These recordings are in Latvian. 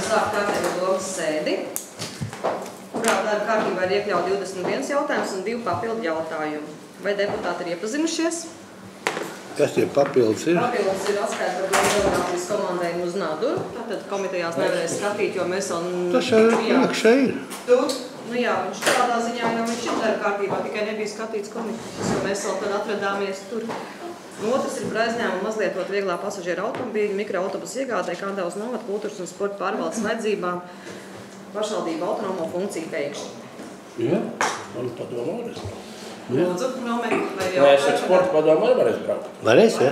sākt kārtējo domas sēdi, kurā darba kārtībā ir iekļaut 21 jautājums un 2 papildu jautājumu. Vai deputāti ir iepazinušies? Kas tie papildus ir? Papildus ir atskaita par delegācijas komandējumu uz Naduru. Tātad komitejās nevarēs skatīt, jo mēs vēl... Tas jau iekšē ir. Nu jā, viņš tādā ziņā jau viņš ir darba kārtībā, tikai nebija skatīts komitejas, jo mēs vēl tad atradāmies tur. Otrs ir par aizņēmumu mazlietot vieglā pasažieru automobīļu, mikroautobusu iegādē, Kandavas novada kultūras un sporta pārvaldes vajadzībām, pašvaldību autonomo funkciju teikšanu. Jā, man padomājas. Lūdzu, Nomeri, vai jau... Nē, es ar sporta padomu arī varēs braukt. Varēs, ja?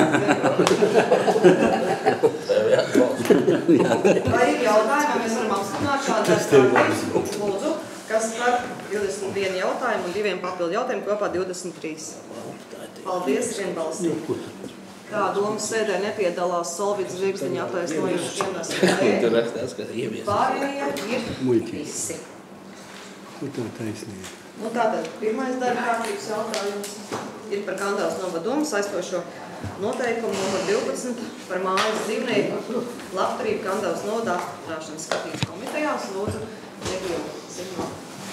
Tev jāatbalsta. Vai ir jautājumi, vai mēs varam apstiprināt šādu kārtības? Lūdzu, kas par 21 jautājumu un 2 papildu jautājumu kopā 23. Paldies, vienbalsīgi. Tā, domas sēdē nepiedalās Solvids Zvirgzdiņa attaisnojuši iemeslu dēļ. Pārējie ir visi. Tā taisnība. Nu tātad, pirmais darba kārtības jautājums ir par Kandavas novada domu saistošo noteikumu numur 12 par mājas dzīvnieku labturību Kandavas novadā apstiprināšanas skatītas komitejās. Lūdzu, iekļūt signālu.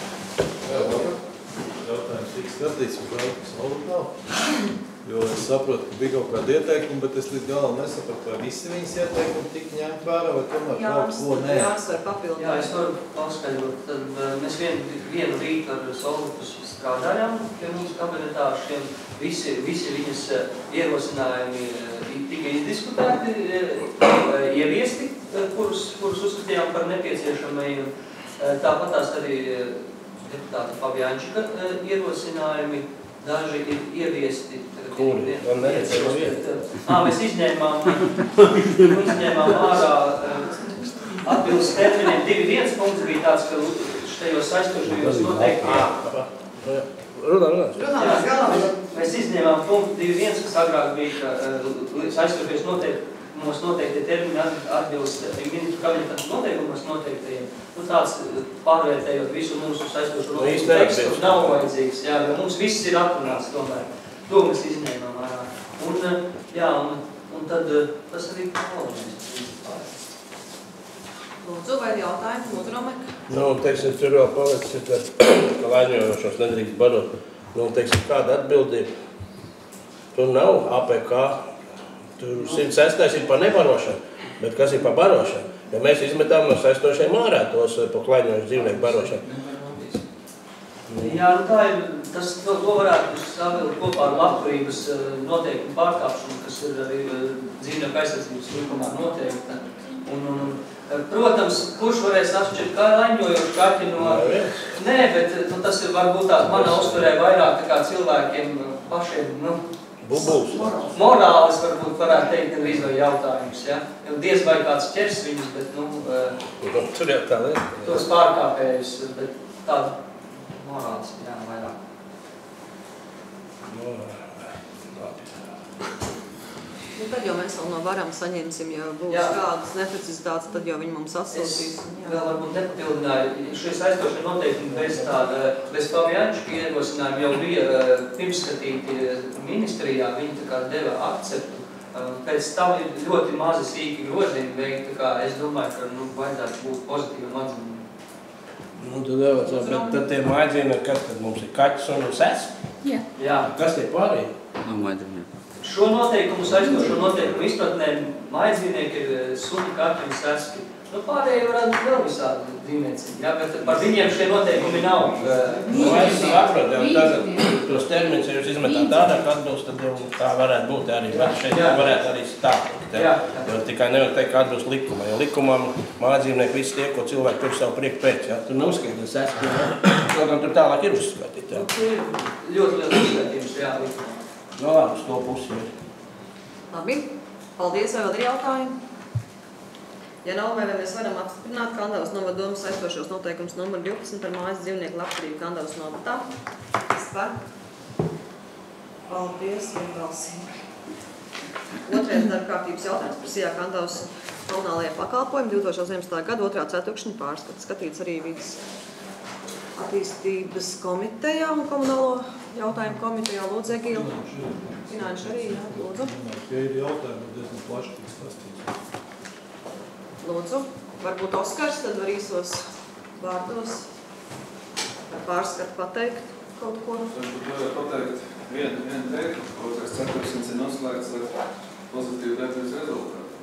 Jautājums tiks skatīts, un projekts nav. Jo es saprotu, ka bija kaut kāda ieteikuma, bet es līdz galam nesapratu, vai visi viņas ieteikumi tika ņemt vērā, vai tomēr kaut ko nē. Jānis var papildināt. Jā, es varu paskaidrot. Tad mēs vienu rītu ar Solvitus strādājām pie mūsu kabinetā. Visi viņas ierosinājumi tika izdiskutēti, ieviesti, kurus uzskatījām par nepieciešamajiem. Tāpatās arī deputāta Fabiančika ierosinājumi. Daži ir ieviesti. Kuri? Mēs izņēmām ārā atbildes terminiem. 2.1 punkts bija tāds, ka štajos saistošajos noteiktajā. Runā. Mēs izņēmām punktu 2.1, kas agrāk bija, ka saistošajos noteiktie termini atbilst ministru kabineta noteikumos noteiktajiem. Nu, tāds pārvērtējot visu mūsu saistošo noteikumu tekstu nav vajadzīgs, jā, jo mums viss ir atrunāts tomēr. To mēs izņēmām ārā. Un tad tas arī galvenais. Lūdzu, vai ir jautājumi? Lūdzu, Nomeri. Nu, teiksim, tur vēl palicis, ka laiņojošos nedrīkst barot. Nu, teiksim, kāda atbildība? Tur nav APK. Tur 106. ir par nebarošanu, bet kas ir par barošanu? Ja mēs izmetām no saistošajiem ārā tos klaiņojušu dzīvnieku barošanu. Jā, nu tā ir, to varētu savilkt kopā ar labturības noteikumu pārkāpšanu, kas ir arī dzīvnieku aizsardzības likumā noteikta. Protams, kurš varēs atšķirt laiņojošu kaķi no... Nē, bet tas ir varbūt tās manā uztverē vairāk tā kā cilvēkiem pašiem, Bubuls. Morālis varbūt varētu teikt arī vai jautājums, ja? Jo diez vai kāds ķers viņus, bet, tur jau tā lieta. Tos pārkāpējus, bet tāda morālis, jā, vairāk. Nu, tad jau mēs vēl no varam saņemsim, ja būs kādas neprecizitātes, tad jau viņi mums atsūtīs. Es vēl varbūt nepapildināju. Šie saistošie noteikumi bez Fabiančika ierosinājumi jau bija pirmskatīti ministrijā, viņi tā kā deva akceptu. Pēc tam ir ļoti mazi sīki grozījumi veikti, tā kā es domāju, ka vajadzētu būt pozitīvam atzinumam. Nu, tad tie mājdzīvnieki, kas tad mums ir kaķis un ses? Jā. Kas tie pārējie? Šo noteikumu, saistošo noteikumu izpratnē mājdzīvnieki ir suņi, kaķi un seski. Pārējie varētu vēl visādi dzīvniecīgi, jā, bet par viņiem šie noteikumi nav. Es saprotu, tos terminus, ja jūs izmetāt tādā, ka atbilst, tad jau tā varētu būt arī. Šeit varētu arī stāvot. Jo tikai nevar teikt, ka atbilst likumam. Jo likumam mājdzīvnieki visi tie, ko cilvēki tur savu prieku pēc. Tur nav uzskaitīts seski, kaut gan tur tālāk ir uzskaitīt. Tur ir ļoti liels uzskaitījums, jā, likumā. No labi, uz to pusi ir. Labi, paldies, vai vēl ir jautājumi? Ja nav, vai mēs varam apstiprināt Kandavas novada domas saistošos noteikumus numur 12 par mājas dzīvnieku labturību Kandavas novadā? Kas par? Paldies, vienbalsīgi. Otrais darba kārtības jautājums par Sijā Kandavas komunālajiem pakalpojumiem 2018. gada 2. ceturkšņa pārskats. Skatīts arī vidas attīstības komitejā un komunālo jautājumu komitejā. Lūdzu, Egīla. Finanšu arī, jā, lūdzu. Ja ir jautājumi, diezgan plaši tiks stāstīts. Lūdzu. Varbūt Oskars tad var īsos vārdos ar pārskatu pateikt kaut ko. Varbūt varētu pateikt vienu teikumu, kaut kāds ceturksnis ir noslēgts ar pozitīvu darbības rezultātu.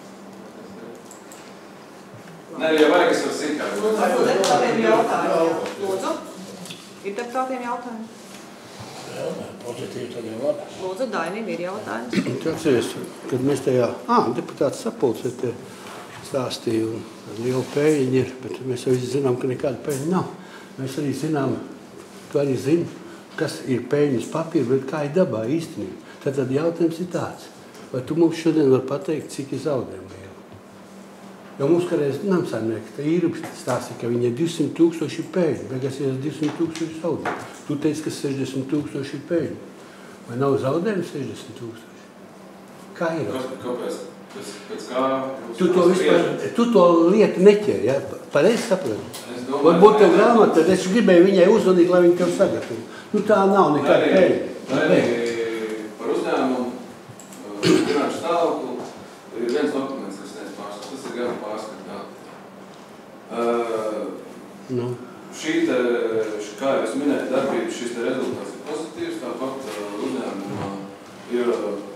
Nē, ja vajag, es varu sīkāk. Varbūt deputātiem jautājumi. Lūdzu. Ir deputātiem jautājumi? Pozitīvi tad jau labi. Lūdzu, Dainim ir jautājums. Atceries, kad mēs tajā, deputāts sapulcē te stāstīja, un liela pēļņa ir, bet mēs jau visi zinām, ka nekāda pēļņa nav. Mēs arī zinām, tu arī zini, kas ir pēļņas papīra, bet kā ir dabā īstenībā. Tad jautājums ir tāds, vai tu mums šodien var pateikt, cik ir zaudējumi liela? Jo mums kādreiz namsaimnieki, tā īrubši stāstīja, ka viņi ir 200,000 ir pēļņi, beigās ir 200,000 zaudējumi. Tu teici, ka 60,000 ir pēļņi. Vai nav zaudējumi 60,000? Kā ir? Kāpēc? Pēc kā? Tu to lietu neķeri, ja? Pareizi saproti? Varbūt tev grāmata, tad es gribēju viņai uzvanīt, lai viņi tev sagatavo. Nu tā nav nekāda pēļņa. Tā arī par uzņēmumu, finanšu stāvokli, ir viens dokuments, kas neesmu pārskatīt. Tas ir gana pārskatīt. Šī te, kā jau es minēju, darbības šis te rezultāts ir pozitīvs, tāpat uzņēmumā ir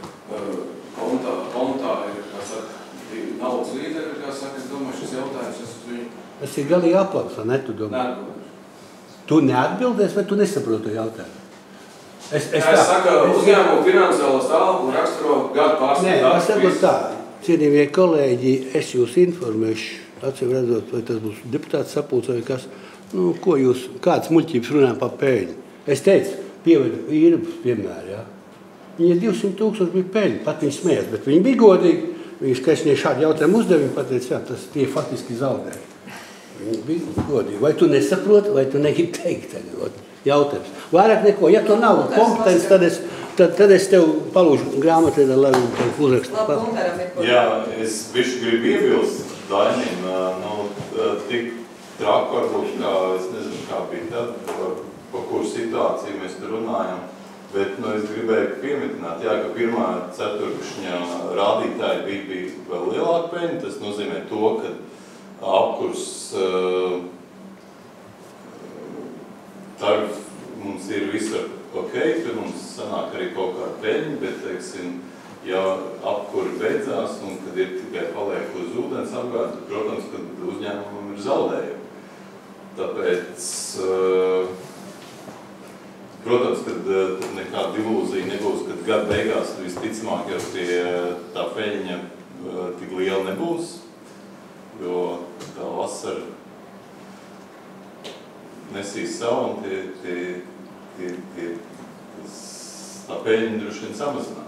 kontā ir, kā saka, naudas līderi, kā saka, es domāju, šis jautājums, es uz viņu... Tas ir galīgi aplauks, vai ne, tu domā? Neatbildēšu. Tu neatbildēsi, vai tu nesaproti jautājumu? Es saku, uzņēmumu finansiālo stāvokli raksturo gadu pārskatīt. Nē, es saku tā, cienījamie kolēģi, es jūs informēšu, acīm redzot, vai tas būs deputāts sapulce vai kas, nu, ko jūs, kādas muļķības runājam par pēļņu? Es teicu, pievedu īrubus, piemēram, ja? Viņi 200,000 bija pēļņi, pat viņi smējās, bet viņi bija godīgi. Viņš, ka es viņai šādu jautājumu uzdevu, viņi pateica, jā, tas tie faktiski zaudēja. Viņi bija godīgi. Vai tu nesaproti, vai tu negribi teikt tagad? Jautājums. Vairāk neko. Ja tu nav kompetents, tad es tev palūžu grāmatā, lai viņi tev uzrakstu. Jā, es bišķi gribu iebilst Dainim, tik traku varbūt, kā, es nezinu, kā bija tad, par kuru situāciju mēs tur runājam, bet, es gribēju piemetināt, jā, ka pirmā ceturkšņa rādītāji bija vēl lielāka peļņa, tas nozīmē to, ka apkurs tarif mums ir visur ok, ka mums sanāk arī kaut kāda peļņa, bet, teiksim, ja apkuri beidzās un kad ir tikai paliek uz ūdens apgāde, tad, protams, kad uzņēmumam ir zaudējumi. Tāpēc, protams, kad nekāda ilūzija nebūs, kad gada beigās visticamāk jau tā peļņa tik liela nebūs, jo tā vasara nesīs savu un tā peļņa droši vien samazinās.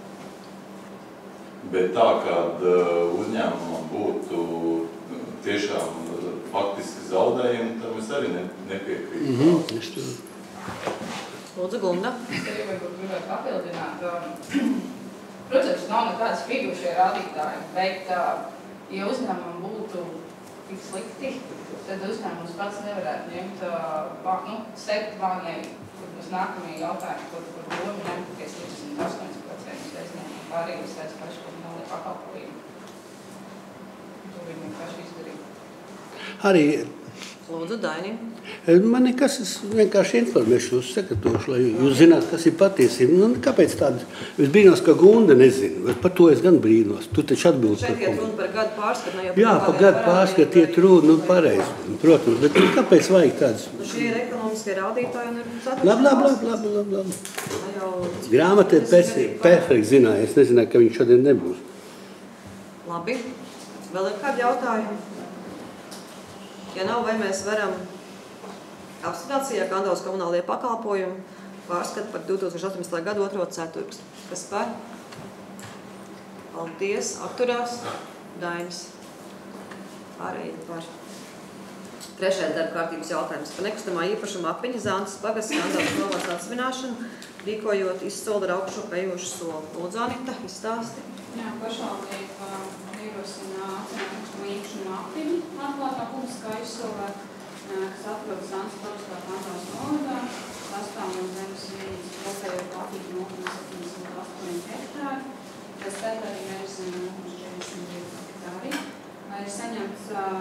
Bet tā, kad uzņēmumam būtu tiešām faktiski zaudējumi, tam es arī nepiekrītu. Lūdzu, Gunda. Es arī gribētu papildināt. Protams, nav nekādas figušie rādītāji, bet, ja uzņēmumam būtu tik slikti, tad uzņēmums pats nevarētu ņemt, steikt vāņēji, uz nākamie jautājumi, kur domu ņemt tikai 68% aizņēmumu, pārējais tāds paši komunālie pakalpojumi. To viņi vienkārši izdarīja. Arī Lūdzu, Dainim. Man nekas, es vienkārši informēšu jūs sekatošu, lai jūs zināt, kas ir patiesība. Kāpēc tādas? Es brīnos, ka Gunda nezinu, bet par to es gan brīnos. Tu taču atbildi par ko. Šeit iet runa par gadu pārskatu. Jā, par gadu pārskatu iet runa, pareizi, protams, bet kāpēc vajag tādas? Šie ir ekonomiskie rādītāji un ir Labi. Grāmatā ir perfekti zināja, es nezināju, ka viņš šodien nebūs. Labi. Vēl ir kādi jautājumi? Ja nav, vai mēs varam apstiprināt Sijā Kandavas komunālie pakalpojumi pārskatu par 2018. gadu 2. ceturksni. Kas par? Paldies. Atturās. Dainis. Pārējie par. Trešais darba kārtības jautājums par nekustamā īpašuma apviņa Zantas pagasts Kandavas novads atsvināšanu, rīkojot izsoldu augšu ejošu soli. Lūdzu, Anita, izstāsti. Jā, pašvaldība ierosina nekustamā īpašuma apviņu atklātā publiskā izsolē, kas atrodas Zantas pagasts Kandavas novadā. Sastāv no zemes vienības kopējo platību 0,78 hektāri. Tas tad arī mērs 0,42 hektāri. Lai ir saņemts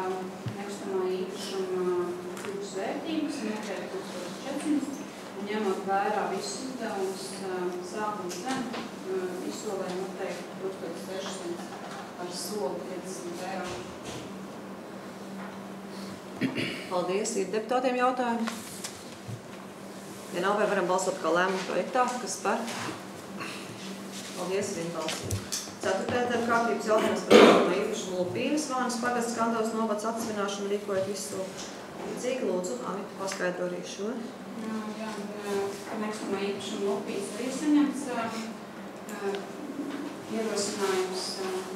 īpašuma cenu izsolē noteikti 1600 ar soli 50 eiro. Paldies. Ir deputātiem jautājumi? Ja nav, vai varam balsot kā lēmumu projektā, kas par? Paldies, vienbalsīgi. 4. darba kārtības jautājums par nekustamā īpašuma Lupīnas Vānas pagasts Kandavas novads atsvināšanu rīkojot visu līdzīgi. Lūdzu, Anita, paskaidro arī šo. Jā, nekustamā īpašuma Lupīnas arī saņemts ierosinājums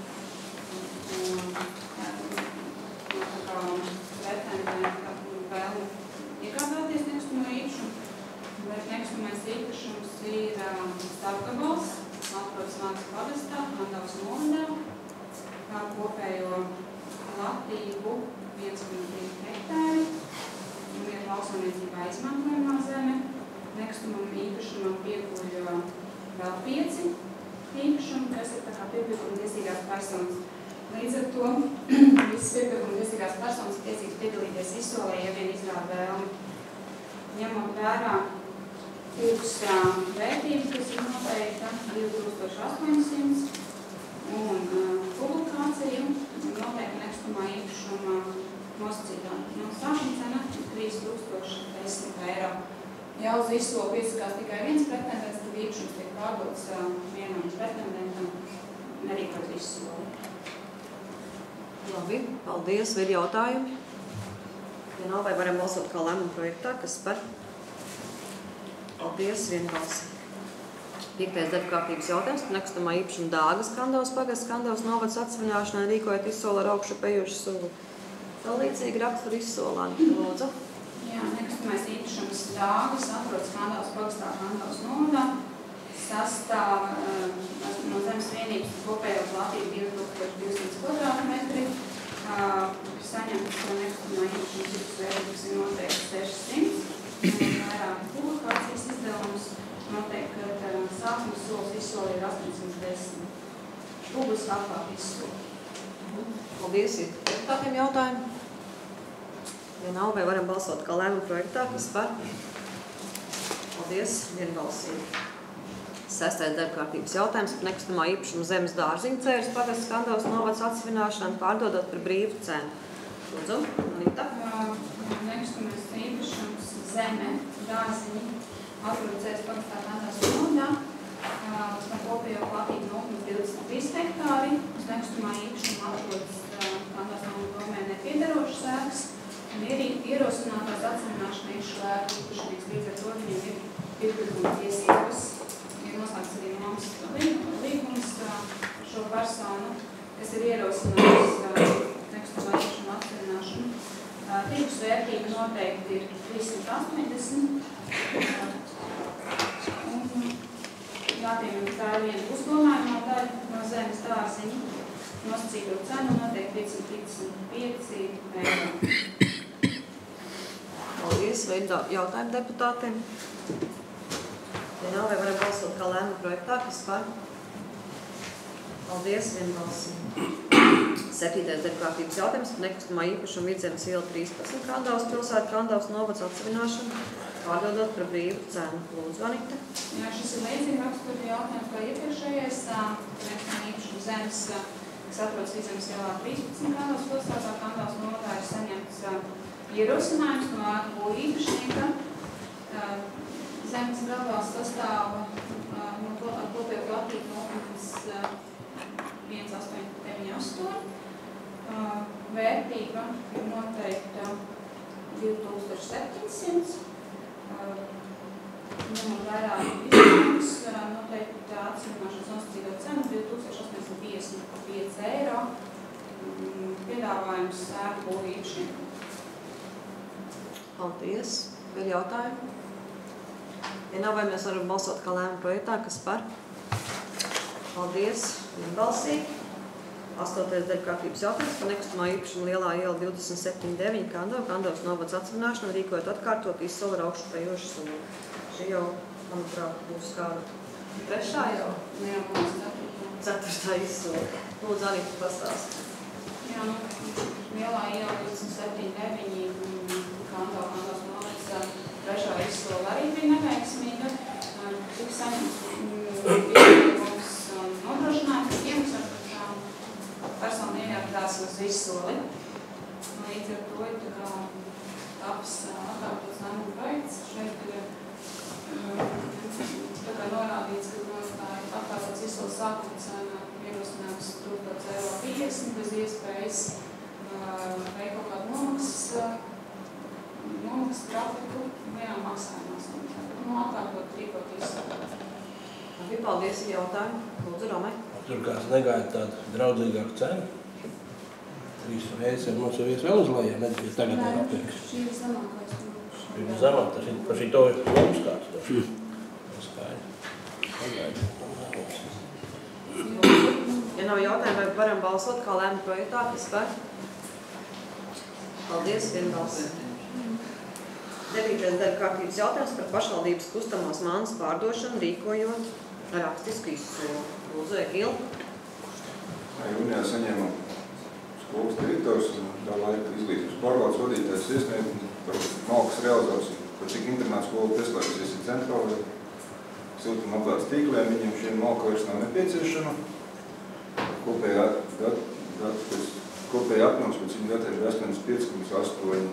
vērtējumiem vēlu iegādāties nekustamā īpašumu. Bet nekustamais īpašums ir starpgabals, atrodas Vānas pagastā, Kandavas novadā, kopējo platību 1,3 hektāri, ir lauksaimniecībā izmantojamā zeme. Nekustamam īpašumam pieguļ vēl 5 īpašumi, kas ir tā kā piepildījuma tiesīgās personas. Līdz ar to visas piepildījuma tiesīgās personas tiesības piedalīties izsolē, ja vien izrāda vēlmi. Ņemot vērā tirgus vērtību, kas ir noteikta 2800 un publikāciju, noteikti nekustamā īpašuma nosacītā sākuma cena 3010 eiro. Ja uz izsolu piesakās tikai viens pretendents, tad īpašums tiek pārdots vienam pretendentam, nerīkot izsolu. Labi, paldies. Vai ir jautājumi? Ja nav, vai varam balsot kā lēmumu projektā, kas par? Paldies, vienbalsīgi. 5. darba kārtības jautājums par nekustamā īpašuma Dāgas Kandavas pagasts Kandavas novads atsvināšanai rīkojot izsoli ar augšu pējušu sulu. Vēl līdzīgi raksturu izsolāni, lūdzu. Jā, nekustamais īpašums Dāgas atrodas Kandavas pagastā Kandavas novadā. Sastāv no zemes vienības kopējo platību 2200 kvadrātmetri. Saņemts nekustamā īpašuma tirgus vērtības ir noteikti 600. Vairāk publikācijas izdevums noteikti, ka sākuma solis izsoli ir 810. Publiski atklāt izsoli. Paldies. Ir deputātiem jautājumi? Ja nav, vai varam balsot kā lēmumu projektā, kas par? Paldies, vienbalsīgi. 6. darba kārtības jautājums par nekustamā īpašuma zemes dārziņu Cēras pagasts Kandavas novads atsvināšanu pārdodot par brīvu cenu. Lūdzu, Anita. Nekustamais īpašums zeme dārziņi atrodas Cēras pagastā Kandavas novadā. Par kopējo platību 0,23 hektāri. Uz nekustamā īpašuma atrodas Kandavas novada domē nepiedarošas ēkas. Un ierosinātās atsvināšana izšķēta īpašnieks, līdz ar to viņiem ir piepildījuma tiesības. Ir noslēgts arī māmas līgums par šo personu, kas ir ierosināts nekustamā īpašuma atsvināšanu. Tirgus vērtība noteikti ir 380. Un jāpiemin, ka tā ir viena pusdomājumā daļa no zemes dārziņa. Nosacīto cenu noteikti 555 eiro. Paldies. Vai ir jautājumi deputātiem? Ja nav, vai varam balsot kā lēmumu projektā, kas par? Paldies, vienbalsīgi. 7. darba kārtības jautājums par nekustamā īpašuma Vidzemes iela 13 Kandavas pilsētu Kandavas novads atsvināšanu pārdodot par brīvu cenu. Lūdzu, Anita. Jā, šis ir līdzīgi rakstura jautājums kā iepriekšējais. Nekustamā īpašuma zemes, kas atrodas Vidzemes ielā 13 Kandavas pilsētā Kandavas novadā, ir saņemts ierosinājums no ēku īpašnieka. Zemes gabals sastāv no kopējo platību 0,1898. Vērtība ir noteikta 2700. Ņemot vērā izdevumus, noteikti atsvināšanas nosacīto cenu 2855 eiro. Piedāvājums ēku būvu īpašnieku. Paldies. Vai ir jautājumi? Ja nav, vai mēs varam balsot kā lēmumu projektā, kas par? Paldies. Vienbalsīgi. 8. darba kārtības jautājums par nekustamā īpašuma Lielā iela 279 Kandavas novads atsvināšanu rīkojot atkārtot izsoli ar augšu pējošu sulu. Šī jau, manuprāt, būs kāda 3. jau? Jā, mums 4. izsoli. Lūdzu, Anita, pastāsti. Jā, Lielā iela 279 Kandavas novads 3. izsoli arī bija neveiksmīga. Tika saņemts pieteikums nodrošinājums iemaksātām personu ienākās uz izsoli. Līdz ar to ir taps atkārtots lēmuma projekts. Šeit ir tā kā norādīts, ka tā ir atkārtots izsoles sākuma cena ierosinājums 1050 bez iespējas veikt kaut kādu nomaksas grafiku vienām maksājumās. Atkārtot rīkot izsoli. Paldies, jautājumu. Lūdzu, Romai. Tur kāds negaida tādu draudzīgāku cenu. 3 reizes mums jau vēl uz lejā, nedēļ tagad ir aptieks. Šī ir zemākais. Šī ir zemāk, tas ir par šī to ir mums kāds doši. Ja nav jautājumu, vai varam balsot, kā lēma projektā, kas par? Paldies, vienbalsī. 9. darba kārtības jautājums par pašvaldības kustamās mantas pārdošanu, rīkojot rakstisku izsoli. Lūdzu, Egil. Jūnijā saņēmām skolas direktors un tā laika izglītības pārvaldes vadītājs iesniegumu par malkas realizāciju, par cik internāta skola pieslēgsies ir centrālajā siltuma apgādes tīkliem, viņiem šiem malka vairs nav nepieciešama. Kopēja apjoms pēc viņa datiem ir 85,8.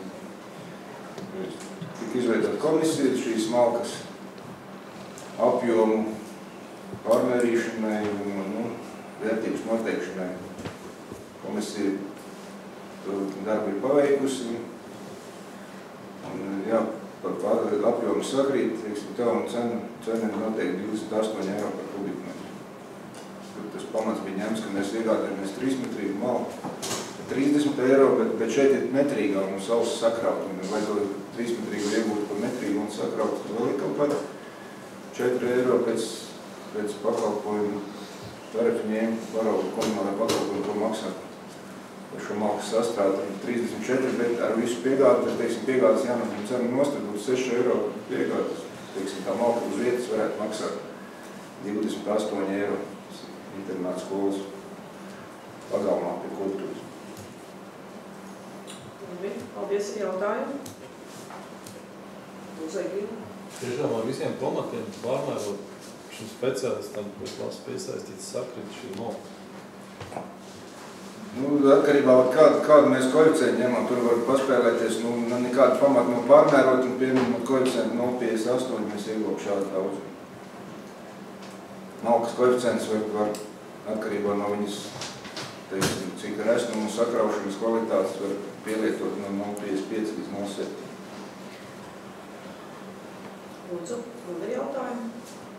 Tika izveidota komisija šīs malkas apjomu pārmērīšanai un vērtības noteikšanai. Komisija to darbu ir paveikusi. Un, jā, par apjomu sakrīt, tev un cena noteikti 28 eiro par kubikmetru. Tas pamats bija ņems, ka mēs iegādājamies 3 metrīgu malku. 30 eiro, bet šeit ir metrīgā un saules sakraut. Vai to 3 metrīgu iegūt par metrīgu un sakraut, tad vēl ir kaut kāda 4 eiro pēc pakalpojumu tarifu ņēma paraugu komunālā pakalpojumu, ko maksā par šo malkas sastrādu. 34, bet ar visu piegādu, piegādas jāmaksā cenu nostādu 6 eiro piegādas. Tā malka uz vietas varētu maksāt 28 eiro internāta skolas pagalmā pie kultūras. Paldies, jautājumu. Lūdzu, Egil. Tiešām ar visiem pamatiem pārmērot šim speciālistam, kas labs piesaistīts sakrit šī malka. Atkarībā kādu mēs koeficientu ņemam, tur var paspēlēties, nekādu pamatu nav pārmērot un pieņemot koeficientu 0,58 mēs iegūp šādu daudz. Malkas koeficients var atkarībā no viņas, cik ir esnumu sakraušanas kvalitātes var pielietot no 0,55 līdz 0,7. Lūdzu, ir jautājumu.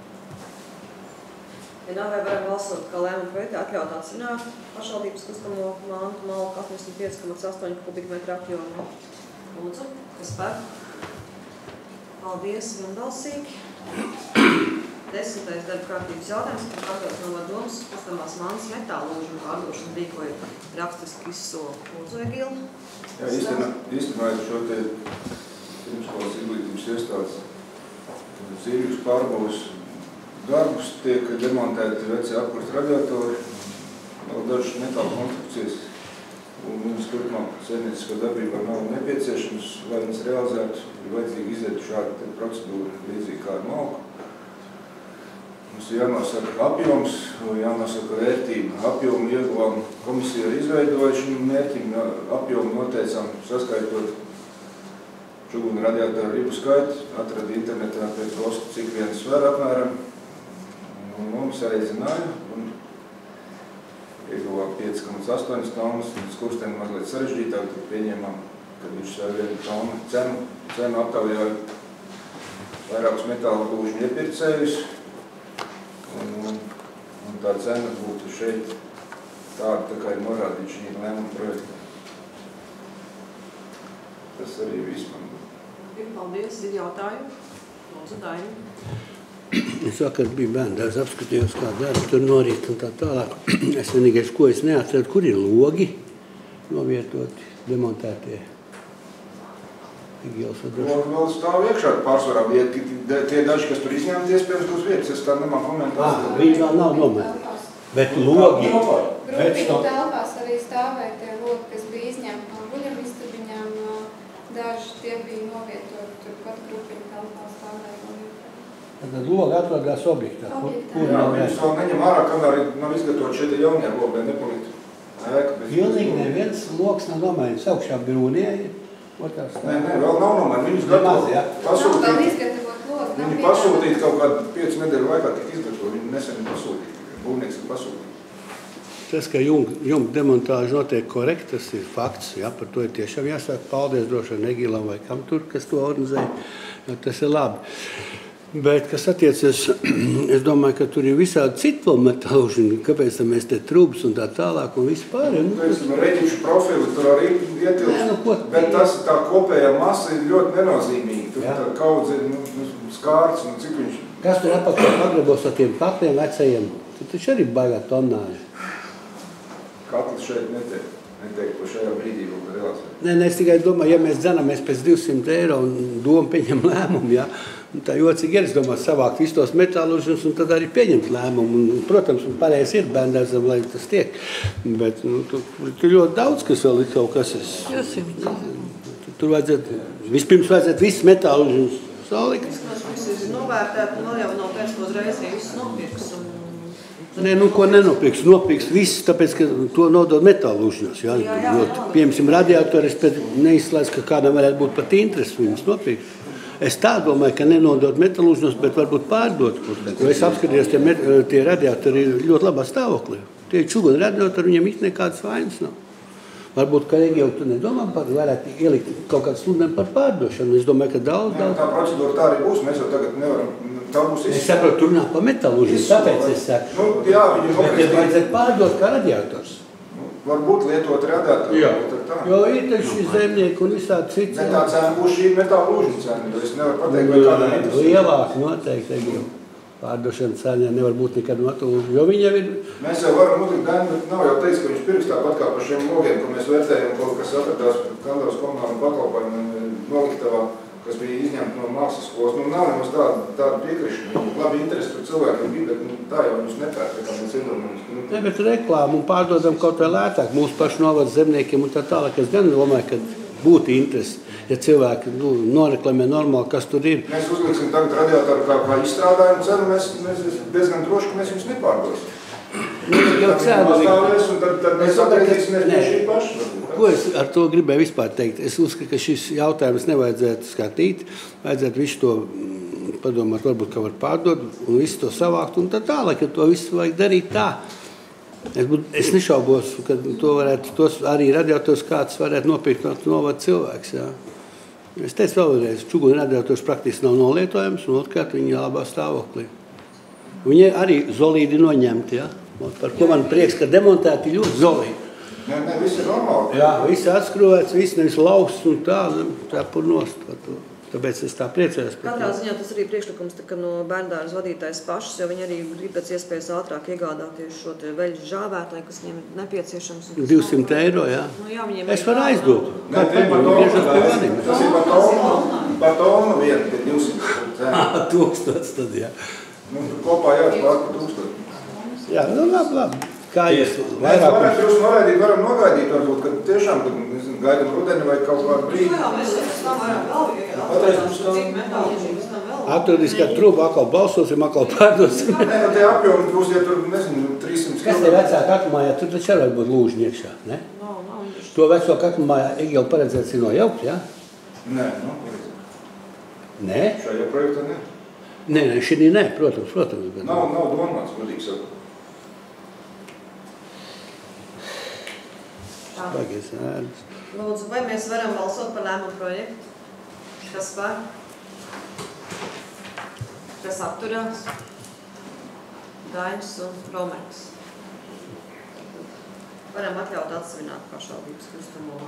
Ja nav, vai varam balsot, kā lēmuma projektā atļaut atsināt pašvaldības kustamo mantu malku 85,8 kubikmetru apjomā. Lūdzu, kas par? Paldies, vienbalsīgi. 10. darba kārtības jautājums par Kārgavas novada domas kustamās mantas metālūžu pārdošanu rīkojot rakstisku izsoli. Lūdzu, Egil. Jā, īstenojot šo te pirmskolas izglītības iestādes zīmīgus pārbaudas darbus, tiek demontēti veci apkurst radiatori, vēl dažas metāla konstrukcijas, un mums turpmāk saimnieciskā darbībā nav nepieciešams, lai viņas realizētu, ir vajadzīgi iziet šādu procedūru līdzīgi kā ar malku. Mums ir jānosaka apjoms, jānosaka vērtība. Apjomu ieguvām komisija ir izveidojuši šim mērķim, apjomu noteicām saskaitot čuguna radiatoru ribu skaitu, atrada internetā pēc valstu, cik viens sver apmēram, un mums sareizināja, un ieguvām 5,8 tonnas, skursteni mazliet sarežģītāk, tad pieņēmām, kad viņš sver 1 tonu cenu aptaujāja vairākus metāla lūžņu iepircējus, un tā cena būtu šeit tāda, tā kā ir norādīta šī lēmuma projektā. Tas arī viss man būtu. Paldies, ir jautājumi. Lūdzu, Daini. Es vakar biju bērndārs, apskatījos kā darbu, tur norīt un tā tālāk. Es vienīgais, ko es neatceru, kur ir logi novietoti, demontētie. Logi vēl stāv iekšā pārsvarā, tie daži, kas tur izņēmti, iespējams, uz vietas, es tā nemā komentēt. Viņi vēl nav nomēti, bet logi. Grupiņu telpās arī stāvēja tie logi, kas bija izņemti no guļamistabiņām, daži tie bija novietoti, tur pat grupiņu telpās stāvēja. Tad loga atrodās objektā. Jā, viņus vēl neņem ārā, kamēr nav izgatavot šeit jaunie logi, nepalikt ēka. Pilnīgi neviens loks nav nomainīts. Augšā brūnieji. Nē, vēl nav nomainīts. Viņus gatavo pasūtīt. Viņi pasūtīt kaut kādu 5 nedēļu laikā tik izgatavo. Viņi nesen pasūtīt. Būvnieks ir pasūtīt. Tas, ka jumta demontāža notiek korekti, tas ir fakts. Jā, par to ir tiešām jāsaka. Paldies droši vien Egilam vai kam tur, kas to organizē. Tas ir labi. Bet, kas attiecas, es domāju, ka tur ir visādi citu vēl metāluži. Kāpēc mēs te trūbas un tā tālāk un vispār? Reģišu profili tur arī ietilpst, bet tas tā kopējā masa ir ļoti nenozīmīga. Tur tā kaudze ir skārts un cik viņš... Kas tur apakšā pagrabos ar tiem katliem vecajiem? Tur taču arī baigā tonnāži. Katls šeit netiek pa šajā brīdī vēl realizēt. Nē, es tikai domāju, ja mēs dzanamies pēc 200 eiro un doma pieņem lēmumu, jā, tā jocīgi ir, es domāju, savākt visus tos metālužus un tad arī pieņemt lēmumu. Un, protams, un pareizi ir bērndārzam, lai tas tiek. Bet tur ļoti daudz, kas vēl ir kaut kas. Tur vajadzētu, vispirms vajadzētu visus metālužus salikt. Viss ir novērtēt un vēl jau nav pēc ko uzreiz visus nopirks. Nē, ko nenopirks? Nopirks viss, tāpēc, ka to nodod metālužņos. Jā. Piemēram, radiatoris neizslēdz, ka kādam varētu būt pat interesi viņus nopirkt. Es tā domāju, ka nenodot metālužņos, bet varbūt pārdot. Jo es apskatījos, tie radiatori ir ļoti labā stāvoklī. Tie čuguni radiatori, viņiem it nekādas vainas nav. Varbūt, ka jau tu nedomā par, varētu ielikt kaut kādu sludinājumu par pārdošanu. Es domāju, ka daudz. Tā procedūra tā arī būs, mēs jau tagad nevaram. Es saprotu, tur nav pa metālužiem, tāpēc es saku. Jā, viņi bet vajadzētu pārdot kā radiators. Varbūt lietot radiatoru. Jā, jo ir taču zemnieki un visādi cits. Ne tā cena būs šī metālužņa cena, es nevaru pateikt, vai kādam interesē. Lielāk noteikti, Egil. Pārdošana ceņā nevar būt nekad metālužņa, jo viņi jau ir... Mēs jau varam notikt Dani, bet nav jau teiks, ka viņš pirks tāpat kā par šiem logiem, ko mēs vērtējam, kaut kas atradās Kandavas komunālu pakalpojumu noliktavā, kas bija izņemta no mākslas skolas. Nav nemaz tāda piekrišana. Labi interesi tur cilvēkiem bija, bet tā jau viņus nepērk, kā mēs iedomājamies. Ne, bet reklāmu un pārdodam kaut vai lētāk mūsu pašu novada zemniekiem un tā tālāk. Es gan domāju, ka būtu interesi, ja cilvēki noreklamē normāli, kas tur ir. Mēs uzliksim tagad radiatoru kā izstrādājumu cenu, mēs diezgan droši, ka mēs viņus nepārdosim. Jau cēnu pastāvēs, un tad mēs atgriezīsimies pie šī paša. Ko es ar to gribēju vispār teikt? Es uzskatu, ka šis jautājums nevajadzētu skatīt, vajadzētu visu to padomāt, varbūt, ka var pārdot un visu to savākt un tā tālāk, ja to visu vajag darīt tā. Es nešaubos, ka to varētu, tos arī radiators kāds varētu nopirkt no novada cilvēks, jā. Es teicu vēlreiz, čuguni radiators praktiski nav nolietojams un otrkārt viņi labā stāvoklī. Viņi arī zolīdi noņemti, jā. Par ko man prieks, ka demontēti ļoti zolīdi. Nē, viss ir normāli. Jā, viss atskrovēts, viss nevis lausts un tā pur nost. Tāpēc es tā priecājos. Katrā ziņā tas arī priekšlikums no bērndārza vadītājas pašas, jo viņi arī grib pēc iespējas ātrāk iegādāties šo te veļas žāvētāju, kas viņiem ir nepieciešams. 200 eiro, jā. Es varu aizdot. Nē, tas ir par tonu vienu, bet 200. 1000 tad, jā. Kopā jāatklāt par 1000. Jā, labi. Kā jūs vairāk? Mēs varam nogaidīt, varbūt, ka tiešām, kad gaidam rudeni vai kaut kādu brīdi. Jā, mēs tam varam vēl, atradīs, ka trūba atkal balsosim, atkal pārdosim. Nē, tie apjomi būs, ja tur, 300 Kas te vecā kakmājā? Tur taču arī būt lūžņi iekšā, ne? Nav. To veco kakmājā Egil paredzēts ir nojaukt, jā? Nē, nav paredzēts. Nē? Šajā projektā nē. Nē, šī nē, protams. Nav domāts, godīgi sakot. Lūdzu, vai mēs varam balsot par lēmumu projektu? Kas par? Kas apturās? Dainis un Romerks. Varam atļaut atsevināt pašvaldības kustamo.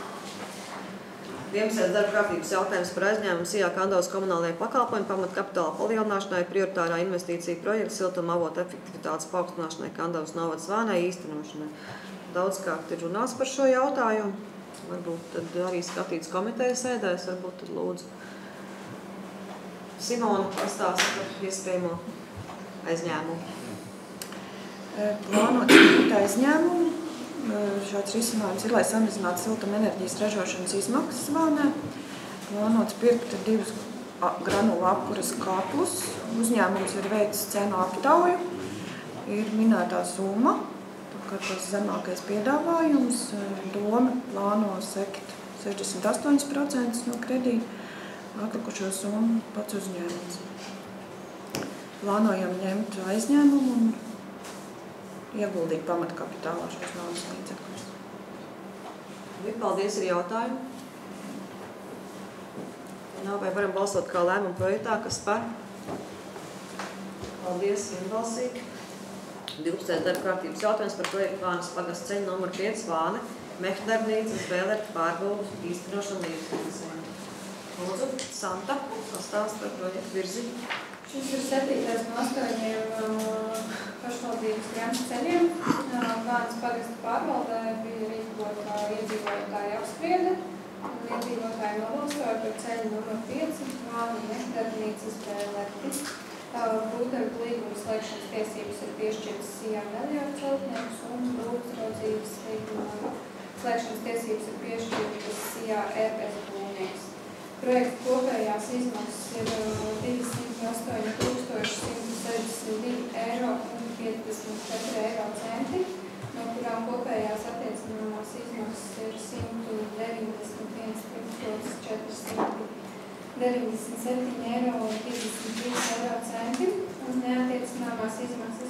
11. darba kārtības jautājums par aizņēmumu Sijā Kandavas komunālajai pakalpojumu pamatkapitāla palielināšanai, prioritārā investīcija projekta siltuma avotu efektivitātes paaugstināšanai Kandavas novada Zvānai īstenošanai. Daudzkārt ir runāts par šo jautājumu. Varbūt tad arī skatīts komitejas sēdēs, varbūt tad lūdzu Simona pastāsta par iespējamo aizņēmumu. Plānot pirkt aizņēmumu. Šāds risinājums ir, lai samazinātu siltuma enerģijas ražošanas izmaksas Zvānē. Plānots pirkt 2 granulu apkuras katlus. Uzņēmums ir veicis cenu aptauju. Ir minētā summa, tā tas zemākais piedāvājums. Doma plāno sekt 68% no kredīta, atlikušo summu pats uzņēmums. Plānojam ņemt aizņēmumu un ieguldīt pamatkapitālā šos naudas līdzekļus. Paldies, ir jautājumi. Nav, vai varam balsot kā lēmumu projektā, kas par? Paldies, vienbalsīgi. 12. darba kārtības jautājums par projektu Vānas pagasts ceļu numur 5 Vāne, Meždarbnīcas vēlēta pārbaudu īstenošanu līdzfinansējumu. Lūdzu, Santa, pastāst par projektu virzību. Šis ir 7. no 8 pašvaldības grāmatas ceļiem. Vānas pagasta pārvaldē bija rīkota iedzīvotāju apspriede. Iedzīvotāji nobalsoja par ceļu numur 5 Vāna Meždarbnīcas vēlēti. Būteru līguma slēgšanas tiesības ir piešķirtas Sijā Meliāru celtniekus un būvsraudzības līguma slēgšanas tiesības ir piešķirtas Sijā RS būvnieks. Projekta kopējās izmaksas ir 208.162 eiro un 54 eiro centi, no kurām kopējās attiecināmās izmaksas ir 191.497 eiro un 53 eiro centi, un neattiecināmās izmaksas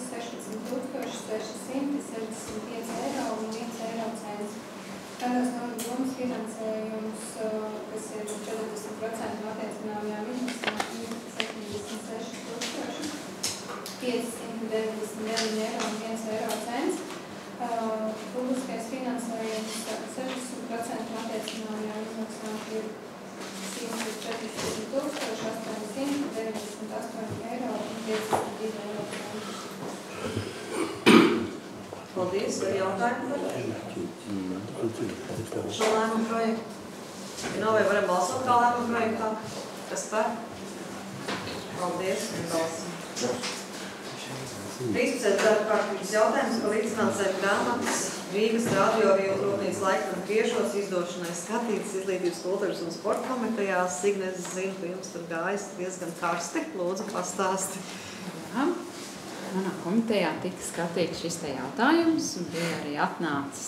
16.665 eiro un 1 eiro cents. Kādos naudas domas finansējums, kas ir 40% no attiecināmajām izmaksām, ir 76.599 eiro un 1 eiro cents. Publiskais finansējums 60% no attiecināmajām izmaksām ir 140.898 eiro un 52 eiro cents. Paldies, vai jautājumi par šo lēmumu projektu? Nav, vai varam balsot kā lēmumu projektā? Kas par? Paldies, un balsim. 13. darba kārtības jautājums par līdzfinansējumu grāmatas Rīgas radiovielu laikmatu griežos izdošanai skatītas Izglītības, kultūras un sporta komitejā. Signe, es zinu, ka jums tur gājas diezgan karsti. Lūdzu, pastāsti. Jā. Manā komitejā tika skatīts šis te jautājums un bija arī atnācis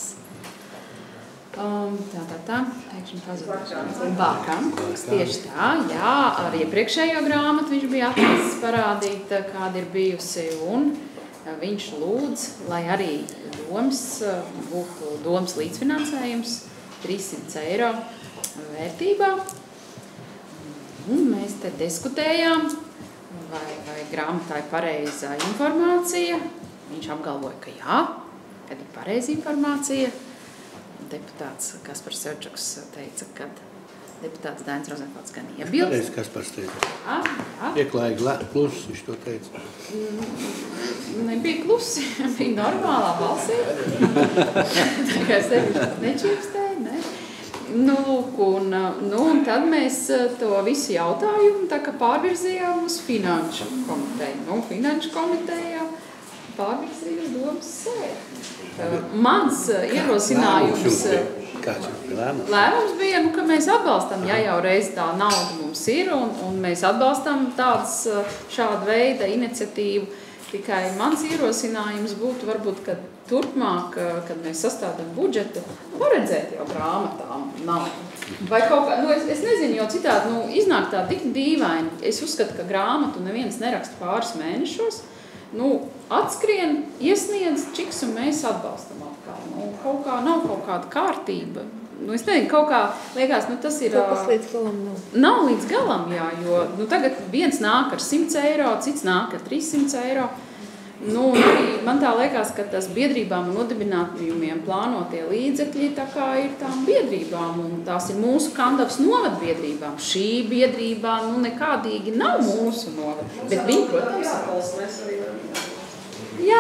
teikšana pazuduši. Bākams, tieši tā, jā, ar iepriekšējo grāmatu viņš bija atnācis parādīt, kāda ir bijusi, un viņš lūdz, lai arī būtu domas līdzfinansējums 300 eiro vērtībā. Un mēs te diskutējām, vai grāmatā ir pareiza informācija. Viņš apgalvoja, ka jā, kad ir pareiza informācija. Deputāts Kaspars Sevčuks teica, ka deputāts Dainis Rozenfelds gan iebilst. Pareiz Kaspars teica. Jā. Pieklājīgi klusi, viņš to teica. Nebija klusi, bija normālā balsī. Tā kā Sevčuks nečīkstēja, ne? Un tad mēs to visu jautājumu tā kā pārvirzījām uz finanšu komiteju. Finanšu komiteja pārvirzīja uz domas sēdi. Mans ierosinājums lēmums bija, ka mēs atbalstam, ja jau reiz tā nauda mums ir, un mēs atbalstam šādu veidu iniciatīvu. Tikai mans ierosinājums būtu varbūt, ka turpmāk, kad mēs sastādām budžetu, paredzēt jau grāmatām naudu. Vai kaut kā, es nezinu, jo citādi, iznāk tā tik dīvaini. Es uzskatu, ka grāmatu neviens neraksta pāris mēnešos. Atskrien, iesniedz čiks un mēs atbalstam atkal. Kaut kā nav kaut kāda kārtība. Es nezinu, kaut kā liekas, tas ir... Kaut līdz galam nav. Nav līdz galam, jā, jo tagad viens nāk ar 100 eiro, cits nāk ar 300 eiro. Man tā liekas, ka tas biedrībām un nodibinājumiem plānotie līdzekļi tā kā ir tām biedrībām, un tās ir mūsu Kandavas novadbiedrībām. Šī biedrībā nekādīgi nav mūsu novad. Bet viņi, protams, jā,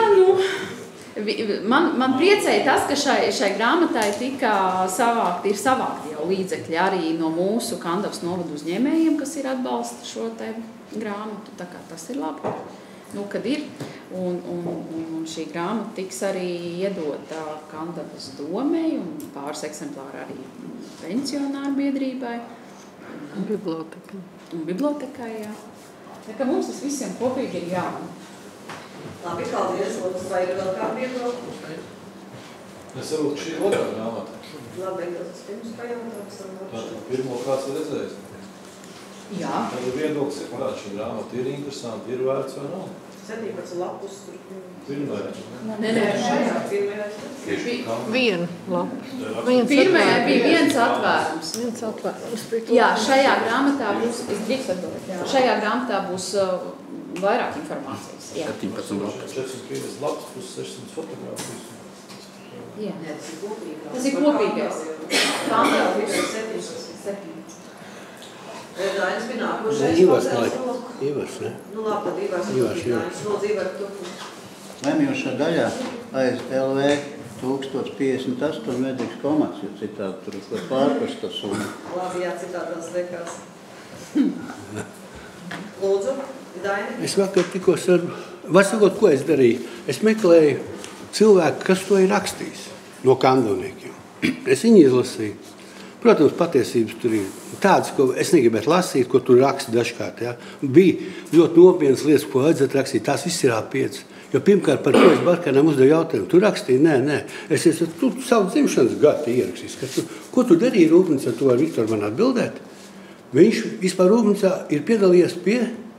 man priecēja tas, ka šai grāmatai tika savākti jau līdzekļi arī no mūsu Kandavas novadu uzņēmējiem, kas ir atbalsta šo te grāmatu. Tā kā tas ir labi. Kad ir, un šī grāmata tiks arī iedota Kandavas domei un pāris eksemplāri arī pensionāru biedrībai. Bibliotekai, jā. Tā kā mums tas visiem kopīgi ir jāman. Labi, paldies, lūdzu, vai ir vēl kādi viedokļi? Es varbūt šī otrā grāmata. Labi, es pirms pajautāts. Pirmo kāds ir redzējis. Jā. Tad ir viedoklis, kā šī grāmata ir interesanti, ir vērts vai nav? 17 lapus. Pirmā. Nē, šajā. Viena lapa. Pirmajā bija viens atvērums. Jā, šajā grāmatā būs, es drīkst atbildēt, jā. Šajā grāmatā būs vairāk informācijas. Jā. 17 lapas. 450 lapas plus 600 fotogrāfijas. Jā. Tas ir kopīgais. Kādā būs 7. Dainis bija nākošais. Ivars, ne? Nu labi, tad Ivars. Lūdzu, Ivars, tu. Lemjošā daļā aiz LV 1058 vajadzīgs komats, jo citādi tur ir pārprast tas un... Labi, jā, citādi tās liekas. Lūdzu, Daini. Es vakar tikos ar... Var sakot, ko es darīju? Es meklēju cilvēku, kas to ir rakstījis no kandavniekiem. Es viņu izlasīju. Protams, patiesības tur ir tādas, ko es negribētu lasīt, ko tur raksta dažkārt. Ja? Bija ļoti nopietnas lietas, ko vajadzētu rakstīt. Tās viss ir A5. Jo pirmkārt, par ko es Barkanam uzdevu jautājumu. Tu rakstīji? Nē. Tu savu dzimšanas gadu ierakstīs. Ko tu darīji rūpnīcā? To ar Viktoru man atbildēt. Viņš vispār rūpnīcā ir piedalījies pie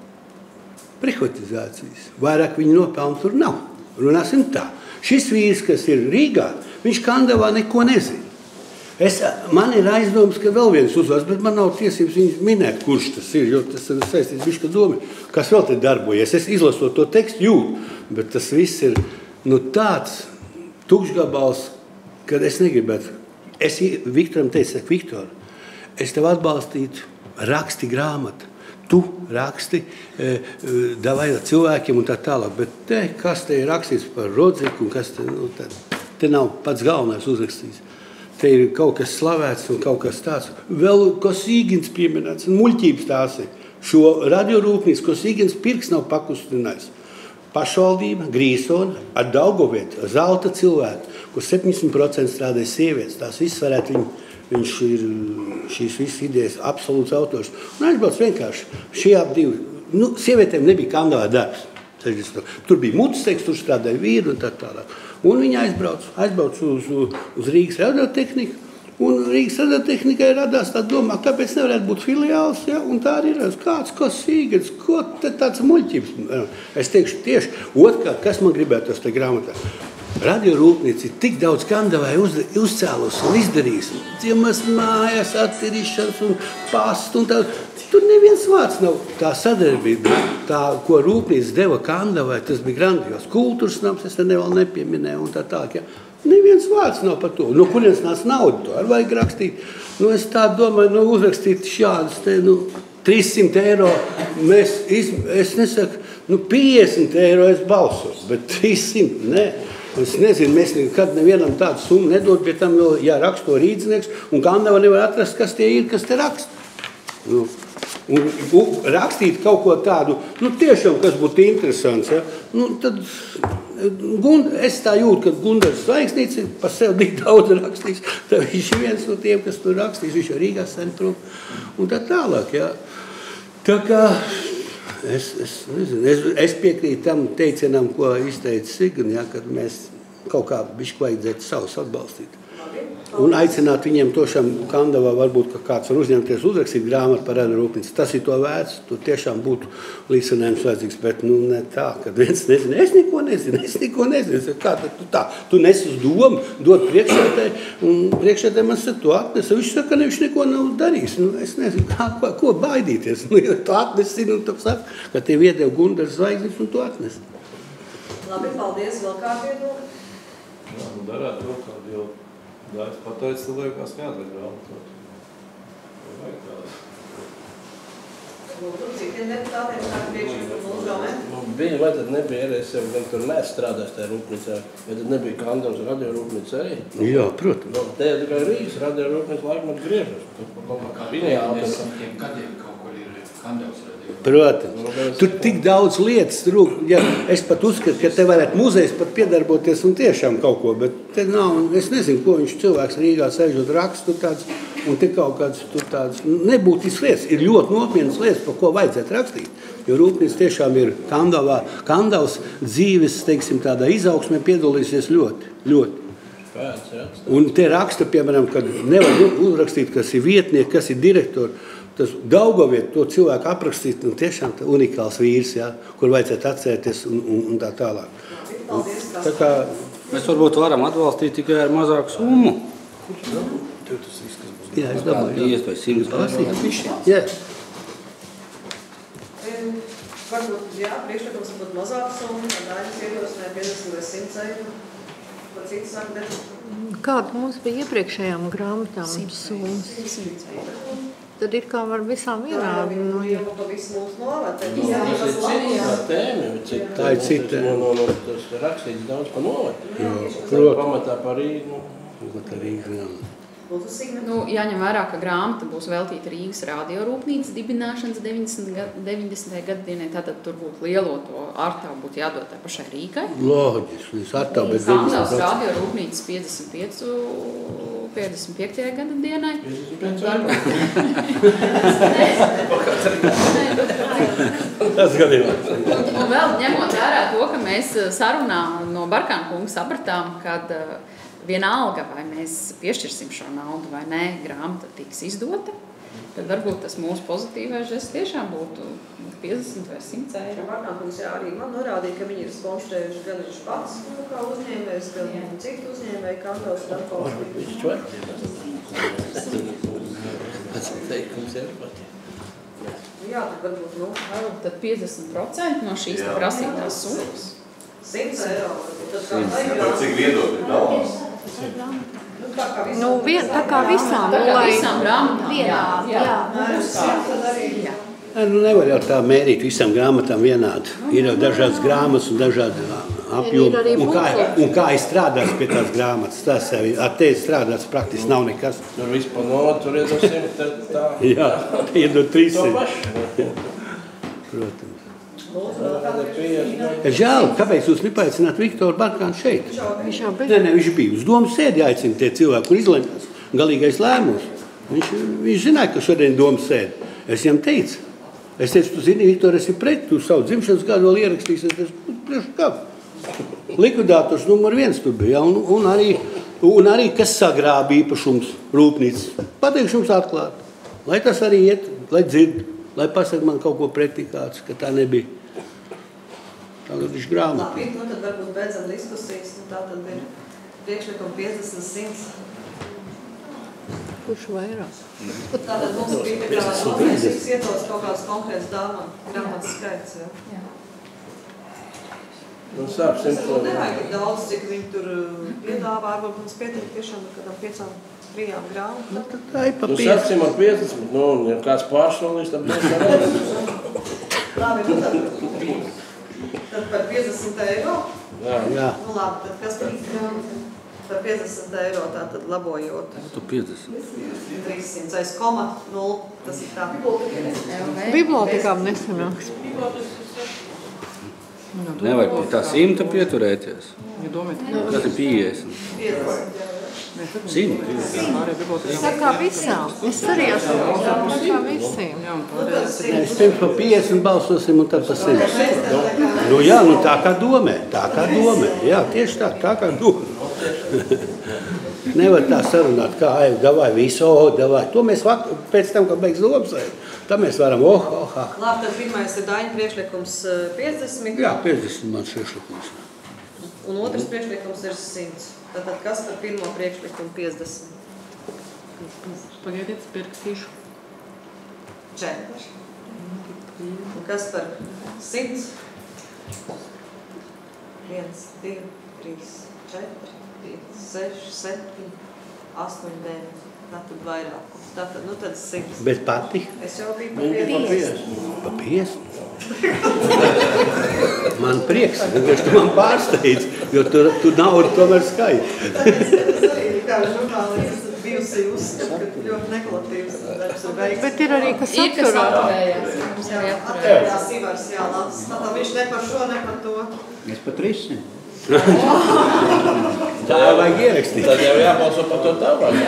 privatizācijas. Vairāk viņa nopelnu tur nav. Runāsim tā. Šis vīrs, kas ir Rīgā, viņš Kandavā neko nezina. Man ir aizdoms, ka vēl viens uzvārds, bet man nav tiesības viņus minēt, kurš tas ir, jo tas ir saistīts bišķi domi, kas vēl te darbojies. Es izlasot to tekstu jūtu, bet tas viss ir tāds tukšgabals, kad es negribētu. Es Viktoram teicu, Viktor, es tev atbalstītu, raksti grāmatu. Tu raksti, davai cilvēkiem un tā tālāk, bet kas te ir rakstīts par Rodziku un kas te nav pats galvenais uzrakstīts. Te ir kaut kas slavēts un kaut kas tāds. Vēl Kosīgins pieminēts un muļķības tās ir. Šo radiorūpnīcu Kosīgins pirks nav pakustinājis. Pašvaldība, Grīsona, ar Daugavietu, zelta cilvēku, kur 70% strādāja sievietes. Tās viss varētu viņš ir šīs visas idejas absolūts autors. Un aizbrauc vienkārši. Šie ap divi. Sievietēm nebija Kandavā darbs. Tur bija mutsteiks, tur strādāja vīri un tā tālāk. Un viņi aizbrauc uz Rīgas radiotehniku, un Rīgas radiotehnikai radās tā domā, kāpēc nevarētu būt filiāls, ja? Un tā arī ir kāds Kosīgins, ko te tāds muļķības. Es teikšu tieši, otrkārt, kas man gribētos te grāmatā. Radiorūpnīca ir tik daudz Kandavai uzcēlus un izdarījis. Dziemas mājas, attīrīšanas un pastu un tā. Tur neviens vārds nav. Tā sadarbība, tā, ko rūpnīca deva Kandavai, tas bija grandios. Kultūras nams, es te vēl nepieminēju un tā tālāk. Ja? Neviens vārds nav par to. No kurienes nāc naudu, to arī vajag rakstīt. Es tā domāju, uzrakstīt šādas te, 300 eiro. Es nesaku, 50 eiro es balsos, bet 300, ne. Es nezinu, mēs nekad nevienam tādu summu nedod, bet tam vēl jāraksto rīdznieks, un Kandava nevar atrast, kas tie ir, kas te raksta. Un rakstīt kaut ko tādu, tiešām, kas būtu interesants, ja? Tad es tā jūtu, ka Gundars Zvaigznīts ir par sevi tik daudz rakstījis, tad viņš ir viens no tiem, kas tur rakstīs, viņš jau Rīgā centrum, un tā tālāk, ja? Tā kā es nezinu, es piekrītu tam teicienam, ko izteica Signa, ja, kad mēs kaut kā bišķi vajadzētu savus atbalstīt. Un aicināt viņiem tošām Kandavā varbūt, ka kāds var uzņemties uzrakstīt grāmatu par radiorūpnīcu. Tas ir to vērts, tur tiešām būtu līdzinājums vajadzīgs, bet ne tā, kad viens nezina, es neko nezinu. Kā tad tu tā? Tu nes uz domu, dod priekšētē, un priekšētē man saka, tu atnesi. Viņš saka, ka viņš neko nav darījis. Es nezinu, ko baidīties. Ja tu atnesi, tu saka, ka tev iedev Gundars Zvaigznes, un tu atnesi. Labi, paldies, vēl kādu viedokli? Jā, darētu vēl kādu, jo Dainis pateica, tu liekas, jāatver grāmatot. Vai vajag tādu? Lūdzu, citiem deputātiem kādu priekšlikumu lūdzu vēl? Bija, vai tad nebija arī, es jau gan tur nestrādāju tajā rūpnīcā, vai tad nebija Kandavas radiorūpnīca arī? Jā, protams. Te ir tikai Rīgas radiorūpnīca laikmat griežas. Kādiem gadiem kaut kur ir Kandavas radiorūpnīca? Protams. Tur tik daudz lietas trūk. Ja, es pat uzskatu, ka te varētu muzejs pat piedarboties un tiešām kaut ko, bet te nav, es nezinu, ko viņš cilvēks Rīgā sēžot rakstu tāds, un te kaut kāds tur tāds nebūtisks lietas. Ir ļoti nopietnas lietas, par ko vajadzētu rakstīt. Jo rūpnīca tiešām ir Kandavas dzīves, teiksim, tādā izaugsmē piedalīsies ļoti. Un te raksta, piemēram, kad nevar uzrakstīt, kas ir vietnieki, kas ir direktori. Tas Daugaviet to cilvēku aprakstīt, un tiešām unikāls vīrs, jā, kur vajadzētu atcerēties un tā tālāk. Tā kā mēs varbūt varam atbalstīt tikai ar mazāku summu. Jā, es domāju. Jā. Varbūt, jā, priekšlikums būtu mazāku summu, tad Dainis ierosināja 50 vai 100 eiro. Ko citi saka, Kāda mums bija iepriekšējām grāmatām summas? 100 eiro. Tad ir kā var visām vienādi. Jā, to visu mūsu novērtē. Tā ir cita. Tas rakstīts daudz pa novērtē. Pamatā par Rīgu. Jāņem vērā, ka grāmata būs veltīta Rīgas radiorūpnīcas dibināšanas 90. gadadienai, tātad tur būtu lielo to ārtavu būtu jādod tā pašai Rīgai. Loģiski, ārtavu, bet 90%. Kandavas radiorūpnīcas 55. gadadienai. 55. Tas gadījumā. Un vēl ņemot vērā to, ka mēs sarunā no Barkāna kunga sapratām, kad vienalga, vai mēs piešķirsim šo naudu vai nē, grāmata tiks izdota, tad varbūt tas mūsu pozitīvais žests tiešām būtu 50 vai 100 eiro. Barkāna kungs arī man norādīja, ka viņi ir sponsorējuši gan viņš pats, kā uzņēmējs, gan citu uzņēmēju, Kandavas un atbalstīt. Jā, tad varbūt, tad 50% no šīs prasītās summas. 100 eiro. Cik viedokļi ir daudz? Tā kā visām. Tā kā visām grāmatām. Jā. Nevar jau tā mērīt visām grāmatām vienādi. Ir jau dažādas grāmatas un dažādi apjomi. Un kā ir strādāts pie tās grāmatas. Tas ar tevi strādāts praktiski nav nekas. Tur vispār tur iedod 100, tā. Jā, iedod 300. Protams. Žēl, kāpēc jūs nepaicināt Viktoru Barkānu šeit? Viņš bija uz domu sēdi aicina tie cilvēki, kur izlemjās galīgais lēmums. Viņš zināja, ka šodien domu sēdi. Es viņam teicu, tu zini, Viktor, esi pret, tu savu dzimšanas gadu vēl ierakstīsi, priekš kā? Likvidātors numur 1 tu bija, un arī kas sagrāba īpašums rūpnīcas. Pateikšu jums atklāt, lai tas arī iet, lai dzird, lai pasaka man kaut ko pretī kāds, ka tā nebija. Tagad viņš grāmata. Labi, tad varbūt beidzam diskusijas. Tā tad ir priekšlikuma 50-100. Kurš vairāk? Tātad mums bija piedāvāt noteikts ietos kaut kāds konkrēts grāmatas skaits. Jā. Sāksim to. Nevajag tik daudz, cik viņi tur piedāvā. Varbūt mums pietiek tiešām kādām 5-3 grāmatām. Tā ir pa 50. Sāksim ar 50. Ja kāds pārsolīs, tad mēs varam. Labi, tad par 50 eiro? Jā. Labi, tad kas par 50 eiro tātad labojot? Tu 50. 300 aiz koma 0, tas ir tā. Bibliotekām nesanāks. Nevajag pie tā 100 pieturēties. Tas ir 50. 100. Tā kā visām. Es arī esmu tā kā visiem. Mēs pirms pa 50 balsosim un tad pa 100. Jā, tā kā domē. Jā, tieši tā kā domē. Nevar tā sarunāt, kā davai visu, davai. To mēs pēc tam, kad beigs domsēt, tad mēs varam, Labi, tad pirmais ir Daņa priekšlikums 50. Jā, 50 mans priekšlikums. Un otrs priekšlikums ir 100. Tātad kas par pirmo priekšlikumu 50? Pagaidiet, pierakstīšu. 4. Un kas par 100? 1, 2, 3, 4, 5, 6, 7, 8, 9. Tātad vairākums. Tātad, tad 100. Bet pati? Es jau biju pa 50. Pa 50? Man prieks, tu man pārsteidz. jo tu naudu tomēr skaiti. Es arī kā žurnālists bijusi uzskata, ka ļoti nekvalitīvs darbs ir veikts. Bet ir arī, kas atturā. Atturējās Ivars, jā, labs. Tātad viņš ne par šo, ne par to. Es pat risinu. Tā vajag ierakstīt. Tad jau jābalso par to tālāk.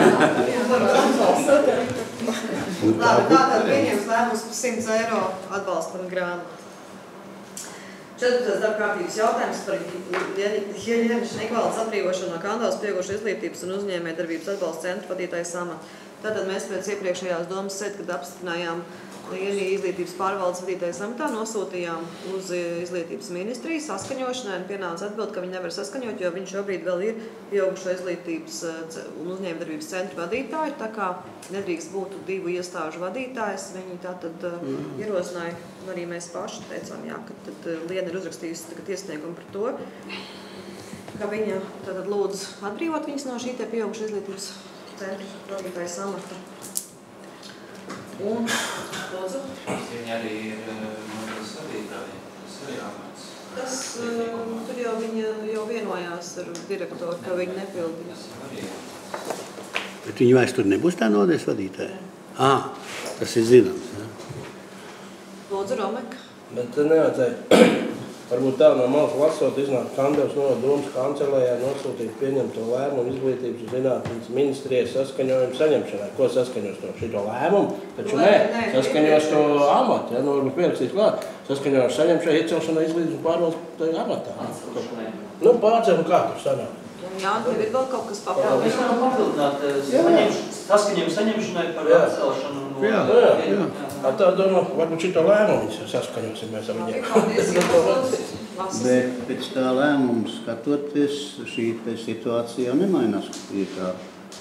Tātad pieņems lēmums par 100 eiro atbalstam grāmatu. 14. darbkārtības jautājums par ģenerēšanu ekvalitātes atbrīvošanu no Kandavas pieaugušo izglītības un uzņēmējdarbības atbalsta centra vadītājas amata. Tātad mēs pēc iepriekšējās domas sēd, kad apstiprinājām Lienī izglītības pārvaldes vadītājas amatā, nosūtījām uz izglītības ministriju saskaņošanai un pienāca atbild, ka viņi nevar saskaņot, jo viņš šobrīd vēl ir pieaugušo izglītības un uzņēmējdarbības centra vadītāji, tā kā nedrīkst būt 2 iestāžu vadītājs. Viņi tātad ierosināja, un arī mēs paši teicām, jā, ka tad Liena ir uzrakstījusi tagad iesniegumu par to, ka viņa tātad lūdz atbrīvot viņas no šī te pieaugušo izglītības centra vadītājas amata. Un, lūdzu. Viņi arī ir nodas vadītāji, tas arī jāmāc. Tas, tur jau viņa jau vienojās ar direktoru, ka viņi nepildīs. Bet viņi vairs tur nebūs tā nodaļas vadītāja? Tas ir zināms. Lūdzu, Romeka. Bet nevajadzēja. Varbūt tā no malas lasot, iznāk Kandavas novada domas kancelējā nosūtīt pieņemto lēmumu izglītības un zinātnes ministrijas saskaņojumu saņemšanai. Ko saskaņos to šito lēmumu? Taču nē, saskaņos to amatu, ja, varbūt pierakstīt klāt. Saskaņos saņemšanai iecelšanai izglītības un pārvaldes amatā. Nu, pārcēlu kā tur sanāk. Jā, tev ir vēl kaut kas papildināt. Mēs varam papildināt saskaņojumu saņemšanai par atcelšanu. Jā. Tā domā, varbūt šito lēmumu saskaņosim mēs ar viņiem. Bet pēc tā lēmuma skatoties, šī situācija jau nemainās. Ir tā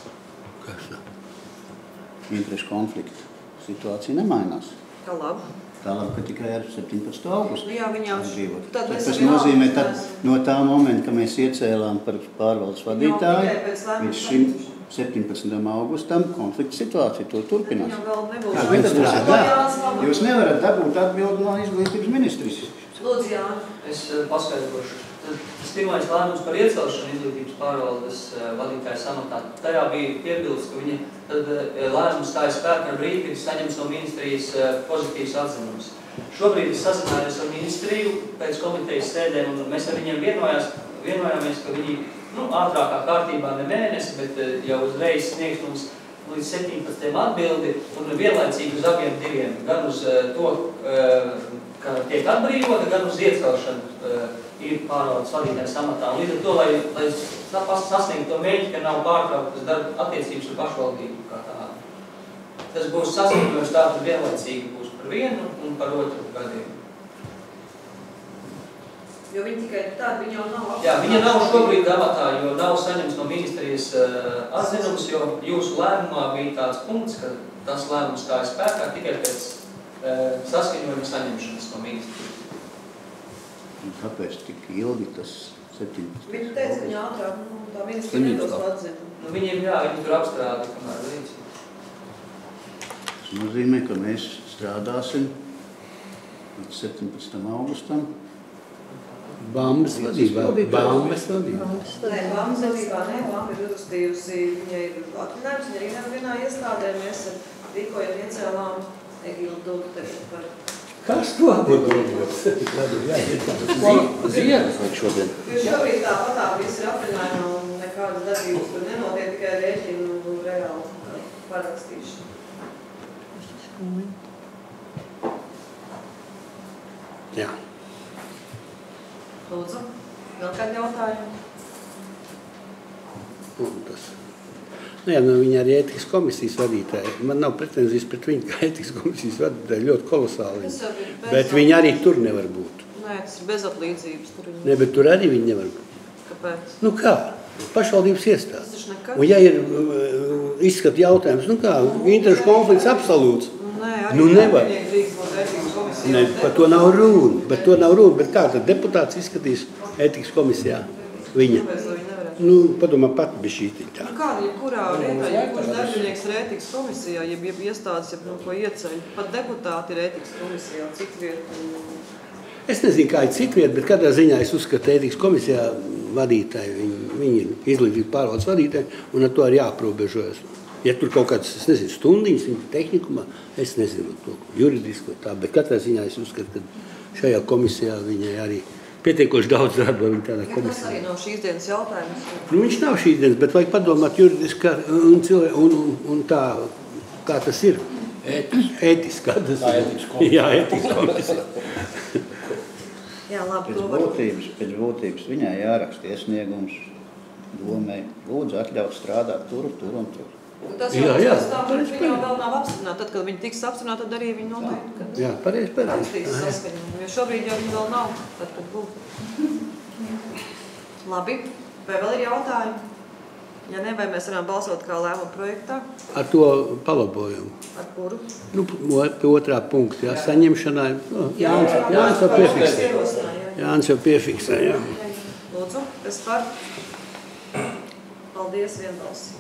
interešu konflikta situācija nemainās. Kā labi. Tā labi, ka tikai ar 17. augustu. Jā, viņām tas nozīmē, tad no tā momenta, ka mēs iecēlām par pārvaldes vadītāju, līdz šim 17. augustam konflikta situācija to turpinās. Kā tad strādā? Jūs nevarat dabūt atbildi no izglītības ministrijas. Lūdzu, jā. Es paskaidrošu. Tas pirmais lēmums par iecelšanu izglītības pārvaldes vadītājas amatā. Tajā bija piebildes, ka viņa tad lēmums stāja spēkā ar brīdi, kad saņems no ministrijas pozitīvs atzinums. Šobrīd es sazinājos ar ministriju pēc komitejas sēdēm, un mēs ar viņiem vienojāmies, ka viņi ātrākā kārtībā ne mēnesi, bet jau uzreiz sniegs mums līdz 17. atbildi un vienlaicīgi uz abiem diviem. Gan uz to, ka tiek atbrīvota, gan uz iecelšanu ir pārvaldes vadītājas amatā. Un līdz ar to, lai sasniegtu to mērķi, ka nav pārtrauktas darba attiecības ar pašvaldību kā tādu. Tas būs saskaņojums tātad vienlaicīgi būs par vienu un par otru gadījumu. Jo viņi tikai tādi, viņi jau nav apstākļi. Jā, viņa nav šobrīd amatā, jo nav saņemts no ministrijas atzinums, jo jūsu lēmumā bija tāds punkts, ka tas lēmums stāja spēkā tikai pēc saskaņojuma saņemšanas no ministrijas. Kāpēc tik ilgi tas 17? Viņi teica, ka viņa ātrāk, tā ministrija nedos atzinumu. Viņiem, jā, viņi tur apstrādi, kamēr līdz. Tas nozīmē, ka mēs strādāsim līdz 17. augustam. Bambas vadībā. Nē, Bambas vadībā, nē, Bamba ir uzrakstījusi, viņa ir atvinājums, viņa arī nevienā iestādē, mēs rīkojam iecēlām Egildu tagad par... Kas to apgudrojos? Ziedas vai šodien? Jo šobrīd tāpatā viss ir atvinājumā un nekādas darbības tur nenotiek, tikai rēķinu un reāli parakstīšana. Jā. Lūdzu, vēl kādi jautājumi? Viņa arī ētikas komisijas vadītāja. Man nav pretenzijas pret viņu, ka ētikas komisijas vadītāja ļoti kolosāli. Bet viņi arī tur nevar būt. Nē, tas ir bezatlīdzības. Nē, bet tur arī viņi nevar būt. Kāpēc? Nu kā? Pašvaldības iestādes. Tas taču nekas. Un ja ir izskata jautājums, nu kā, interešu konflikts absolūts. Nē, nu nevar. Ne, par to nav runa. Bet kā tad deputāts izskatīs ētikas komisijā? Viņa. Nu, padomā pat bija šī tā. Nu kāda, jebkurā vietā, jebkurš darbinieks ir ētikas komisijā, jeb iestādes, ko ieceļ. Pat deputāti ir ētikas komisijā, citu vietu. Es nezinu, kā ir citu vietu, bet kādā ziņā es uzskatu ētikas komisijā vadītāji, viņi ir izglītības pārvaldes vadītāji, un ar to arī jāaprobežojas. Ja tur kaut kāds, es nezinu, stundiņas viņa tehnikumā, es nezinu to juridisko tā, bet katrā ziņā es uzskatu, ka šajā komisijā viņai arī pietiekoši daudz darba viņa tādā komisijā. Tas arī nav šīs dienas jautājums. Nu, viņš nav šīs dienas, bet vajag padomāt juridiski un tā, kā tas ir. Ētiski, kā tas ir. Jā, ētiski komisija. Jā, labi, pēc būtības viņai jāraksta iesniegums domai. Lūdzu, atļaut strādāt tur un tur. Tas jau viņa vēl nav apstiprināta. Tad, kad viņa tiks apstiprināta, tad arī viņa noteikti. Jā, pareizi. Rakstīs saskaņojumu. Jo šobrīd jau viņa vēl nav. Tad, kad būtu. Labi. Vai vēl ir jautājumi? Ja ne, vai mēs varam balsot kā lēmuma projektā? Ar to palabojumu. Ar kuru? Nu, pie otrā punkta, jā, saņemšanai. Jānis jau piefiksē. Jānis jau piefiksē, jā. Lūdzu, kas par? Paldies, vienbalsi.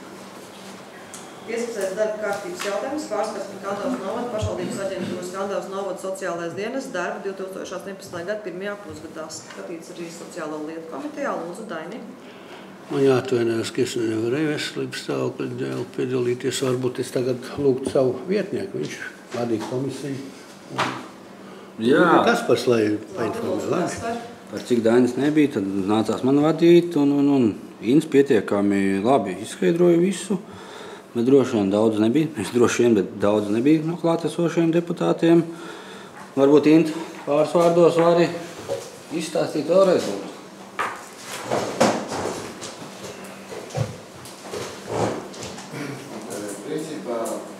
15. darba kārtības jautājums pārskats par Kandavas novada pašvaldības aģentūras Kandavas novada sociālais dienas darbu 2018. gada 1. pusgadā. Skatīts arī sociālo lietu komitejā. Lūdzu, Daini. Man jāatvainojas, ka es nevarēju veselības stāvokļa dēļ piedalīties. Varbūt es tagad lūgtu savu vietnieku. Viņš vadīja komisiju. Jā. Kaspars, lai painformē. Par cik Dainis nebija, tad nācās man vadīt. Un Ins pietiekami labi izskaidroja visu. Bet droši vien daudz nebija. Es droši vien, bet daudz nebija no klātesošiem deputātiem. Varbūt Inta pāris vārdos vari izstāstīt vēlreiz. Principā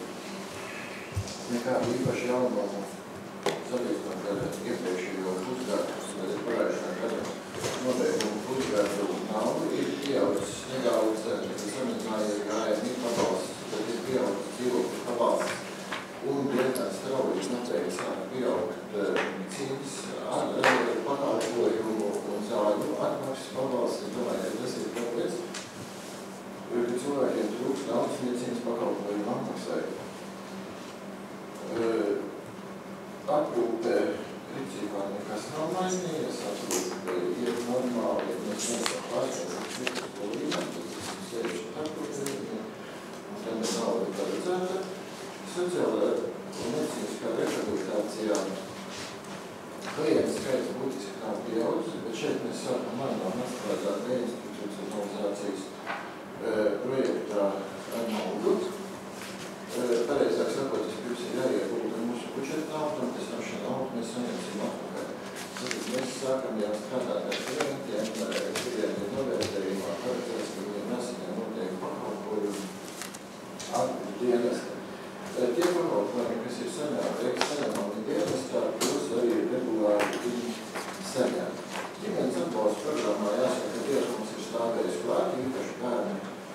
nekāda īpaša jaunuma salīdzinot ar iepriekšējo pusgadu, bet ir pagājušā gada noteikumu pusgadu nav, ir pieaudzis nedaudz, kas samazinājies gājumi pabalsts, bet ir pieaudzis dzīvokļu pabalsts un diezgan strauji noteikti sāk pieaugt cīņas pakalpojumu un zāļu atmaksas pabalsts. Es domāju, ka tas ir tāpēc, ka cilvēkiem trūks naudas medicīnas pakalpojumu atmaksai. Aprūpē principā nekas nav mainījies, aprūpē ir normāli, ja mēs nesam pārstāvēt citus to līmeni, tad esam sējuši aprūpē, un tad nauda paredzēta. Sociālā un medicīniskā rehabilitācijā klientu skaits būtiski nav pieaudzis, bet šeit mēs sākam mainām atstrādāt deinstitucionalizācijas projektā ar naudu. Pareizāk sakot, tas pirms ir jāiegulda mūsu budžeta naudu, un pēc tam šo naudu mēs saņemsim atpakaļ. Tad mēs sākam jau strādāt ar klientiem, klientiem novērtējumā, paredzēs, ka viņiem nesaņem noteikti pakalpojumu ārpus dienesta. Tie pakalpojumi, kas ir saņemami dienestā, tos arī regulāri viņi saņem. Ģimenes atbalsta programmā jāsaka, ka tieši mums ir stāvējis klāt, īpaši bērni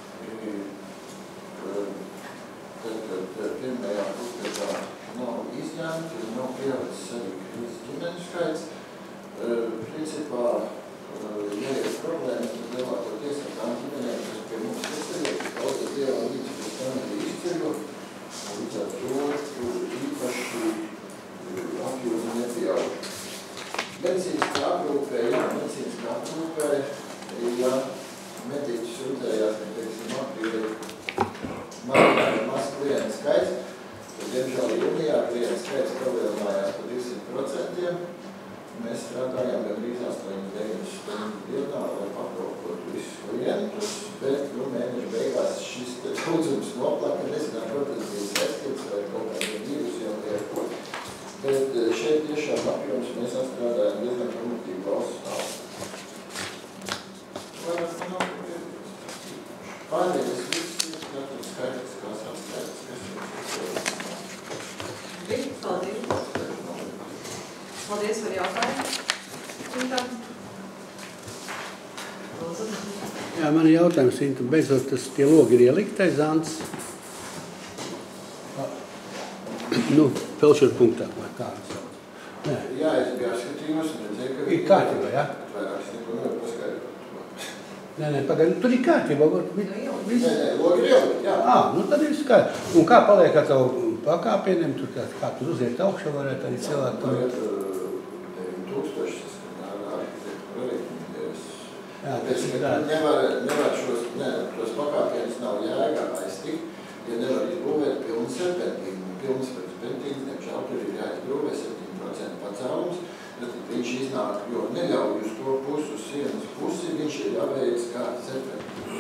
tad pirmajā pusgadā nav izņēmti, nav pieaudzis arī ģimeņu skaits. Principā, ja ir problēmas, tad lielākoties ar tām ģimenēm, kas pie mums nesariet, daudz Dieva līdz pēc tam arī izceļo, un līdz ar to īpaši apjūzi nepieaug. Medicīniskā aprūpē, ja mediķis rūtējās, ka, teiksim, maz klientu skaits, tad, diemžēl, jūnijā klientu skaits palielinājās par 200%. Mēs strādājām gandrīz 8-9 stundu dienā, lai pakalpotu visus klientus, bet mēneša beigās šis daudzums noplaka, nezinām, protams, bija saistīts vai kaut kādiem vīrusiem vai ar ko. Bet šeit tiešām apjoms mēs atstrādājām diezgan produktīvu valsts naudu. Pārējais viss ir katrs skaidrs, kas atskaidrs, kas ir. Paldies. Paldies par jautājumu. Jā, man ir jautājums, Inta, beidzot tie logi ir ieliktais Zants. Nu, Pelšoru punktā, vai kā sauc? Nē. Jā, es biju skatījumos un redzēju, ka... Ir kārtībā, jā? Vairāk es neko nevaru paskaidrot. Nē, pagaidi, tur ir kārtībā. Nē, logi ir ielikt, jā. Nu tad ir skaidrs. Un kā paliek ar tavu pakāpieniem, tur kā tu uziet augšā, varētu arī cilvēku... 9000 ar arhitektu Nevar tos pakāpienus nav jēga aiztikt, ja nevar izbūvēt pilnu serpentīnu. Pilnu serpentīnu, diemžēl, tur ir jāizbūvē 7% pacēlums, tad viņš iznāk, jo neļauj uz to pusi, uz sienas pusi, viņš ir jāveic kā serpentīnu.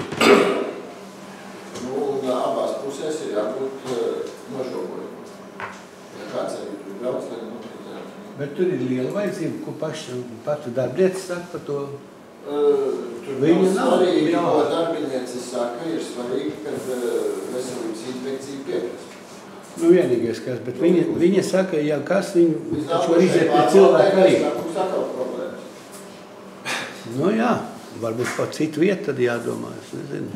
Un abās pusēs ir jābūt nožogojumam. Ja kāds arī tur brauc, tad Bet tur ir liela vajadzība, ko pati darbinieci saka par to? Tur nav svarīgi, ko darbinieci saka, ir svarīgi, kad veselības inspekcija pieprasa. Nu, vienīgais kas, bet viņa saka, ja kas, viņu taču var iziet pie cilvēku arī. Nu jā, varbūt pa citu vietu tad jādomā, es nezinu.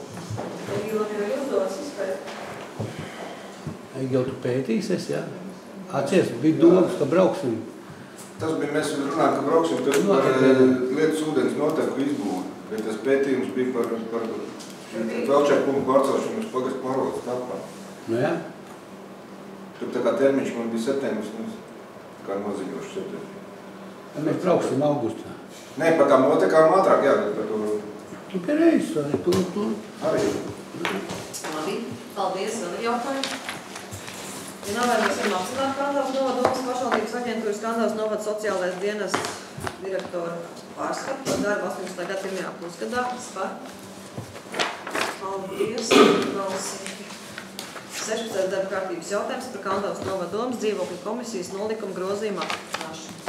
Egil, tu pētīsies, jā? Atcies, bija domas, ka brauksim. Tas bija, mēs runājam, ka brauksim par lietas ūdens noteku izbūvi, bet tas pētījums bija par Velčākumu pārcelšanu uz pagastu pārvaldes tāpā. Nu jā. Tur tā kā termiņš man bija septembris, kā noziņoši septembris. Mēs brauksim augustā. Nē, par tām notekām ātrāk, jā, bet par to... Tu pie reizes, tu. Arī. Labi, paldies, vēl ir jautājumi. Ja nav vai mēs varam apstiprināt Kandavas novada Domas pašvaldības aģentūras Kandavas novada sociālais dienests direktora pārskatu par darbu 18. gada 1. pusgadā. Par. Paldies, balsīgi. 16. darba kārtības jautājums par Kandavas novada Domas dzīvokļu komisijas nolikuma grozījumu apstiprināšanu.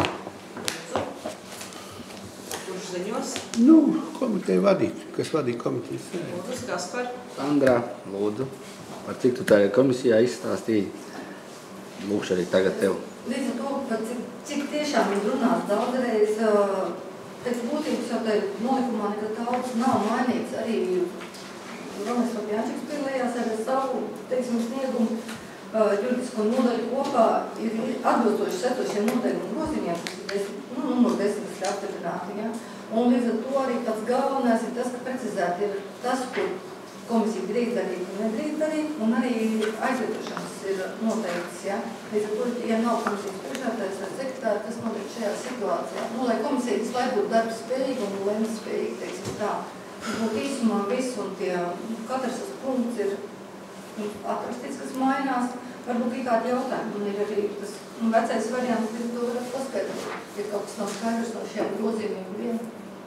Kurš ziņos? Nu, komiteju vadīt, kas vadīja komitejas sēdi. Lūdzu, Kaspar. Sandra, lūdzu, par cik tu tajā komisijā izstāstīji? Lūkšu arī tagad tev. Līdz ar to, cik tiešām ir runāts daudzreiz, pēc būtības jau tai nolikumā nekad daudz nav mainīts. Arī Romas Papjāņčiks piedalījās ar savu, teiksim, sniegumu juridisko nodaļu kopā ir atbilstoši setošiem noteikumu grozījumiem, kas ir numur 10, kas ir apstiprināti. Ja? Un līdz ar to arī pats galvenais ir tas, ka precizēti ir tas, kur komisija drīz darīt un nedrīz darīt, un arī aizvietošanas ir noteikts, ja? Līdz ar to, ja nav komisijas priekšsēdētājs vai sekretāri, kas notiek šajā situācijā. Nu, lai komisija visu laiku būtu darba spējīga un lemas spējīga, teiksim tā. Būtu īsumā viss, un katrs tas punkts ir atrastīts, kas mainās. Varbūt ir kādi jautājumi, un ir arī tas vecais variants, ka to varat paskaidrot, ja kaut kas nav skaidrs no šiem grozījumiem vien.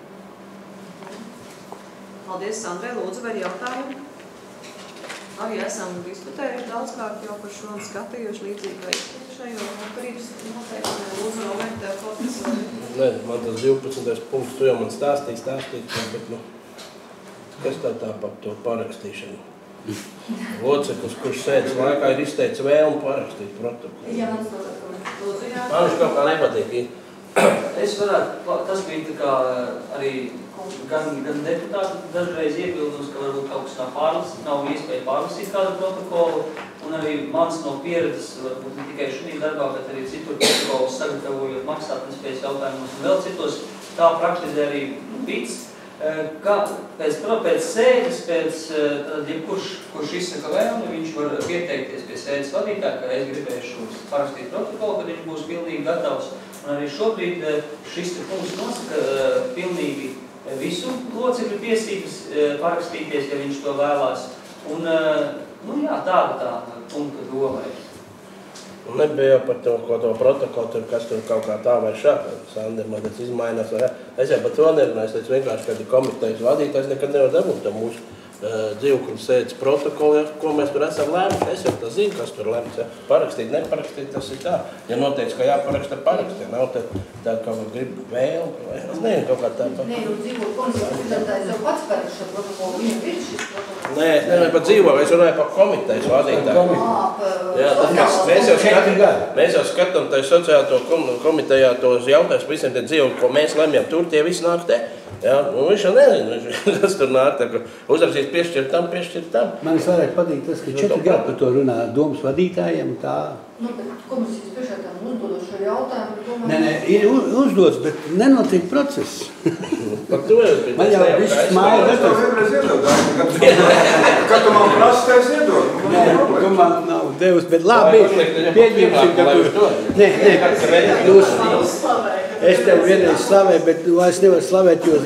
Paldies, Sandrai. Lūdzu, vai jautājumi? Arī esam diskutējuši daudzkārt jau par šo un skatījuši līdzīgi vai iepriekšējo atkarības noteikumu. Lūdzu, Romet, tev kaut kas vai? Nē, man tas 12. punkts, tu jau man stāstīji, bet nu, kas tā par to parakstīšanu? Loceklis, kurš sēdes laikā ir izteicis vēlmu parakstīt protokolu. Jā, lūdzu, jā. Man viņš kaut kā nepatīk. Es varētu, tas bija tā kā arī gan deputāti dažreiz iebildums, ka varbūt kaut kas nav iespēja pārlasīt kādu protokolu, un arī mans no pieredzes, varbūt ne tikai šī darbā, bet arī citur protokolus sagatavojot maksātnespējas jautājumus un vēl citos, tā praktizē arī Vits. Pēc sēdes, kurš izsaka vēlmi, viņš var pieteikties pie sēdes vadītāja, ka es gribēšu parakstīt protokolu, kad viņš būs pilnīgi gatavs. Un arī šobrīd šis punkts nosaka pilnīgi visu locekļu tiesības parakstīties, ja viņš to vēlās. Un, nu jā, tāda punkta doma ir. Un nebija jau par to, ko to protokolu, tur, kas tur kaut kā tā vai šā, Sandra, man tas izmainās, vai ne? Es jau par to nerunāju, es teicu vienkārši, kad ir komitejas vadītājs, nekad nevar dabūt to mūsu dzīvokļu sēdes protokolu, ja, ko mēs tur esam lēmuši. Es jau tā zinu, kas tur lemts. Ja. Parakstīt, neparakstīt, tas ir tā. Ja noteic, ka jāparaksta, parakstīt. Nav tā kaut kā grib vēl. Es nezinu, kaut kā tā. Nē, nu dzīvokļu komisijas priekšsēdētājs jau pats parakst šo protokolu. Viņam ir šis protokols. Nē, es nezinu par dzīvokļu, es runāju par komitejas vadītāju. Jā, mēs jau skatām tai sociālo komitejā tos jautājumus, visiem tie dzīvokļi, ko mēs lemjam tur, tie visi nāk te. Jā, nu viņš jau nezina, kas tur nāk, tā, ka uzrakstīt piešķirt tam. Man vairāk patīk tas, ka 4 gadi par to runā domas vadītājiem, tā. Nu, bet komisijas priekšsēdētājiem uzdodot šo jautājumu, Nē, ir uzdots, bet nenotiek process. Par to jau man jau viss māja Kad tu man prasi, es iedodu. Nē, tu man nav devis, bet labi, pieņemsim, ka tu... Nē, es tev vienreiz slavēju, bet es nevaru slavēt, jo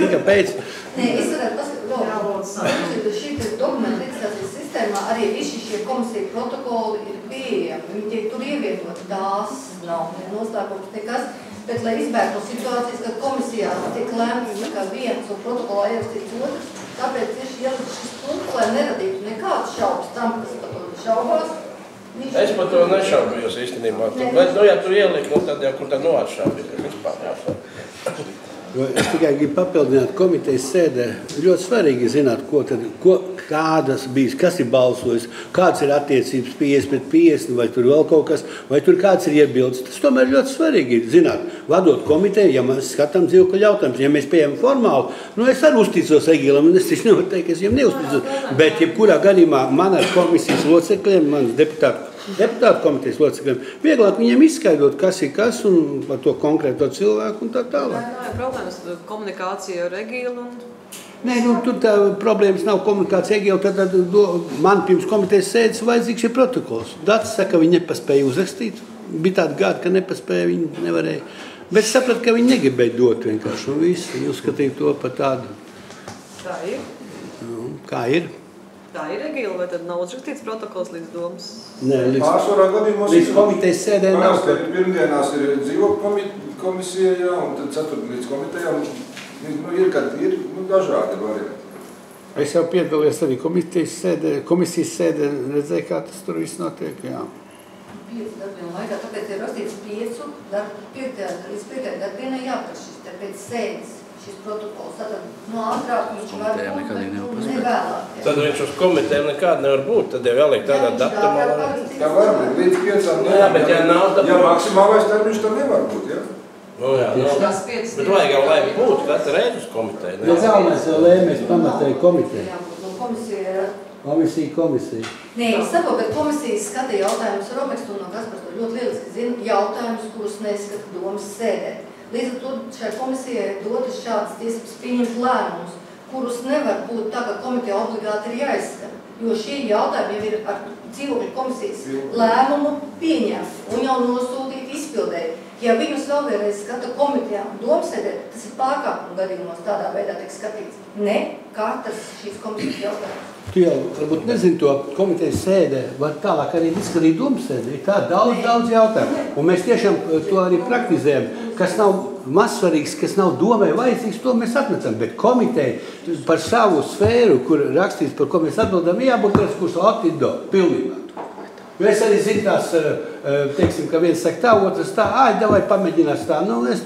tikai pēc. Nē, es varētu paskatīt, šī dokumenta reģistrācijas sistēmā arī visi šie komisiju protokoli ir pieejami. Viņi tiek tur ievietot, tās nav noslēpums nekas, bet, lai izbēgtu no situācijas, kad komisijā tiek lēmts kā viens un protokolā ierakstīts otrs, tāpēc tieši ielikt šis punkts, lai neradītu nekāds šaubas tam, kas par to šaubās. Es par to nešaubījos īstenībā. Bet, ja tu ieliek, tad jau kur tad noatšaubīt, vispār jāsaka. Es tikai gribu papildināt komitejas sēdē. Ļoti svarīgi zināt, kādas bijis, kas ir balsojis, kāds ir attiecības 50/50, vai tur vēl kaut kas, vai tur kāds ir iebildes. Tas tomēr ļoti svarīgi ir zināt. Vadot komiteju, ja mēs skatām dzīvokļu jautājumus, ja mēs pieejam formāli, es arī uzticos Egilam, un es taču nevaru teikt, ka es viņam neuzticos. Bet, jebkurā gadījumā man ar komisijas locekļiem, manas deputātu komitejas locekļiem, vieglāk viņiem izskaidrot, kas ir kas, un par to konkrēto cilvēku un tā tālāk. Problēmas komunikācija ar Egilu un... Nē, tur tā problēmas nav komunikācija Egilu, tad man pirms komitejas sēdes vajadzīgs ir protokols. Dats saka, viņi nepaspēja uzrakstīt. Bija tāda gada, ka nepaspēja, viņi nevarēja. Bet sapratu, ka viņi negribēja dot vienkārši un viss. Viņi uzskatīja to par tādu. Tā ir? Kā ir? Tā ir Egila, vai tad nav uzrakstīts protokols līdz domas? Nē, pārsvarā gadījumos līdz komitejas sēdē nav. Pirmdienās ir dzīvokļu komisija, jā, un tad ceturtdien līdz komitejām. Ir dažādi varianti. Es jau piedalījos arī komisijas sēdē, redzēju, kā tas tur viss notiek, jā. 5 darbienu laikā, tāpēc ir rakstīts 5 līdz 5 darbienai jāpēc šis te pēc sēdes šis protokols. Tātad no ātrāk viņš var būt, nevēlāk. Tad viņš uz komitejām nekāda nevar būt, tad jau jāliek tādā datumā. Tā var būt līdz 5. Jā, bet ja nav, tad... Ja maksimālais termiņš tam nevar būt, jā? Bet vajag jau, lai būtu katru reizi uz komiteju. Ja galvenais jau lēmēs pamatēja komiteju. Komisija. Nē, es saprotu, bet komisijas skata jautājumus Romeks un no Kaspars to ļoti lieliski zina jautājumus, kurus neskata domas sēdē. Līdz ar to šai komisijai dotas šādas tiesības pieņemt lēmumus, kurus nevar būt tā, ka komiteja obligāti ir jāizskata. Jo šie jautājumi jau ir ar dzīvokļu komisijas lēmumu pieņemt un jau nosūtīt izpildēji. Ja viņus vēl vienreiz skata komitejā un domsēdē, tas ir pārkāpuma gadījumos tādā veidā tiek skatīts. Ne katrs šīs komisijas jautājums. Tu jau varbūt nezini to komitejas sēdē, var tālāk arī izskatīt domsēdē. Ir tā daudz jautājumu. Un mēs tiešām to arī praktizējam. Kas nav mazsvarīgs, kas nav domai vajadzīgs, to mēs atmetam. Bet komiteja par savu sfēru, kur rakstīts, par ko mēs atbildam, jābūt tas, kurš attido pilnībā. Jo es arī zinu tās, teiksim, ka viens saka tā, otrs tā, davai pamēģinās tā.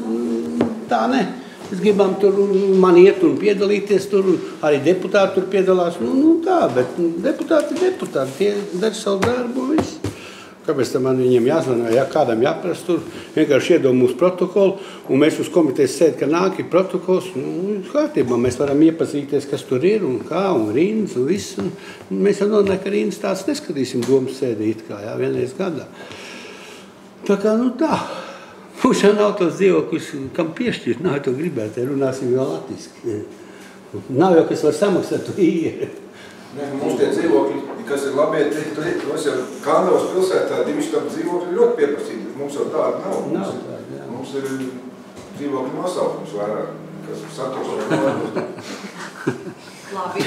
Tā ne. Mēs gribam tur, man iet un piedalīties tur, un arī deputāti tur piedalās. Tā, bet deputāti ir deputāti, tie dara savu darbu un viss. Kāpēc tam man viņiem jāzvanā, ja kādam jāprast tur, vienkārši iedod mūsu protokolu, un mēs uz komitejas sēdi, ka nāk ir protokols, kārtībā mēs varam iepazīties, kas tur ir, un kā, un rindas, un viss. Un mēs jau nonāk, ka rindas tāds neskatīsim domas sēdi it kā, jā, vienreiz gadā. Tā kā, tā. Mums jau nav tos dzīvokļus, kam piešķirt, nav to gribēt, runāsim jau latviski. Nav jau, kas var samaksāt to īri. Mums tie dzīvokļi, kas ir labie, tos jau Kandavas pilsētā divi štabu dzīvokļi ļoti pieprasīti. Mums jau tāda nav. Mums ir dzīvokļu nosaukums vairāk, kas saturs vai vārdos. Labi.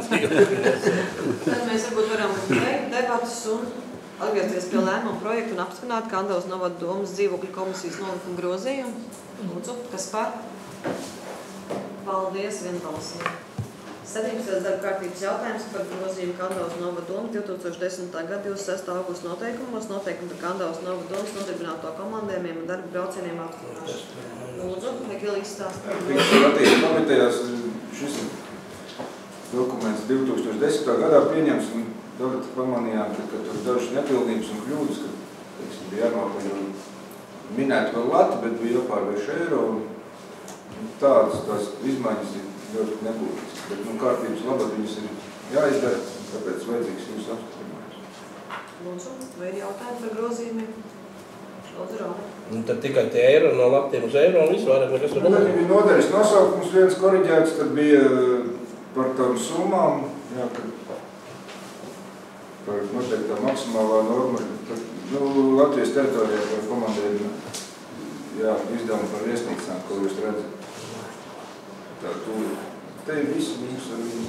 Tad mēs varbūt varam veikt debatas un atgriezties pie lēmuma projektu un apstiprināt Kandavas novada domas dzīvokļu komisijas nolikuma grozījumu. Lūdzu, kas par? Paldies, vienbalsīgi. 17. darba kārtības jautājums par grozījumu Kandavas novada domas 2010. gada 26. augusta noteikumos, noteikumi par Kandavas novada domas nodibināto komandējumiem un darba braucieniem apstiprināšanu. Lūdzu, Egila izstāsta. Komitejās šis dokuments 2010. gadā pieņems, un tagad pamanījām, ka tur dažas nepilnības un kļūdas, ka bija jānopļu minēt vēl lati, bet bija jāpārvērš eiro, un tās izmaiņas ir ļoti nebūtisks. Bet, kārtības labāk viņas ir jāizdara, tāpēc vajadzīgs jūs apstiprinājums. Lūdzu, vai ir jautājumi par grozījumiem? Lūdzu, Rāma. Tad tikai tie eiro no latiem uz eiro un vispār, nekas tur nebija. Bija nodaļas nosaukums viens koriģēts, tad bija par tām summām, jā, par noteiktā maksimālā norma, Latvijas teritorijā par komandējumu, jā, izdevumu par viesnīcām, ko jūs redzat. Tā tūlīt. Te ir visi mums ar viņu.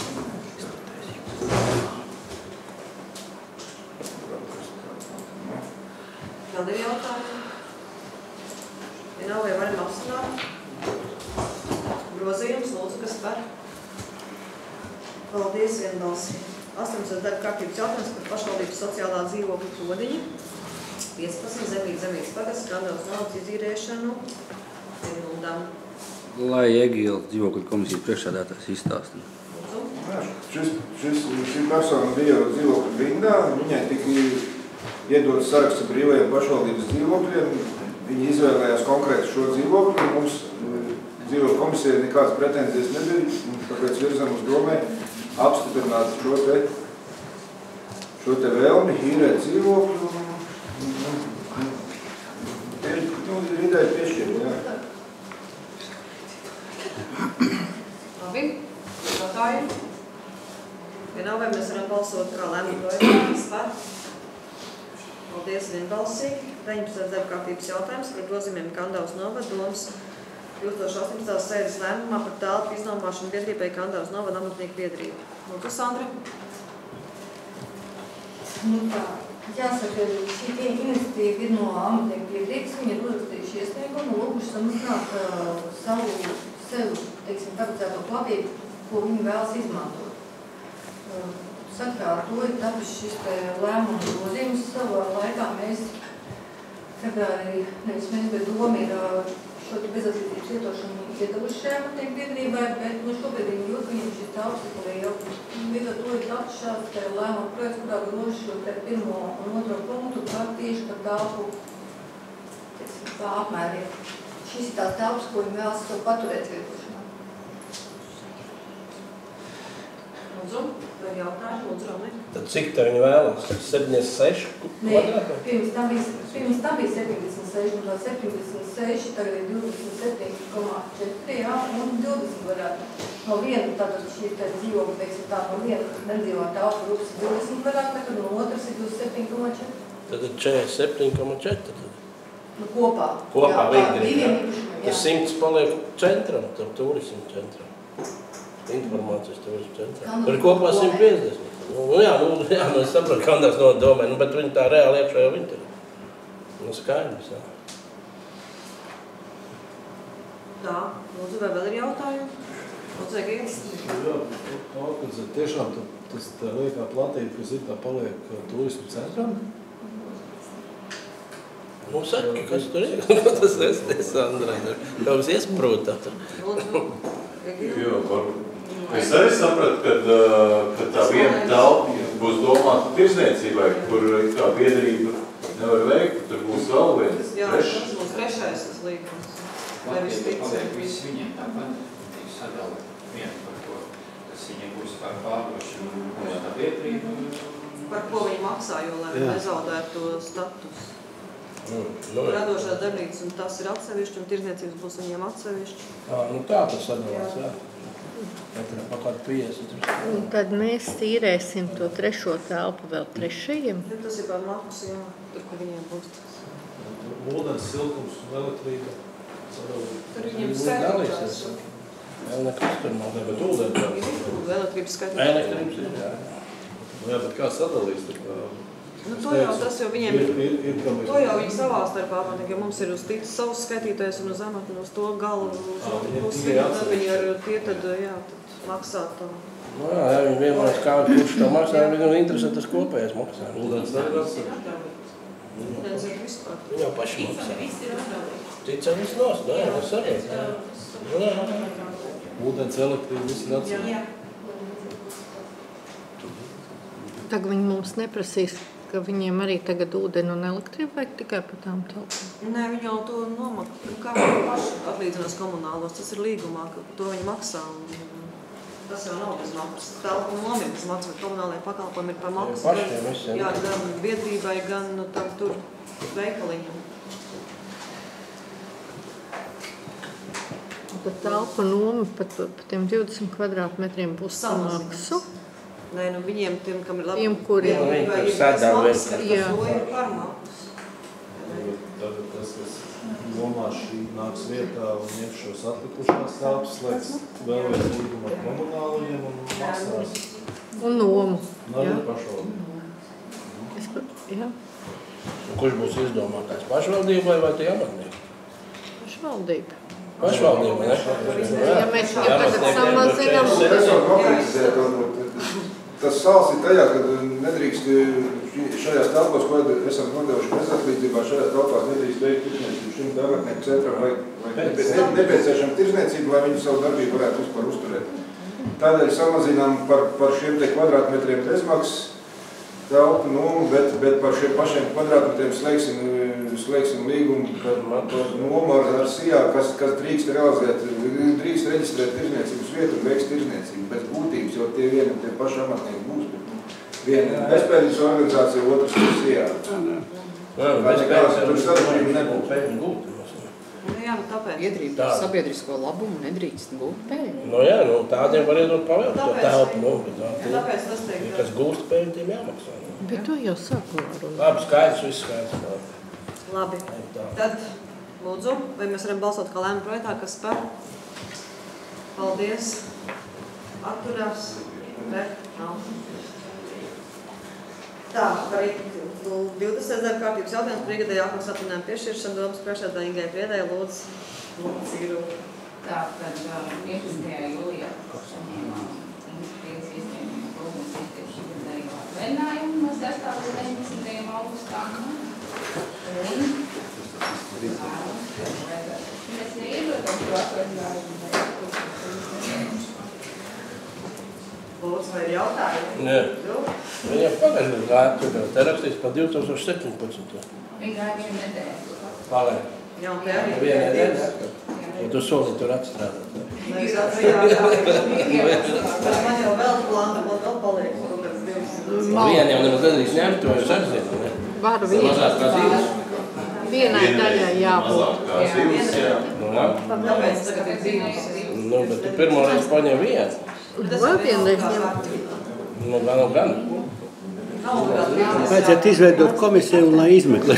Vēl ir jautājumi? Ja nav, vai varam apstiprināt? Grozījums, lūdzu, kas par? Paldies, vienbalsīgi. 18. darba kārtības jautājums par pašvaldības sociālā dzīvokļa Podiņa. 15. Zemīgas pagasts, Skandavas naudas izīrēšanu. Lai Egīla dzīvokļu komisijas priekšsēdētājs izstāsta. Šī persona bija dzīvokļu rindā, viņai tika iedots saraksts brīvajiem pašvaldības dzīvokļiem. Viņi izvēlējās konkrēti šo dzīvokļu, mums dzīvokļu komisijai nekādas pretenzijas nebija, tāpēc virzam uz domē apstiprināt šo te vēlmi, īrēt dzīvokļu. Ir ideja piešķirt, jā. Labi, jautājumi? Ja nav, vai mēs varam balsot kā lēmumu projektu par? Paldies, vienbalsīgi. 19. darba kārtības jautājums par grozījumiem Kandavas novada domas 2018. sēdes lēmumā par telpu iznomāšanu biedrībai Kandavas novada amatnieku biedrību. Lūdzu, Sandra? Jāsaka, šī iniciatīva ir no amatnieku biedrības. Viņi ir uzrakstījuši iesniegumu, lūguši samazināt sev, teiksim, paredzēto platību, ko viņi vēlas izmantot. Sakrā ar to ir tapis šis lēmuma grozījums. Savā laikā mēs, februārī, nevis mēs, bet doma ir šo bezatlīdzības lietošanu iedavuši šajā amatnieku biedrībai, bet šobrīd viņi jūt, viņiem šis telpas ir liela. Līdz ar to ir tapis šāds lēmuma projekts, kurā grozi šo pirmo un otro punktu par tieši par telpu, teiksim, tā apmēriem. Šis ir tās telpas, ko viņi vēlas paturēt lietošanā. Lūdzu, vai jautājumi? Lūdzu, Roni. Tad cik te viņi vēlas? 76 kvadrāti? Pirms tam bija 76, un tā 76, tagad ir 27,4, jā, un 20 kvadrāti. No viena, tātad šī dzīvokļa, teiksim tā, no viena nedzīvā telpa grupas ir 20 kvadrāti, tad no otras ir 27,4. Tad ir 47,4. Nu, kopā. Kopā jā, diviem. Tas 100 paliek centram, tur turismu centram. Informācijas turismu centram. Tur ir kopā 150. Jā, mēs saprotam, Kandavas novada domē, bet viņi tā reāli iekšā jau viņi ir. Skaidrs, jā. Tā, lūdzu, vai vēl ir jautājumi? Lūdzu, Egīls? Jā, tiešām tas tā liekā platība, kas ir tā paliek turismu centram? Nu, saka, kas tur ir? Tas es, Andrē, kā mums iesprūtā. Lūdzu, Egīls? Es arī sapratu, ka tā viena telpa būs domāta tirzniecībai, kur kā biedrība nevar veikt, tur būs vēl viens. Jā, tas būs trešais tas līgums. Paliek visi viņiem tāpat, tiks sadalīt vienu par ko. Tas viņiem būs par pārdošanu, būs tā biedrība. Par ko viņi maksā, jo lai nezaudētu to status. Radošās darbības, un tas ir atsevišķi, un tirzniecības būs viņiem atsevišķi. Nu tā tas sadalās, jā. Katrā pakāda 50. Un tad mēs tīrēsim to trešo telpu vēl trešajiem? Tas ir par makus, jā, tur, kur viņiem būs tas. Ūdens, siltums un elektrība. Tur viņiem skaitās. Vēl nekas tur nav. Bet ūdens. Elektrības skaitās. Elektrības ir, jā. Jā, bet kā sadalīs? Nu, to jau tas jau viņiem ir. To jau viņi savā starpā patīk, jo mums ir uz tītas savus skaitītājus un uz amatni uz to galu. Tad viņi ar tie tad, jā, tad maksā to. Nu jā, viņi vienmēr kā kurš to maksā, viņam interesē tas kopējais maksā. Ūdens nevar atsaka. Ūdens ir vispār. Viņi jau paši maksā. Ticam viss nos, jā, es arī. Ūdens, elektrība, viss ir atsaka. Tagad viņi mums neprasīs, ka viņiem arī tagad ūdeni un elektrību vajag tikai par tām telpām. Nē, viņi jau to nomaksā. Kā viņi paši atlīdzinās komunālos, tas ir līgumā, ka to viņi maksā. Tas jau nav bez maksas. Telpa nomir bez maksas, bet komunālajie pakalpojumi ir par maksu. Jā, gan biedrībai, gan tam tur veikaliņam. Tad telpa noma par tiem 20 kvadrātmetriem būs samaksu. Nē, nu viņiem, tiem, kam ir labi, tiem, kuriem ir sādā vērtā, to ir par maksas. Tātad tas, kas domā, šī nāks vietā un ņem šos atlikušās telpas, slēgs vēl vienu līgumu ar komunālajiem un maksās. Un nomu. Arī pašvaldību. Jā. Kurš būs izdomātājs? Pašvaldība vai tie amatnieki? Pašvaldība. Pašvaldība, ne? Ja mēs tagad samazinām... Es jau konkretizēju, tas sāls ir tajā, kad nedrīkst šajās telpās, ko esam nodevuši bezatlīdzībā, šajās telpās nedrīkst veikt tirzniecību šim amatnieku centram vai nepieciešama tirzniecība, lai viņi savu darbību varētu vispār uzturēt. Tādēļ samazinām par šiem te kvadrātmetriem bezmaksas telpu, bet par šiem pašiem kvadrātmetriem slēgsim līgumu par nomu ar SIA, kas drīkst reģistrēt tirzniecības vietu un veiks tirzniecību bez būtības, jo tie vieni tie paši amatnieki būs. Viena bezpēļņas organizācija, otrs ir SIA. Tur sadarbība nebūs. Jā, nu tāpēc. Iedrība sabiedrisko labumu nedrīkst gūt peļņu. Nu jā, tādiem var iedot pavēlt to telpu. Tāpēc tas teikt. Ja kas gūst peļņu, tiem jāmaksā. Bet to jau sākumā runāt. Labi, skaidrs, viss skaidrs. Labi. Tad, lūdzu, vai mēs varam balsot kā lēmumu projektā, kas par? Paldies. Atturās. Nav. Tā, par 20. darba kārtības jautājums par ikgadēju alkohola atvaļinājumu piešķiršanu domas priekšsēdētāja Ingai Priedai lūdzu Cīru. Tātad 11. jūlijā saņēmām institūcijas izņēmumu lūgumu izteikt ikgadēju atvaļinājumu no 6. līdz 19. augustām. Un mēs neiedotam šo atvaļinājumu. Lūdzu, vai ir jautājumi? Nē. Viņam pagājušajā gāja, te rakstīs par 2017. Viņa gāja vienu nedēļu. Pagājušajā. Jā, un te arī vienu nedēļu. Un tu soli tur atstrādāt. Man jau vēl plāna, vēl paliek kaut kāds 200. Vienu jau nemaz nedrīkst ņemt, to jūs atzīst, ne? Varu vienu. Mazāk kā zīves. Vienai daļai jābūt. Mazāk kā zīves, jā. Tāpēc tagad ir zīves. Nu, bet tu pirmo reizi paņem vienu. Vēl vienreiz ņemt. Nu, gan. Vajadzētu izveidot komisiju un lai izmeklē.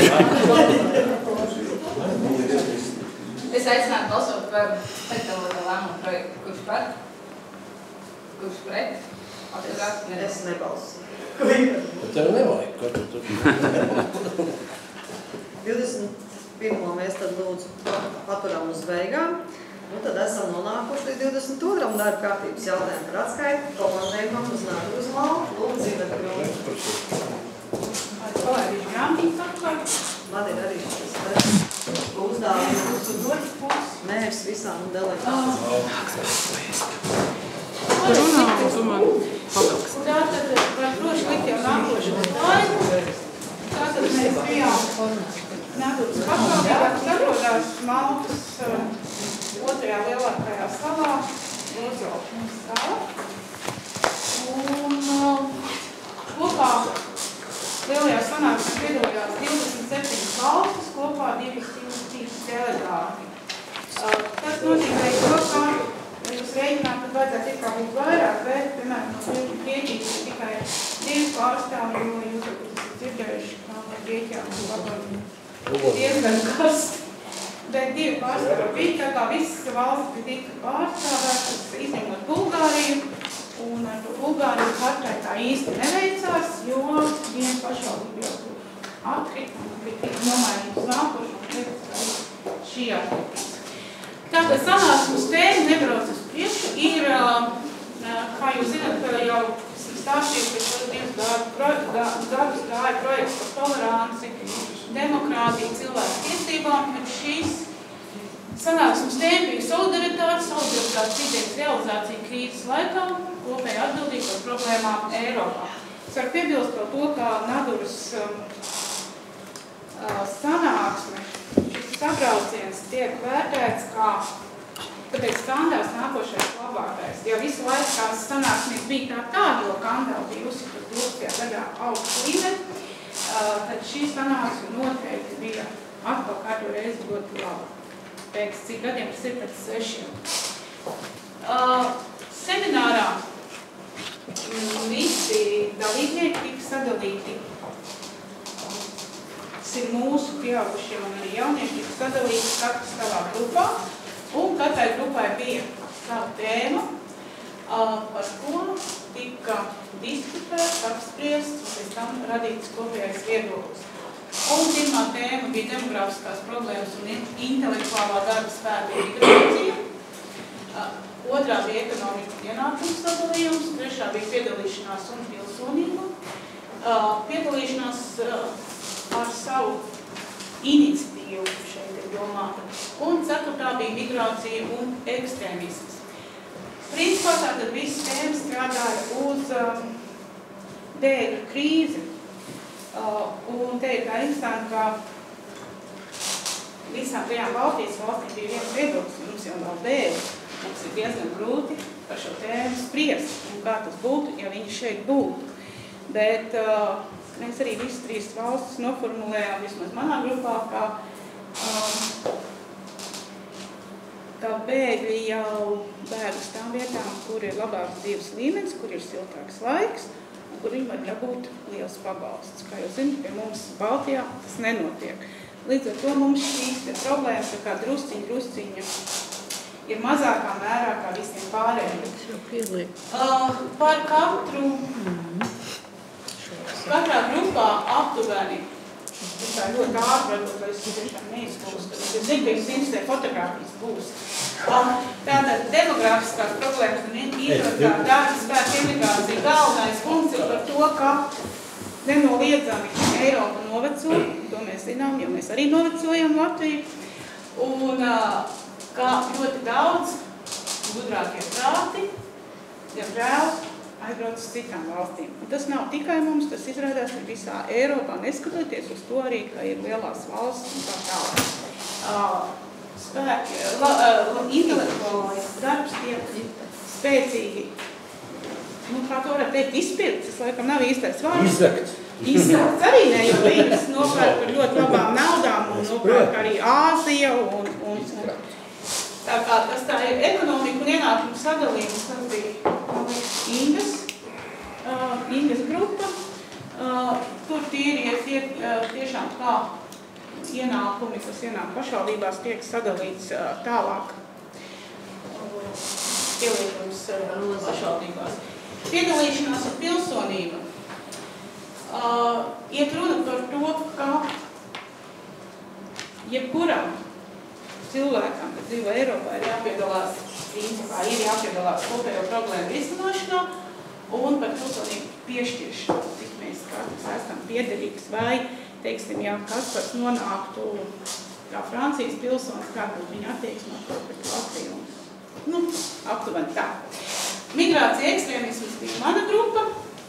Es aicinātu balsot par sagatavoto lēmumu projektu. Kurš par? Kurš pret? Atturās? Es nebalsu. Bet tev nevajag, ko tu tur. 21. mēs tad lūdzu paturam uz beigām. Un tad esam nonākuši līdz 22. darba kārtības jautājumu par atskaitu komandējumam uz nāku uz malku. Lūdzu, zīmēt gruntu. Kolēģis grāmatīs atklāt. Man ir arī šis uzdāvums. Mērs visām delegācijām. Tātad var droši likt jau nākošo slaidu. Tātad mēs bijām Nāduras pašvaldībā, kas atrodās Maltas otrajā lielākajā salā, Lozovas sala. Un kopā lielajā sanāksmē piedalījās 27 valstis, kopā 203 delegāti. Tas nozīmē, ka jūs rēķināt, tad vajadzētu ir kā būt vairāk, bet, piemēram, no Grieķijas ir tikai 2 pārstāvji, jo jūs esat dzirdējuši, ka no Grieķijām diezgan karsts. Bet 2 pārstāvji bija, tā kā visas valstis tika pārstāvētas, izņemot Bulgāriju, un ar to Bulgāriju partrai tā īsti neveicās, jo viena pašvaldība jau atkrita un bija tik nomainīts nākošu un teicis, ka šī atkrita. Tātad sanāksmes tēma nebrauc uz priekšu ir, kā jūs zināt, jau stāstīju, ka 2 gadus gāja projekts par toleranci, demokrātiju, cilvēku tiesībām, bet šīs sanāksmes tēma bija solidaritāte citiems realizācija krīzes laikā, kopēja atbildība par problēmām Eiropā. Es varu piebilst par to, ka Naduras sanāksme, šis sabrauciens tiek vērtēts kā tāpēc skandāls nākošais labākais. Jo visu laiku tās sanāksmes bija tāda, jo skandāli bija uzsiprat dotajā daļā augstu līmeni, tad šī sanāksme noteikti bija atkal kādu reizi ļoti laba. Pēc cik gadiem tas ir pēc 6. Seminārā visi dalībnieki tika sadalīti kas ir mūsu pieaugušie un arī jaunieši, tika sadalīti katrs savā grupā, un katrai grupai bija sava tēma, par ko tika diskutēts, apspriests, un pēc tam radīts kopējais viedoklis. Un pirmā tēma bija demografiskās problēmas un intelektuālā darba spēka migrācija. Otrā bija ekonomika un ienākumu sadalījums, trešā bija piedalīšanās un pilsonība. Piedalīšanās ar savu iniciatīvu šeit ir domāta. Un ceturtā bija migrācija un ekstrēmisms. Principā tātad visas tēmas strādāja uz bēgļu krīzi. Un te ir tā interesanti, ka visām trijām Baltijas valstīm bija viens viedoklis, un mums jau nav bēgļi. Mums ir diezgan grūti par šo tēmu spriest, un kā tas būtu, ja viņi šeit būtu. Bet mēs arī visas trīs valstis noformulējām, vismaz manā grupā, ka bēgļi jau bēg uz tām vietām, kur ir labāks dzīves līmenis, kur ir siltāks laiks, un kur viņi var dabūt liels pabalsts. Kā jūs zināt, pie mums Baltijā tas nenotiek. Līdz ar to mums šīs problēmas tā kā drusciņa ir mazākā mērā kā visiem pārējiem. Par katrā grupā aptuveni, tā ļoti ārvarbūt, lai es tiešām neizkūstu, es zinu, ka jūs interesē fotogrāfijas būs. Tātad demografiskās problēmas un intelektuālā darba spēka emigrācija galvenais punkts ir par to, ka nenoliedzami Eiropa noveco, to mēs zinām, jo mēs arī novecojam Latviju, un kā ļoti daudz gudrākie prāti, diemžēl, aizbrauc uz citām valstīm. Un tas nav tikai mums, tas izrādās ir visā Eiropā, neskatoties uz to arī, ka ir lielās valsts un tā tālāk. Intelektuālais darbs tiek spēcīgi, kā to varētu teikt, izpirkts, tas laikam nav īstais vārds. Izzakts. Izzakts arī ne, jo viņas nopērk par ļoti labām naudām un nopērk arī Āzija un tā kā tas tā ir ekonomika un ienākumu sadalījums, tas bija Ingas grupa. Tur tīries tiešām kā ienākumi, kas ienāk pašvaldībās, tiek sadalīts tālāk pielīgums pašvaldībās. Piedalīšanās un pilsonība. Iet runa par to, ka jebkuram cilvēkam, kas dzīvo Eiropā, ir jāpiedalās, principā, ir jāpiedalās kopējo problēmu risināšanā un par pilsonību piešķiršanu, cik mēs katrs esam piederīgs vai, teiksim, ja Kaspars nonāktu kā Francijas pilsonis, kā būtu viņa attieksme pret Latviju. Nu, aptuveni tā. Migrācija ekstrēmisms bija mana grupa.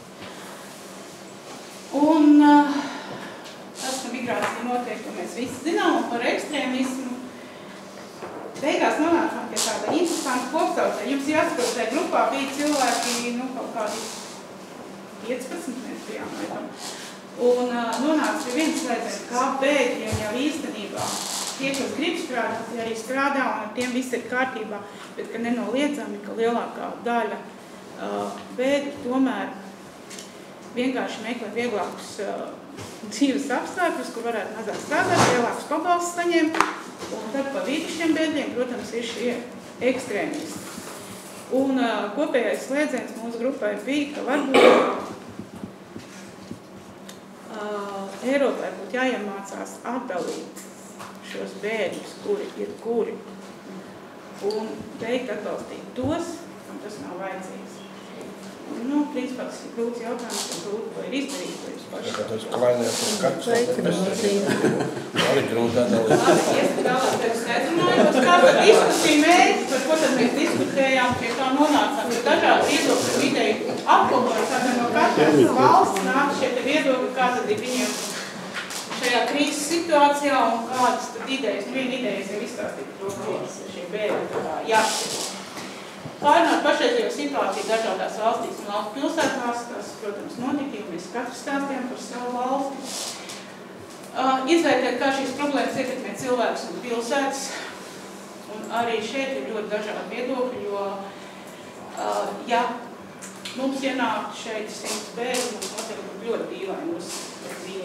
Un tas, ka migrācija notiek, ko mēs visi zinām, un par ekstrēmismu beigās nonācām pie tāda interesanta kopsaucē. Jums jāsaprot, tajā grupā bija cilvēki, kaut kādi 15 mēs bijām, laikam. Un nonāca pie viens slēdziens, kā bēgļiem jau īstenībā tie, kas grib strādāt, tie arī strādā, un ar tiem viss ir kārtībā, bet ka nenoliedzami, ka lielākā daļa bēgļu tomēr vienkārši meklē vieglākus dzīves apstākļus, kur varētu mazāk strādāt, lielākus pabalstus saņemt, un tad pa vidu šiem bēgļiem, protams, ir šie ekstrēmisti. Un kopējais slēdziens mūsu grupai bija, ka varbūt Eiropai būtu jāiemācās atdalīt šos bēgļus, kuri ir kuri, un teikt atbalstīt tos, kam tas nav vajadzīgs. Nu, principā tas ir grūts jautājums, un grūti to ir izdarīt, ko jūs paši. Kā tas klainēs uz kartus, arī grūti atdalīt. Labi, ieskatās, tevis nezināju, kā tad diskusija mērķis, par ko tad mēs diskutējām, pie kā nonācām, ka dažādi viedokļi ideju apkopojas, tātad no katras valsts nāk šie te viedokļi, kā tad ir viņiem šajā krīzes situācijā un kādas tad idejas. Viena idejas ir izstāstīt to, ka šie bēgļi jāšķir. Pārnāt pašreizējo situāciju dažādās valstīs un valstu pilsētās, kas, protams, notika, jo mēs katrs stāstījām par savu valsti. Izvērtēt, kā šīs problēmas ietekmē cilvēkus un pilsētas, un arī šeit ir ļoti dažādi viedokļi, jo, ja mums ienāktu šeit 100 bēgļi, mums noteikti būtu ļoti dīvaini uz viņiem.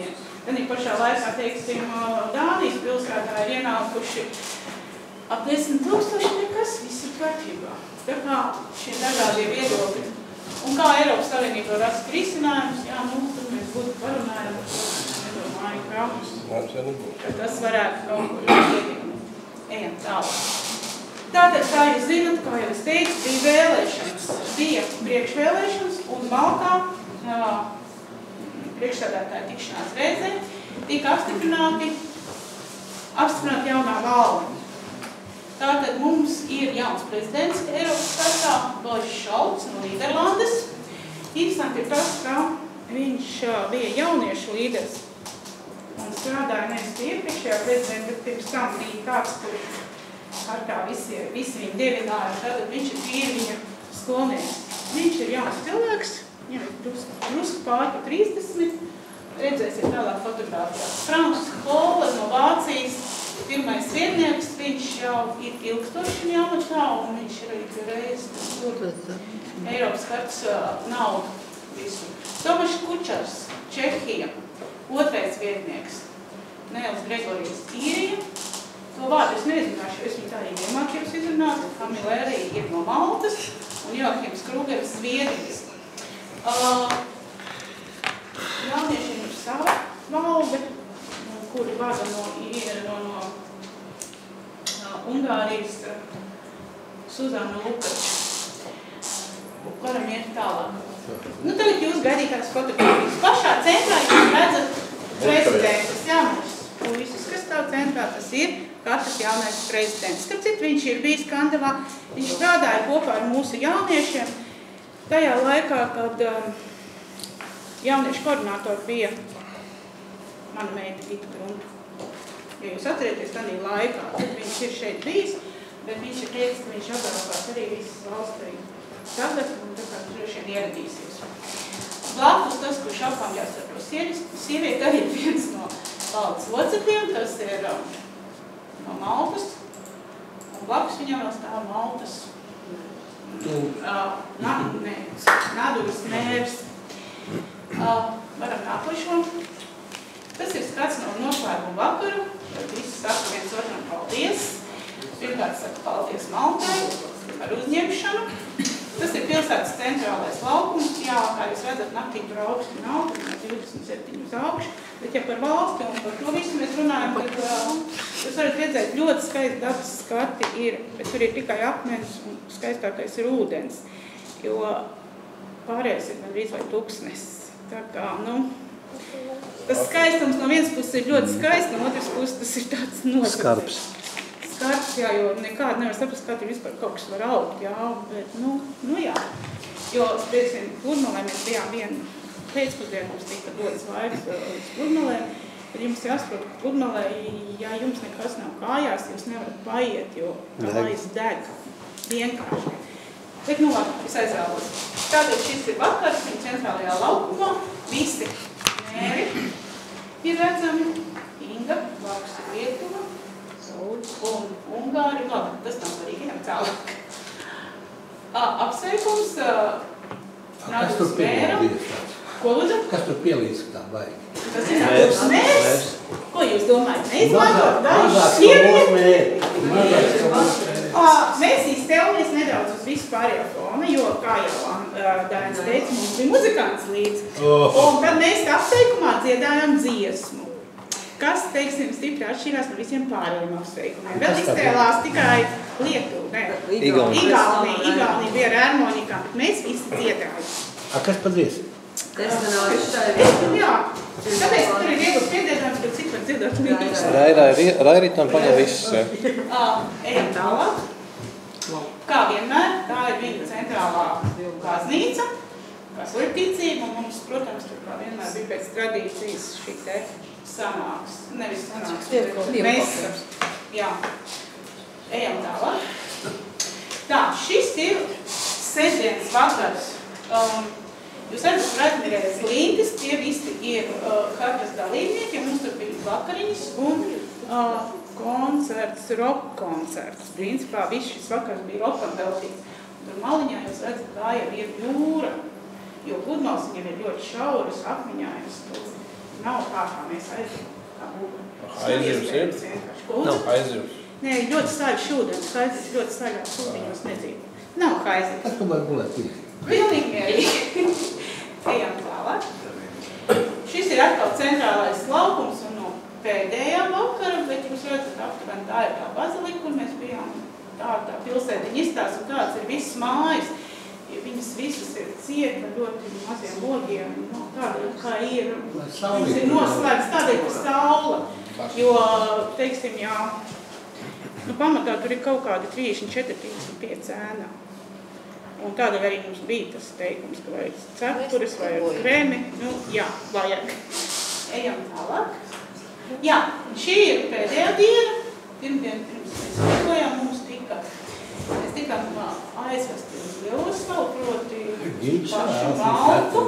Tad pašā laikā, teiksim, Dānijas pilsētā ir ienākuši ap 10,000 nekas, viss ir kārtībā. Tā kā šie dažādie viedokļi. Un kā Eiropas Savienība rast risinājumus, jā, tad mēs būtu parunājam, nedomāju, ka tas varētu kaut ko iedīgumi. Ejam tālāk. Tātad, kā jūs zinat, kā jau es teicu, bija vēlēšanas. Bija priekšvēlēšanas un Maltā priekšsēdētāja tikšanās reizē tika apstiprināta jaunā valde. Tātad mums ir jauns prezidents Eiropas startā, Boris Šolts no Nīderlandes. Interesanti ir tas, ka viņš bija jauniešu līderis un strādāja nevis pie iepriekšējā prezidenta, bet pirms tam bija tāds, kurš ar kā visi viņu dievināja, tātad viņš ir tīri viņa skolnieks. Viņš ir jauns cilvēks, viņam ir drusku pāri pa 30, redzēsiet tālāk fotogrāfijās. Franks Holle no Vācijas, pirmais vietnieks, viņš jau ir ilgstoši jaunatā, un viņš ir arī reizes Eiropas kartas naudu visu. Tomašs Kučars, Čehija, otrais vietnieks, Nēls Gregorijs, Īrija. To vārdu es nezināšu, es viņu tā arī iemācījos izrunāt, Kamilērija ir no Maltas un Joachims Krugers, Zviedrijas. Jauniešiem ir sava valde, kuri vada no Ungārijas Suzana Lukača. Varam iet tālāk. Nu, tagad jūs gaidītās fotogrāfijas. Pašā centrā jūs redzat prezidentus jaunus. Visus, kas tā centrā, tas ir katrs jaunais prezidents. Starp citu, viņš ir bijis Kandavā, viņš strādāja kopā ar mūsu jauniešiem. Tajā laikā, kad jauniešu koordinātori bija mana meita Gita Grunta. Ja jūs atcerieties tādā laikā, tad viņš ir šeit bijis, bet viņš ir teicis, ka viņš atbalstās arī visas valstī tagad, un tā kā droši vien ieradīsies. Blakus tas, kurš apkamļās ar to sievieti, arī ir viens no valdes locekļiem, tas ir no Maltas, un blakus viņam vēl stāv Maltas Naduras mērs. Varam nākošo. Tas ir skats no noslēguma vakaru, tad visi saka viens otram paldies. Pirmkārt saka paldies Maltai ar uzņemšanu. Tas ir pilsētas centrālais laukums, jā, kā jūs redzat, naktī tur augsti nav, tur 27 uz augšu, bet ja par valsti un par to visu mēs runājam, tad jūs varat redzēt, ļoti skaisti dabas skati ir, bet tur ir tikai akmens un skaistākais ir ūdens, jo pārējais ir gandrīz vai tuksnes. Tā kā, tas skaistums no vienas puses ir ļoti skaists, no otras puses tas ir tāds noticis. Skarbs, jā, jo nekādi nevar saprast, kā tur vispār kaut kas var augt, jā, bet, jā. Jo, teiksim, Pludmalē mēs bijām vienu pēcpusdienu, mums tika dodas laiks līdz Pludmalē, tad jums jāsaprot, ka Pludmalē, ja jums nekas nav kājās, jūs nevarat paiet, jo kājas deg. Vienkārši. Bet, es aizrālos. Tātad šis ir vakars, viņa centrālajā laukumā, visi mēri ir redzami, Inga, blakus ir Lietuva, un Ungāri, labi, tas nav svarīgi, ejam tālāk. Apsveikums Naduras mēra. Ko lūdzu? Kas tur pielīdz, ka tā baigi? Tas ir Naduras mērs. Ko jūs domājat? Neizmantot dažas sievietes? Mēs iztēlamies nedaudz uz visu pārējo fonu, jo, kā jau Dainis teica, mums bija muzikants līdz. Un tad mēs apsveikumā dziedājām dziesmu, kas, teiksim, stipri atšķirās no visiem pārējiem apsveikumiem. Vēl iztēlās tikai Lietuva, Igaunija bija ar harmonikām, bet mēs visi dziedājām. Kas pa dziesmu? Jā, tāpēc, ka tur ir vieglas piedziedājums, bet cik var dziedāt mīļus. Rairitam paņem visus, jā. Ejam tālāk. Kā vienmēr, tā ir viņa centrālā baznīca, kas ir ticība, un mums, protams, tur kā vienmēr bija pēc tradīcijas šī te sanāks, nevis sanāks, mēs, jā, ejam tālāk. Tā, šis ir sestdienas vakars. Jūs redzat, Radmirēs Lintis, tie visi ir kartas dalībnieki, ja mums tur bija vakariņas un koncerts, rock koncerts. Principā viss šis vakars bija rockam veltīts. Tur maliņā jūs redzat, tā jau ir jūra, jo Pludmales viņam ir ļoti šauras, akmeņājas. Nav tā, kā mēs aizjām. Aizjūs ir? Nav aizjūs. Nē, ļoti saļš ūdens, haizes ļoti saļās ūdeņos nedzīvo. Nav haizes. Es tomēr gulētu. Pilnīgi mierīgi. Ejam tālāk. Šis ir atkal centrālais laukums un no pēdējā vakara, bet jūs redzat aptuveni tā ir tā bazilika, kur mēs bijām tā pilsētiņa izstāsts un tāds ir viss mājas. Viņas visas ir cieta ar ļoti maziem logiem, no tādēļ, kā ir, viņas ir noslēgts tādēļ, ka saula, jo, teiksim, jā, nu, pamatā tur ir kaut kādi 34-35 ēnā. Un tādēļ arī mums bija tas teikums, ka vajag cepures, vajag kremi, nu, jā, vajag. Ejam tālāk. Jā, šī ir pēdējā diena, pirmdien, pirms mēs rīkojām, mums mēs tikām aizvesti uz Lielosvalu, proti pašu Maltu.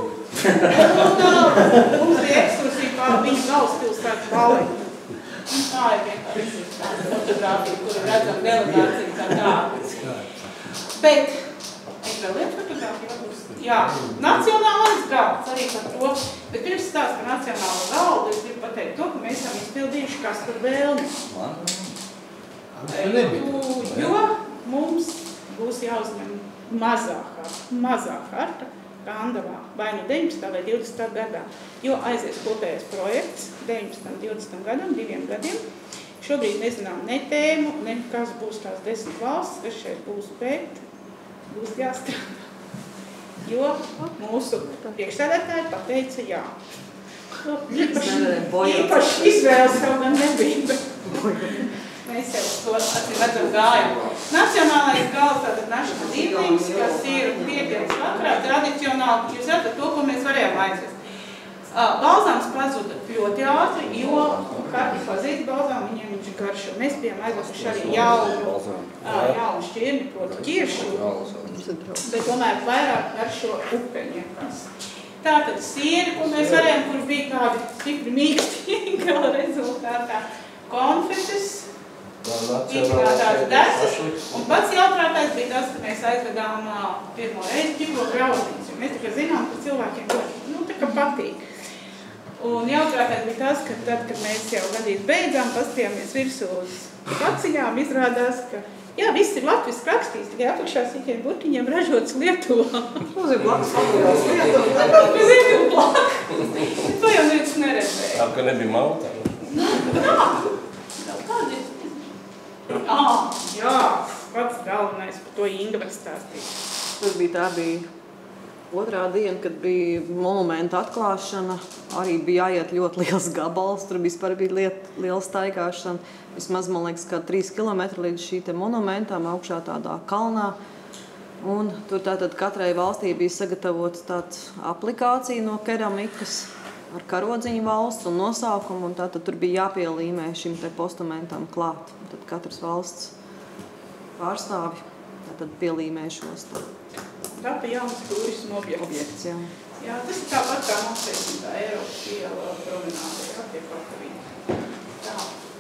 Mums bija ekskursija pār viņu galvaspilsētu Valeti. Tā ir vienkārši fotogrāfija, kuru redzam delegāciju kā tādu. Bet, vēl viena fotogrāfija varbūt. Jā, nacionālais galds arī par to. Bet pirms stāst par nacionālo galdu, es gribu pateikt to, ka mēs esam izpildījuši Kasparu vēlmi. Jo mums būs jāuzņem mazā harta Gandavā, vai nu 19. vai 20. gadā, jo aizies kopējais projekts 19. 20. gadam, 2 gadiem. Šobrīd nezinām ne tēmu, ne kas būs tās 10 valstis, kas šeit būs, bet būs jāstrādā. Jo mūsu priekšsēdētāji pateica jā. Īpaši izvēles jau gan nebija, bet mēs jau to redzam gājam. Nacionālais galds, tātad National Evenings, kas ir piekdienas vakarā, tradicionāli, jūs redzat to, ko mēs varējām aizvest. Balzāms pazuda ļoti ātri, jo katrs pazīst balzām, viņiem viņš ir garšo. Mēs bijām aizvestuši arī jaunu šķirni, proti ķiršu, bet tomēr vairāk garšo upeņiem. Tātad sieri, ko mēs varējām, kur bija tādi stipri mīkstīgi gala rezultātā, konfetes, izstrādāts desas, un pats jautrākais bija tas, ka mēs aizvedām pirmo reizi ģiblo graudīns, jo mēs tikai zinām, ka cilvēkiem tā kā patīk. Un jautrākais bija tas, ka tad, kad mēs jau gadīt beidzām, paskatījāmies virsū uz paciņām, izrādās, ka jā, viss ir latviski rakstīts, tikai apakšā sīkiem burtiņiem ražots Lietuvā. Mums ir blakus papildās Lietuvā. Mēs Lietuvu blakus. To jau neviens neredzēja. Tā, ka nebija Maltā. Jā, pats galvenais par to Inga var stāstīt. Tas tā bija otrā diena, kad bija monumenta atklāšana. Arī bija jāiet ļoti liels gabals, tur vispār bija liela staigāšana. Vismaz, man liekas, kā 3 kilometri līdz šī te monumentam, augšā tādā kalnā. Un tur tātad katrai valstī bija sagatavots tāds aplikācija no keramikas ar karodziņu valsts un nosaukumu, un tātad tur bija jāpielīmē šim te postamentam klāt. Tad katras valsts pārstāvi tātad pielīmē šos tā. Tā pa jauns turismu objekts. Jā. Jā, tas ir tāpat kā mums 10. Eiropas iela promenāde, jā, tie faktorīgi. Tā.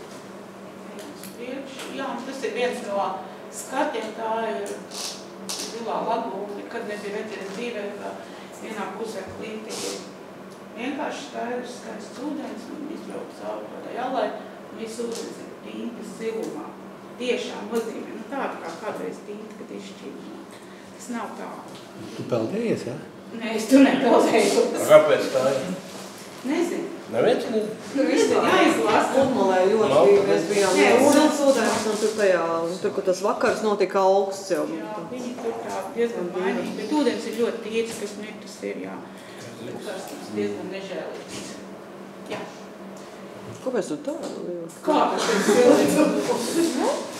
Jā, tas ir viens no skatiem, tā ir zilā lagūna, nekad nebija redzējis dzīvē, ka vienā pusē klītīgi vienkārši skaidrs, skaists ūdens un izbraukt cauri tādai alai, un viss ūdens ir tintas zilumā. Tiešām nozīmē, nu tāda kā kādreiz tinta, kad izšķīmā. Tas nav tā. Tu peldējies, jā? Nē, es tur nepeldējos. Kāpēc tā ir? Nezinu. Neviens nezinu? Tur viss ir jāizlasa. Pludmalē ļoti bija, mēs bijām ūdens, un tur, kur tas vakars notika augsts jau. Jā, viņi tur tā diezgan mainīgi, bet ūdens ir ļoti tieci, kas ne, tas ir, jā. Tas diezgan nežēlīgs. Jā. Kāpēc tu tā liek? Kā tas ir silīgi?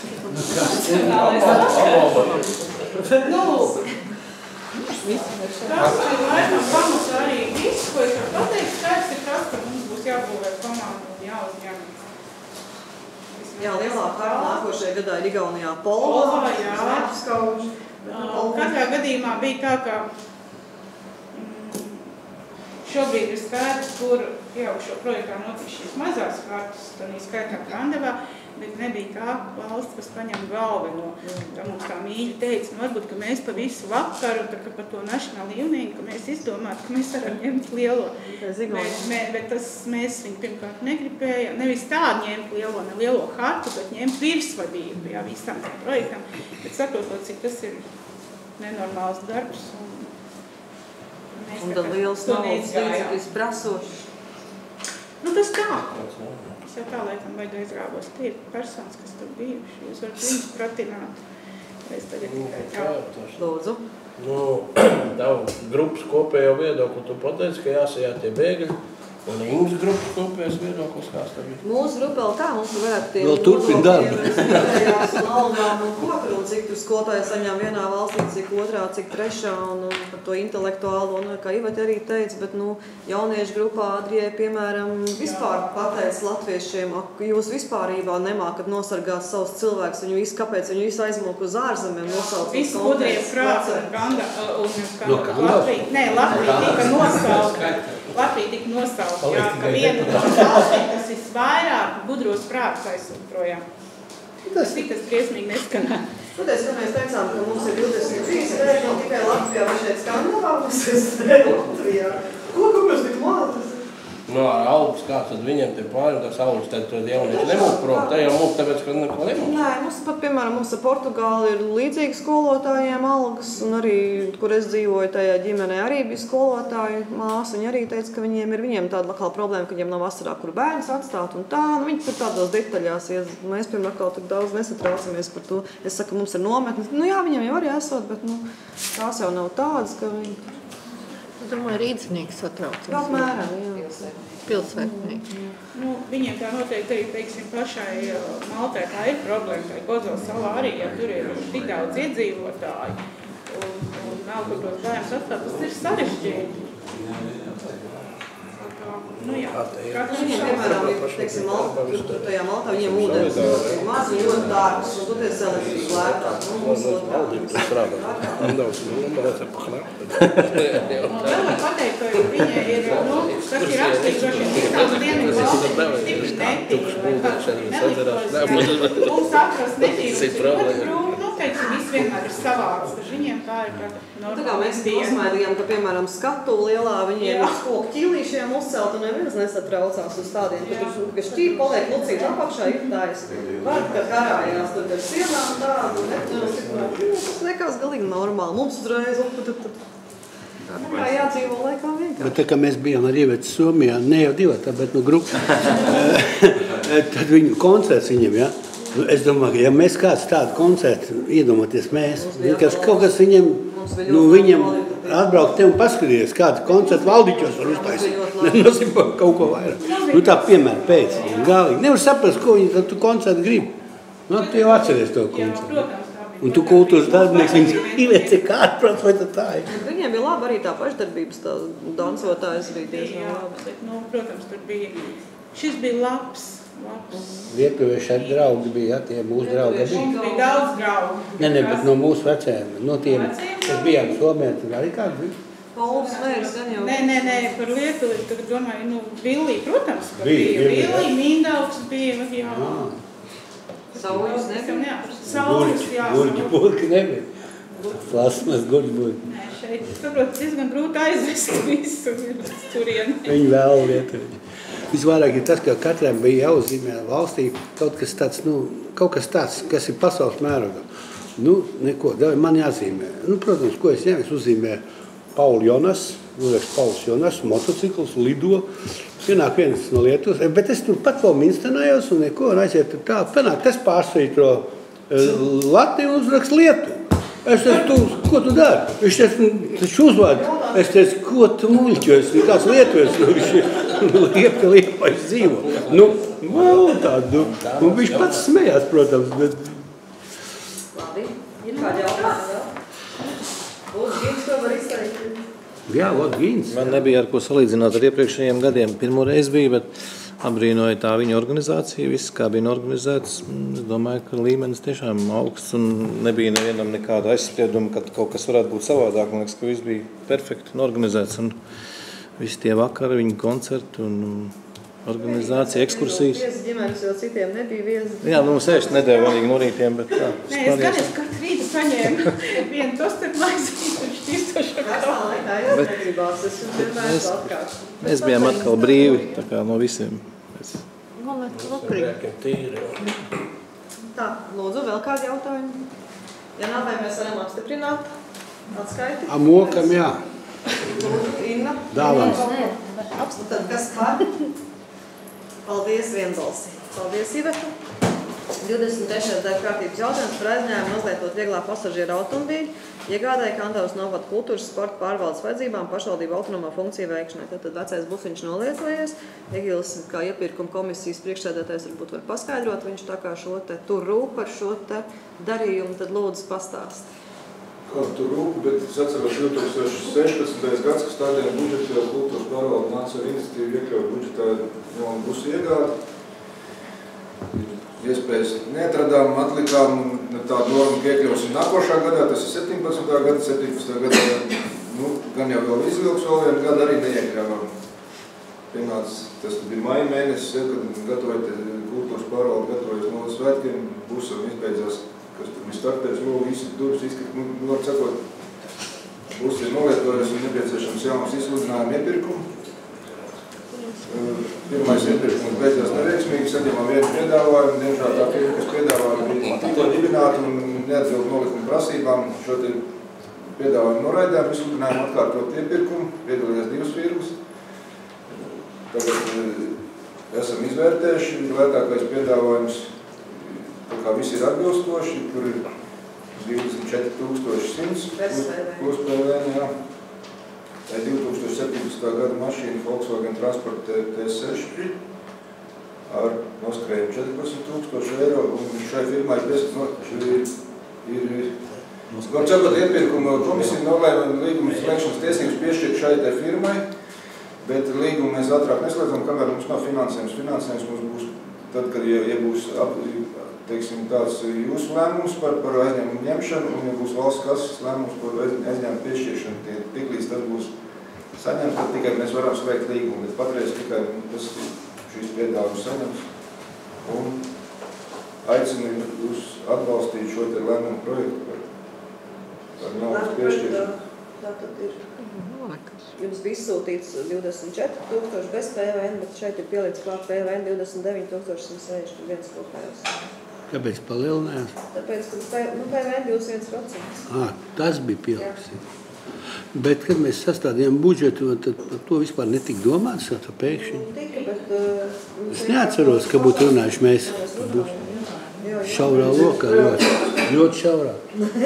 Tas ir laikam pamats arī viss, ko es varu pateikt, skaidrs ir tas, ka mums būs jābūvē komandu un jāuzņem. Jā, lielā karta nākošajā gadā ir Igaunijā Polvā. Katrā gadījumā bija tā, ka šobrīd ir skaidrs, kur jau šo projektā notiks šīs mazās kartas, tad skaitā Grandevā, bet nebija tā valsts, kas paņem galveno. Tā mums tā mīļi teica, varbūt, ka mēs pa visu vakaru, tā kā pa to national evening, ka mēs izdomātu, ka mēs varam ņemt lielo. Bet mēs viņu pirmkārt negribējām, nevis tādu ņemt ne lielo hartu, bet ņemt virsvadību, jā, visam tām projektam. Bet saprotot, cik tas ir nenormāls darbs. Un tad liels naudas līdzekļus prasošs. Nu, tas tā. Es jau tā laikam vajag aizrāvos. Tie ir personas, kas tur bijuši. Jūs varat viņus pratināt. Es tagad tikai tā. Lūdzu. Nu, tavu grupas kopējo viedokli tu pateici, ka jāsajā tie bēgļi. Un Ingas grupas kopējais viedoklis kāds tagad? Mūsu grupa vēl tā, mums varētu tie vēl turpin darbu. Un algām un kokru, un cik tu skolotāji saņem vienā valstī, cik otrā, cik trešā, un par to intelektuālo, un kā Ivati arī teica, bet, jauniešu grupā Adrijai, piemēram, vispār pateica latviešiem, ak, jūs vispārībā nemākat nosargāt savus cilvēkus, viņu visu, kāpēc viņu visu aizmūk uz ārzemēm, nosauc. Visu gudrie prāts un Latvija tika nosaukt. Latvija tika nosaukt, jā, ka viena no valstīm, kas visvairāk gudros prātus aizsūt projām. Tas briesmīgi neskanā. Tāpēc, ka mēs teicām, ka mums ir 23 rēļi, un tikai Latvijā, vai šeit Skandinavā, mums ir Latvijā. Ko mēs tik mātas? Nu, ar algas kāds, tad viņiem te pāri, tas algas, tad jaunieši nemūk prom, te jau mūk, tāpēc, ka neko nemūk. Nē, mums pat, piemēram, mums ar Portugāli ir līdzīgi skolotājiem algas, un arī, kur es dzīvoju, tajā ģimenē arī bija skolotāji māsa, viņi arī teica, ka viņiem tāda lokāla problēma, ka viņiem nav vasarā, kur bērns atstāt un tā, viņi tur tādos detaļās, ja mēs, piemēram, atkal tik daudz nesatraucamies par to. Es saku, mums ir nometnes, jā, viņiem jau arī esot, bet, tās jau nav tādas, ka viņi... Es domāju, rīdznieki satraucas. Apmēram, jā. Pilsētnieki. Viņiem tā noteikti arī, teiksim, pašai Maltai tā ir problēma, tā Kozovas salā arī, ja tur ir tik daudz iedzīvotāji un nav kur tos bērns atstāt, tas ir sarežģīti. Nu jā, viņiem, piemēram, teiksim, tajā Maltā viņiem ūdens maz un ļoti dārgs, un toties elektrības lētāk. Mums Tas strādā. Daudz, vēl var pateikt, ka viņa ir, kas ir rakstījuši, visās dienas valstīs, stipri netīvi, vai kāds mums atrast netīvi, ļoti grūti, teiksim, viss vienmēr ir savāds, ka viņiem tā ir kā normāli. Tā kā mēs uzmaidījām, ka, piemēram, skatu lielā viņiem ir koku ķīlīšiem uzcelt, un neviens nesatraucās uz tādiem, ka tur, ka šķīpa paliek lucīt apakšā, ir taisa. Var, ka karājās tur ar sienām tādu, tas nekās galīgi normāli. Mums uzreiz kā jādzīvo laikā vienkārši. Bet tā kā mēs bijām ar Ievetu Somijā, ne jau divatā, bet grupu, tad viņu koncerts viņam, ja? Es domāju, ka ja mēs kāds tādu koncertu iedomāties mēs, kaut kas viņam, viņam atbraukt te un paskatīties, kādu koncertu Valdiķos var uztaisīt. Nenosipā kaut ko vairāk. Tā piemēram pēc, galīgi. Nevar saprast, ko viņi tu koncertu grib. Tu jau atceries to koncertu. Un tu kultūras darbinieks, viņas Ivets ir kārprāt, vai tā ir? Viņiem bija labi arī tā pašdarbības, tā dansotājs bija diezgan labi. Protams, tur bija, šis bija labs. Lietuvieši ar draugi bija, tie mūsu draugi bija. Mums bija daudz draugu. Ne, bet no mūsu vecējiem, no tiem, kas bijām Somijā, tad arī kāds bija? Pauls Mērs gan jau. Nē, par Lietuvi, tad domāju, Villī, protams, ka bija. Villī, Mindaugs bija, jā. Sauļus nebija? Sauļus, jā. Gurģi burki nebija. Plasmas gurģi burki. Nē, šeit, saprot, diezgan grūti aizvest visu turieni. Viņi vēl Lietuvi. Visvairāk ir tas, ka katram bija jāuzzīmē valstī kaut kas tāds, kas ir pasaules mērogā. Neko, man jāzīmē. Protams, ko es ņēmu, es uzzīmēju Paulu Jonas, Pauls Jonas, motocikls, lido. Pienāk viens no Lietuvas, bet es tur pat vēl minstenājos un neko, un aiziet tā. Pienāk, tas pārsvītro Latviju un uzrakst Lietuvu. Es teicu, ko tu dari? Viņš taču uzvārdu. Es teicu, ko tu muļķojies? Kāds Lietuvies, viņš liepais dzīvo. Vēl tādu. Un viņš pats smējās, protams, bet... Labi, ir kādi jautājumi vēl? Lūdzu, Gīns, ko var izteikt? Jā, Gīns. Man nebija ar ko salīdzināt ar iepriekšējiem gadiem. Pirmo reizi bija, bet apbrīnoja tā viņa organizācija, viss kā bija organizēts. Es domāju, ka līmenis tiešām augsts un nebija nevienam nekāda aizsprieduma, ka kaut kas varētu būt savādāk. Man liekas, ka viss bija perfekti un organizēts un visi tie vakari, viņa koncerti un organizācija, ekskursijas. Viesi ģimenes, jo citiem nebija viesi. Jā, mums ēst nedēļu vienīgi no rītiem, bet tā. Nē, es gan katru rītu saņēmu vienu tostarp maizīti un šķirstošu Mēs bijām atkal brīvi, tā kā no visiem. Tā, lūdzu, vēl kādi jautājumi? Ja nav, vai mēs varam apstiprināt atskaiti? Mokam, jā. Lūdzu, Inna. Dāvans. Tad kas par? Paldies, vienbalsi. Paldies, Iveta. 23. darba kārtības jautājums par aizņēmumu mazlietot vieglā pasažieru automobīļu, iegādāja Kandavas novada kultūras sporta pārvaldes vajadzībām pašvaldību autonomā funkciju veikšanai. Tad vecais busiņš nolietojies. Egils, kā iepirkuma komisijas priekšsēdētājs, varbūt var paskaidrot, viņš tā kā šo te tur rūp par šo te darījumu, tad lūdzu pastāst. Kā tur rūp, bet es atceros 2016. gads, kas tādiem budžeta kultūras pārvalde nāca ar iniciatīvu iekļaut budžetā jaunu busu iegādi. Iespējas neatradām, atlikām, un tādu normu, ka iekļausim nākošā gadā, tas ir 17. gada, 17. gadā, gan jau vēl izvilks vēl vienu gadu, arī neiekļāvām. Pienāca, tas bija maija mēnesis, kad gatavoja kultūras pārvalde, gatavojas nolas svētkiem, busam izbeidzās, kas tur bija startējis, visi durvis izskat, var sakot, bus ir nolietojas un nepieciešams jauns izsludinājumu iepirkumu. Pirmais iepirkums beidzās neveiksmīgi, saņemam vienu piedāvājumu, diemžēl tā firma, kas piedāvājumu bija tikko dibināta un neatbild nolikuma prasībām. Šo te piedāvājumu noraidām, izsludinājumu atkārtot iepirkumu, piedalījās 2 firmas. Tagad esam izvērtējuši, lētākais piedāvājums, tā kā visi ir atbilstoši, tur ir 24,100 plus PVN, jā. 2017. gada mašīna Volkswagen Transport T6 ar noskrējumu 14,000 eiro, un šai firmai var sakot, iepirkuma komisija nolēma līguma slēgšanas tiesības piešķirt šai te firmai, bet līgumu mēs ātrāk neslēdzam, kamēr mums nav finansējums. Finansējums mums būs tad, kad ja būs teiksim, tāds jūsu lēmums par aizņēmumu ņemšanu, un ja būs valsts kases lēmums par aizņēmumu piešķiršanu, tiklīdz tas būs saņemts, tad tikai mēs varam slēgt līgumu, bet patreiz tikai šīs piedāvājums saņems. Un aicinu jūs atbalstīt šo te lēmumu projektu par naudas piešķiršanu. Tātad ir, jums bija izsūtīts 24,000 bez PVN, bet šeit ir pielīdz klāt PVN 29,161 kopējos. Kāpēc palielinājās? Tāpēc, ka PVN 21%. Tas bija pieliks. Bet, kad mēs sastādījām budžetu, tad par to vispār netika domāts, tā pēkšņi? Tika, bet... Es neatceros, ka būtu runājuši mēs šaurā lokā, ļoti šaurā.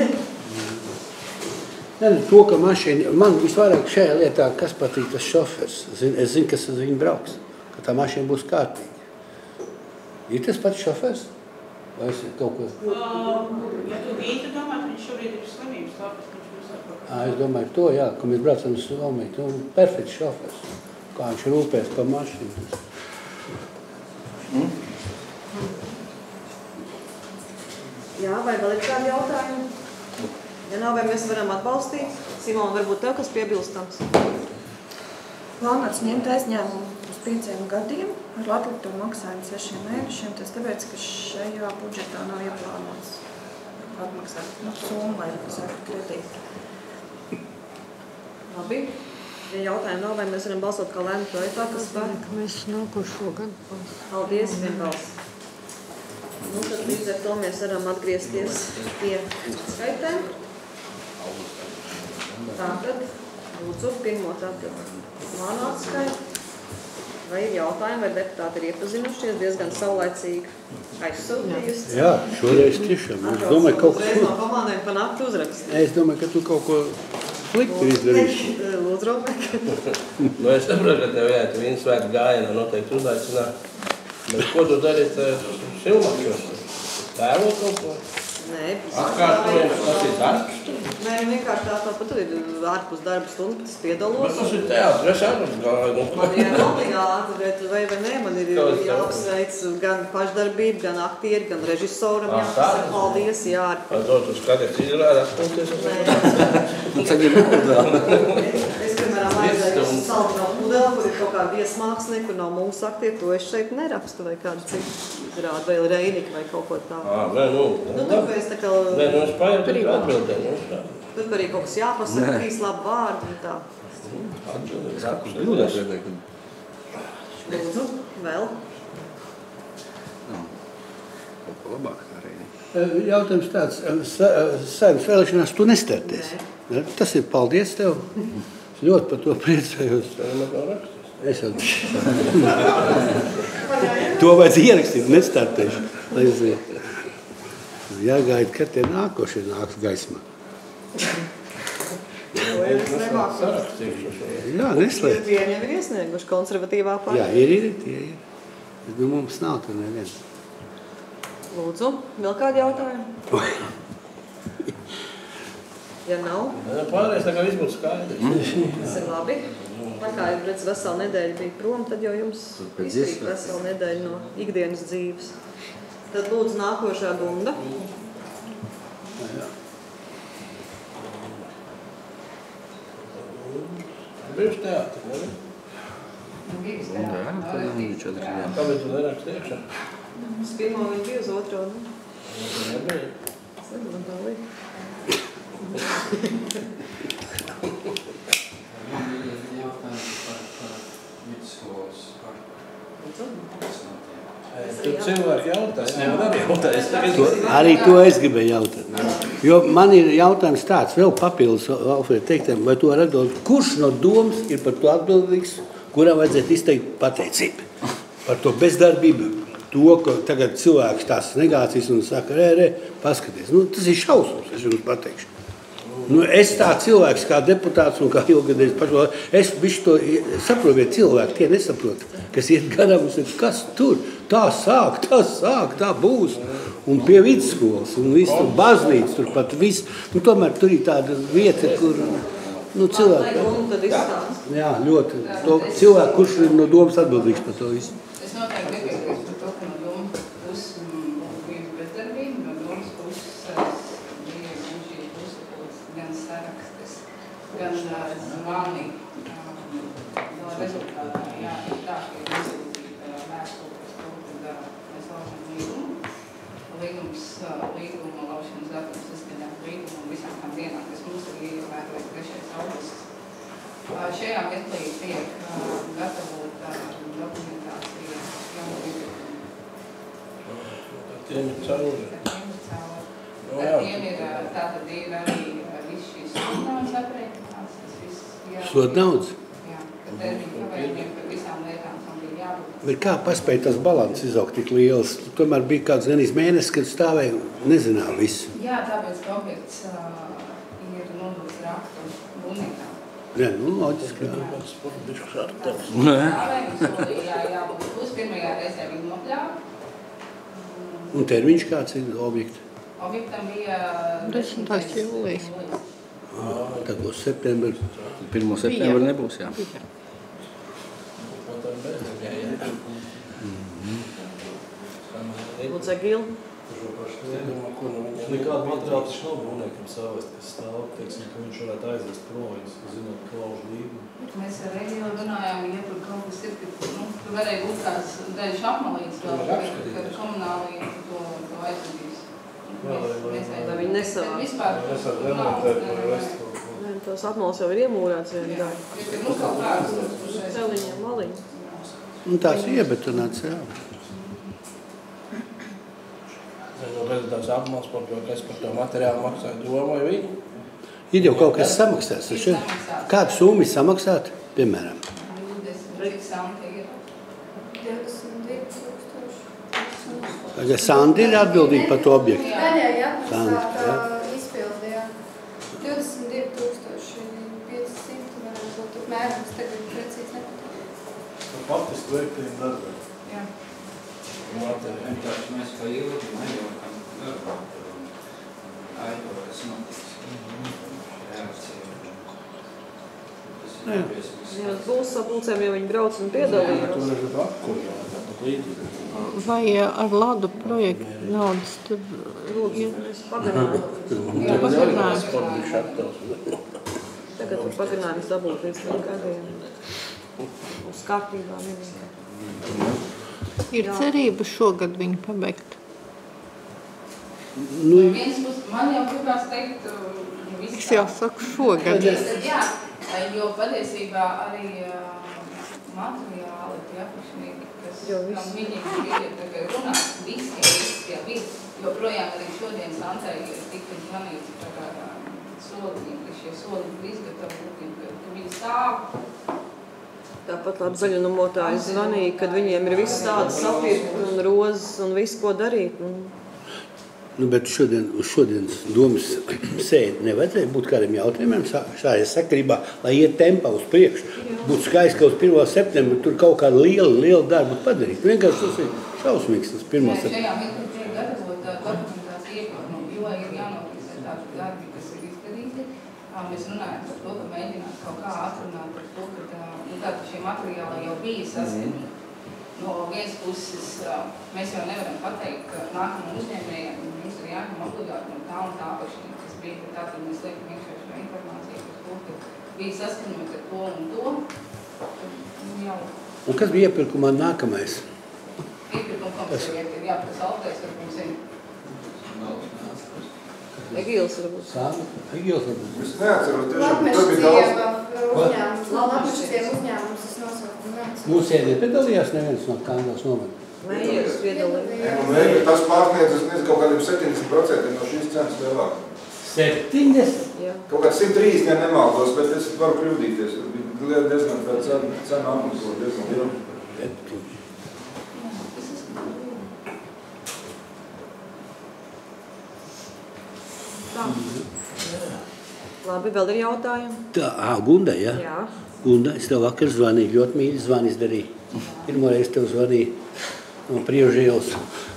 To, ka mašīna, man visvairāk šajā lietā, kas patīk tas šofers. Es zinu, kas uz viņu brauks, ka tā mašīna būs kārtīga. Ir tas pats šofers? Vai es kaut ko... Ja tu Vītu domāt, viņš šobrīd ir slimības labas, viņš būs atpakaļ. Es domāju, to jā, ka mēs braucam uz Somiju. Perfekts šofers. Kā viņš rūpēs par mašīnu. Jā, vai vēl ir kādi jautājumi? Ja nav, vai mēs varam atbalstīt? Simona, varbūt tev kas piebilstams? Plānots ņemt aizņēmumu uz 5 gadiem ar atlikto maksājumu 6 mēnešiem. Tas tāpēc, ka šajā budžetā nav ieplānots atmaksāt summu vai kredītu. Labi. Ja jautājumi nav, vai mēs varam balsot kā lēmumu projektā, kas par? Mēs nākošo gadu. Paldies, vienbalss. Tad līdz ar to mēs varam atgriezties pie skaitēm. Tātad, lūdzu, pirmo tātad plānu atskaitu. Vai ir jautājumi, vai deputāti ir iepazinušies diezgan saulaicīgi aizsūtījusi? Jā, šoreiz tiešām. Es domāju, kaut uzreiz no komandēm pa nakti uzrakstīt. Es domāju, ka tu kaut ko slikti izdarīsi. Lūdzu, Robeka. Es saprotu, ka tev tu viens svētku gājienā noteikti uzaicināt. Bet ko tu darīt silmakšos? Tēvot kaut ko? Nē, atkārtojums, tas ir darbs. Nē, vienkārši tāpat ir ārpus darba stundu, tas piedalos. Bet tas ir teātris, es arī gāju. Man ir obligāti, bet vai nē, man ir jāapsveic gan pašdarbība, gan aktieri, gan režisoram jāpasaka paldies, jā. To tu skaties izrādās, paldies. Nē. Es, piemēram, aizēju Salda pudeli, kur ir kaut kādi viesmākslinieki, kur nav mūsu aktieri, to es šeit nerakstu, vai kādu citu izrādu, vai Reinika, vai kaut ko tādu. Tāpēc tā kā... Es pajautu atbildēju. Tur arī kaut kas jāpasaka, 3 labi vārdi un tā. Lūdzu, vēl. Kaut ko labāk kā Reinika. Jautājums tāds, saimnes vēlēšanās tu nestarties. Tas ir paldies tev. Es ļoti par to priecājos. Es jau... To vajadz ierakstīt, nestartēšu. Lai zinu. Jāgaida, kad tie nākošie nāks gaismā. Jā, neslēdz. Vieni jau ir iesnieguši konservatīvā partija. Jā, tie ir. Nu, mums nav tur neviens. Lūdzu, vēl kādi jautājumi? Ja nav? Pārējais tā kā viss būtu skaidrs. Tas ir labi. Tā kā jau redz veselu nedēļu bija prom, tad jau jums izkrīt veselu nedēļu no ikdienas dzīves. Tad lūdzu nākošā bunda. Bijuši teātri, ne? Kāpēc tu neraksti iekšā? Uz pirmo viņi bija, uz otro, ne? Tas nebija. Es nezinu, man tā bija. Tur cilvēki jautā, es nevaru jautāt. Arī to es gribēju jautāt. Jo man ir jautājums tāds, vēl papildus Alfrēda teiktiem, vai to var atbildēt, kurš no domas ir par to atbildīgs, kuram vajadzētu izteikt pateicību par to bezdarbību, to, ka tagad cilvēks tās negācijas un saka, paskaties. Nu, tas ir šausmas, es jums pateikšu. Nu, es tā cilvēks kā deputāts un kā ilgadējs pašvaldības, es bišķi to saprotu, ja cilvēki tie nesaprot, kas iet garām un saka, kas tur, tā sāk, tā būs. Un pie vidusskolas, un viss tur baznīca, tur pat viss. Nu, tomēr tur ir tāda vieta, kur cilvēki... Jā, ļoti. To cilvēku, kurš ir no domas atbildīgs par to visu. Es noteikti nepiekrīstu par to, ka no domas puses bija bezdarbība, no domas puses bija šī uzsakots gan sarakstes, gan zvani. Rezultātā, jā, tā, ka ir izsūtīta vēstules, kad mēs laušam līgumu. Līguma laušanas datums saskaņā ar līgumu un visām tām dienām, kas mums ir ievērojas 3. augusts. Šajā mirklī tiek gatavota dokumentācija jaunu līgumu. Tiem ir cauri. Tiem ir, tātad ir arī viss šīs sodnaudas aprēķinās, tas viss jābūt. Sodnaudas? Jā, ka termiņu kavējumiem par visām lietām tam bija jābūt. Bet kā paspēja tas balans izaugt tik liels? Tomēr bija kāds ganīs mēnesis, kad stāvēja, nezināja visu. Jā, tāpēc, ka objekts ir nodots raktu būvniekam. Jā, nu, loģiski. Jābūt plus pirmajā reizē viņi nopļāva. Un termiņš kāds ir objekta? Objektam bija 10. jūlijas. Tad būs septembris. 1. septembra nebūs, jā. Lūdzu, Egīla. Nekāda materiāla taču nav būvniekam savest, kas stāv, teiksim, ka viņš varētu aizvest prom, zinot klaužu līgumu. Mēs ar Egīlu runājām, ja tur kaut kas ir, ka tur varēja būt kāds daļš apmalīts vēl, kad komunālī to aizvedīs. Lai viņi nesavāk. Vispār nav. Tos apmals jau ir iemūrēts vienu daļu. Bet mums kaut kāds celiņiem maliņi. Un tās iebetonēts, jā. Tās apmals par to, kas par to materiālu maksāja doma vai viņi? Ir jau kaut kas samaksāts. Kādu summu ir samaksāt, piemēram? 20 santi ir. 22 000. Tagad Sandi ir atbildīgi par to objektu. Jā, izpildi, jā. 22 500 varētu būt apmēram, es tagad precīzi nepateicu. Faktiski veiktiem darbiem. Jā. Vienkārši mēs pa ilgi nejaukam darbāt un aido, kas notiks. Jā, būs sapulcēm, jo viņi brauc un piedalījās. Vai ar ladu projektu naudas tur... Lūdzu, es pagarināju. Jā, pagarināju. Te tagad tur pagarinājums dabūt līdz 3 gadiem. Uz kārtībā vienīgi. Ir cerība šogad viņu pabeigt? No vienas puses, man jau gribās teikt, es jau saku šogad. Jā, jo patiesībā arī materiāli tie apašnieki, kas tam viņiem bija runāts, visi jau bija, joprojām arī šodien Santai tika zvanīts par solījiem, ka šie solījumi izgatavoti, ka viņi stāv. Tāpat labi zaļunumotāji zvanīja, kad viņiem ir viss tādas sapirkt un rozes un viss, ko darīt. Bet uz šodienas domas sēdi nevajadzēja būt kādiem jautājumiem šajā sakarībā, lai iet tempā uz priekšu. Būtu skaisti, ka uz 1. septembra tur kaut kāda liela darba padarīt. Vienkārši tas ir šausmīgs, tas 1. septembra. Šajā mirklī tiek gatavot dokumentāciju iekļūt, jo ir jānotiks tādi darbi, kas ir izdarīti. Mēs runājam par to, ka mēģināt kaut kā atrunāt par to, ka šie materiāli jau bija saskaņoti. No vienas puses, mēs jau nevaram pateikt, ka nākamā uzņēmējiem mums ir jāņem obligāti no tā un tā pašiem, kas bija, ka tātad mēs liekam iekšā šo informāciju par to, ka bija saskaņot ar to un to. Jau. Un kas bija iepirkumā nākamais? Iepirkuma komisija ir jāprasa altais, ar mums ir. Egīls varbūt. Egīls varbūt. Es neatceros, Lapmešcieva uzņēmums, es nosaucu. Mūsēdē piedalījās neviens no Kandās novada? Mējers piedalījās. Mējers tas pārsniedz, es nezinu, kaut kādiem 70% no šīs cenas lielāk. 70? Kaut kāds 130, ja nemaldos, bet es varu kļūdīties. Bija diezgan tā cena apmakot, diezgan liela. Labi, vēl ir jautājumi? Tā, Gunda, ja? Jā. Gunda, es tev vakar zvanīju, ļoti mīļi zvani izdarīju. Pirmoreiz tev zvanīju no Priežielas.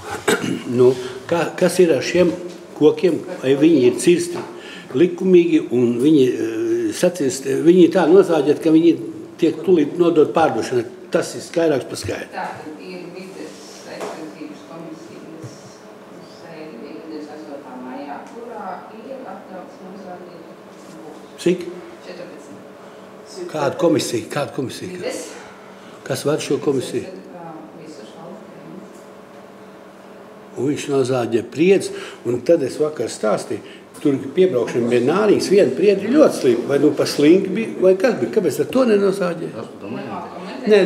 Kas ir ar šiem kokiem, vai viņi ir cirsti likumīgi un viņi tā nozāģēt, ka viņi tiek tūlīt nodot pārdošanai. Tas ir skaidrāks par skaidru. Tātad ir vides aizsardzības komisijas sēde 28. maijā, kurā ir atļauts nozāģēt. Cik? 14. Kāda komisija? Vides. Kas vada šo komisiju? Visu šaldu. Un viņš nozāģē priedzi, un tad es vakar stāstīju, tur piebraukšana bija nārīgs, viena priedzi ļoti slinka, vai nu pa slinki bija, vai kas bija, kāpēc ar to nenozāģē? Nē.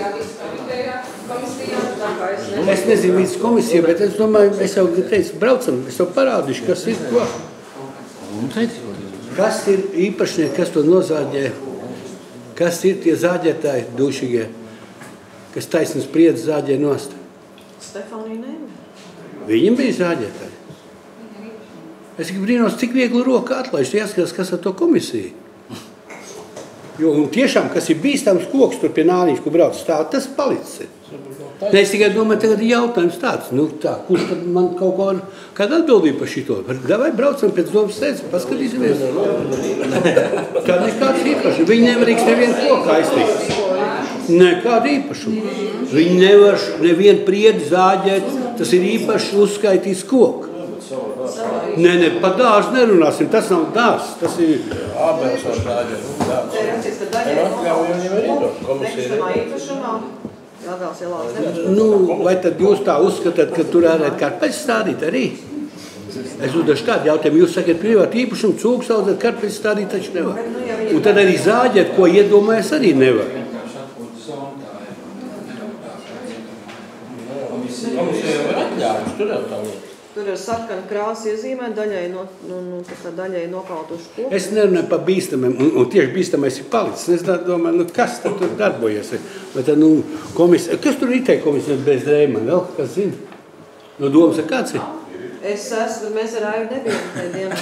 Es nezinu vidas komisija, bet es domāju, es jau teicu, braucam, es jau parādīšu, kas ir ko. Kas ir īpašnieki, kas to nozāģē? Kas ir tie zāģētāji dušīgie, kas taisnas priedzi zāģē nost? Stefanija Nēme. Viņam bija zāģētāji. Es brīnos, cik viegli roka atlaist, jāskatās, kas ar to komisiju. Jo, un tiešām, kas ir bīstams koks tur pie nāniņš, kur brauc stāv, tas palicis. Ne, es tikai domāju, tagad ir jautājums tāds, kurš tad man kaut ko, kāda atbildība par šito? Davai braucam pēc domas sēdes, paskatīsimies. Tā nekāds īpašums. Viņi nevarīgs nevienu koku aiztikt. Nekādu īpašumu. Viņi nevar nevienu priedi zāģēt, tas ir īpaši uzskaitīts koku. Nē, par dārzu nerunāsim, tas nav dārs, tas ir... Ābels var zāģēt. Vai tad jūs tā uzskatāt, ka tur varētu karpeļus stādīt arī? Es uzdašu tādu jautājumu, jūs sakat privāti īpašumu, cūku saudzēt, karpeļus stādīt taču nevar. Un tad arī zāģēt, ko iedomājas, arī nevar. Komisija jau ir atļāvuši, tur jau tā lieta. Tur ir sarkana krāsa iezīmē, daļai nokautuši koku. Es nerunāju par bīstamiem, un tieši bīstamais ir palicis. Es domāju, kas tur darbojas? Vai tad, komisija, kas tur ir te komisija bez Reiman? Vēl kas zina? No domas ir kāds ir? Es esmu, bet mēs ar Aivu nebijam tēdien.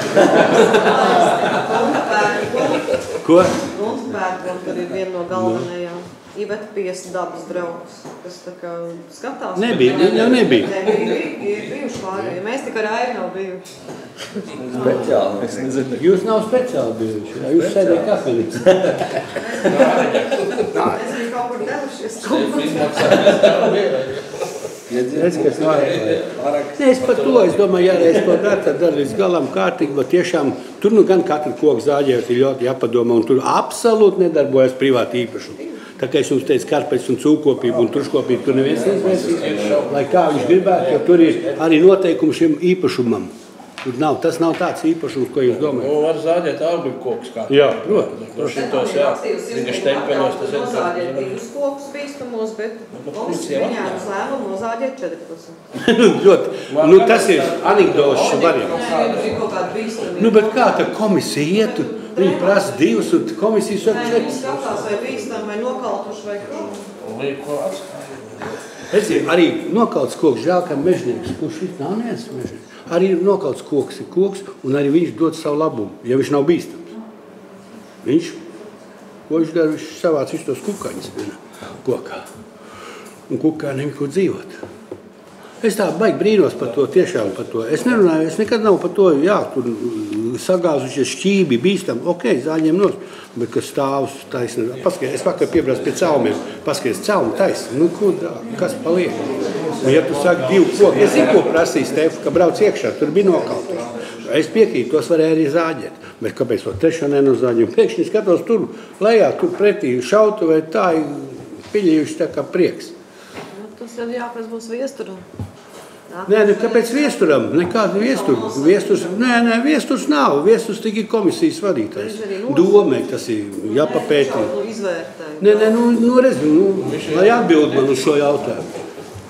Ko? Lundpērkon, tur ir viena no galvenajām. Iveta Piesa dabas draugs, kas tā kā skatās. Nebija, viņa jau nebija. Ir bijuši pārējie. Mēs tik ar Aivu nav bijuši. Speciāli. Es nezinu. Jūs nav speciāli bijuši. Jūs sēdēja kafejnīcā. Mēs biju kaut kur devušies. Redz, kas Nē, es par to, es domāju, jāreiz to dara, tad dara līdz galam kārtīgi, bet tiešām tur nu gan katru koku zāģējot ir ļoti jāpadomā, un tur absolūti nedarbojas privāti īpašumi. Tā kā es jums teicu, karpēc un cūkopību un truškopību, tur neviens neizvērsīs, lai kā viņš gribētu, jo tur ir arī noteikumi šim īpašumam. Tas nav tāds īpašums, ko jūs domājat. Var zāģēt augļu kokus kā. Jā, protams. Šitos, jā, tikai štempeļos tas ir. Nozāģēt 2 kokus bīstamos, bet komisija pieņēma lēmumu nozāģēt 14. Ļoti. Tas ir anekdošs variants. Kaut kāda bīstama. Bet kā tā komisija ietu? Viņi prasa 2 un komisija saka 4. Viņi skatās vai bīstam, vai nokaltuši, vai ko atskāja. Redziet, arī nokalts koks, žēl, ka mežnieks, kurš ir nav neviens mežnieks. Arī nokalts koks ir koks, un arī viņš dod savu labumu, ja viņš nav bīstams. Ko viņš dara? Viņš savāc visus tos kukaņus vienā kokā. Un kukā neko dzīvot. Es tā baigi brīnos par to, tiešām par to. Es nerunāju, es nekad nav par to, jā, tur sagāzušies šķībi, bīstam, zāļiem nos, bet kas stāvus taisni. Es vakar piebraucu pie caumiem, paskaties, caumi taisni, kas paliek? Un ja tu saki 2 koki, es zinu, ko prasīja Stefa, ka brauc iekšā, tur bija nokaltuši. Es piekrītu, tos varēja arī zāģēt, bet kāpēc to 3. nenozāģēju? Pēkšņi skatos tur lejā, tur pretī šautu vai tā piļījuši tā kā prieks. Tas jau jāpēc būs viesturam. Nē, kāpēc viesturam? Nekāda viesturs. Viesturs nav. Viesturs tikai komisijas vadītājs. Domē, tas ir jāpapētī. Lai atbild man uz šo jautājumu.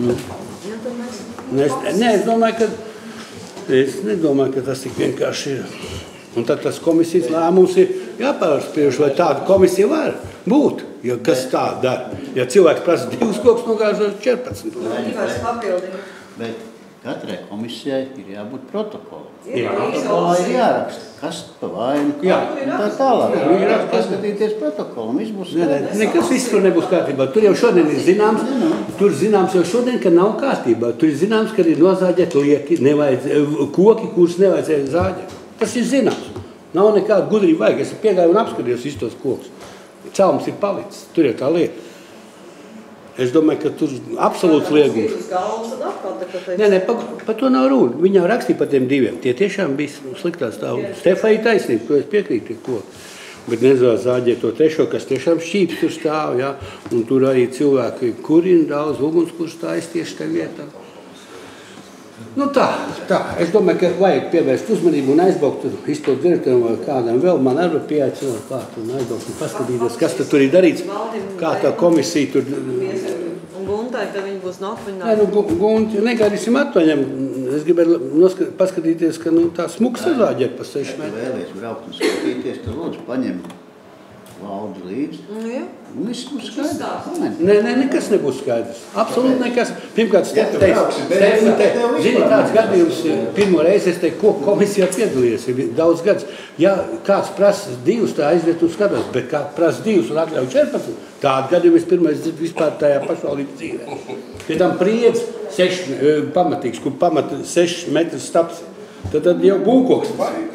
Es nedomāju, ka tas tik vienkārši ir. Un tad tas komisijas lēmums ir jāpārspriež, vai tāda komisija var būt. Ja kas tā dara? Ja cilvēks prasa 2 kokus, nogāžot 14. Bet katrai komisijai ir jābūt protokolam. Protokolā ir jāraksta, kas pa vainu, tā tālāk. Ir jāraksta paskatīties protokolam, viss būs kārtībā. Nekas viss tur nebūs kārtībā. Tur jau šodien ir zināms, jau šodien, ka nav kārtībā. Tur ir zināms, ka ir nozāģēt lieki, koki, kurus nevajadzēja zāģēt. Tas ir zināms. Nav nekāda gudrība vajag. Es piegāju un apskatījos visus tos kokus. Caums ir palicis. Tur ir tā lieta. Es domāju, ka tur absolūts liegums. Nē, par to nav runa. Viņa jau rakstīja par tiem 2. Tie tiešām bija sliktā stāvā. Stefai ir taisnība, ko es piekrītu. Bet nezāģēt to 3, kas tiešām šķīps tur stāv. Ja? Un tur arī cilvēki kurina daudz uguns, kurš stājas tieši tajā vietā. Tā. Es domāju, ka vajag pievērst uzmanību un aizbraukt izpildu direktoram vai kādam vēl. Man arī pieaicināt klāt un aizbraukt un paskatīties, kas tur ir darīts, kā tā komisija tur. Un Guntai, ka viņi būs noatvaļinājumi. Gunti, negaidīsim atvaļam. Es gribētu paskatīties, ka tā smuks sazāģēt pa 6 metriem. Vēlies braukt un skatīties, tad lūdzu paņem Valdi līdzi. Un viss būs skaidrs. Nē, nekas nebūs skaidrs. Absolūti nekas. Pirmkārt, Stefa teica, zini, tāds gadījums, pirmo reizi es teiktu, ko komisijā piedalījies, ir daudz gadus. Ja kāds prasa 2, tā aizviet un skatās, bet kā prasa 2 un atļauj 14, tādu gadījumu es pirmais dzirdu vispār tajā pašvaldības dzīvē. Pie tam priedz pamatīgs, kur pamata 6 metrus staps. Tad jau būkoks.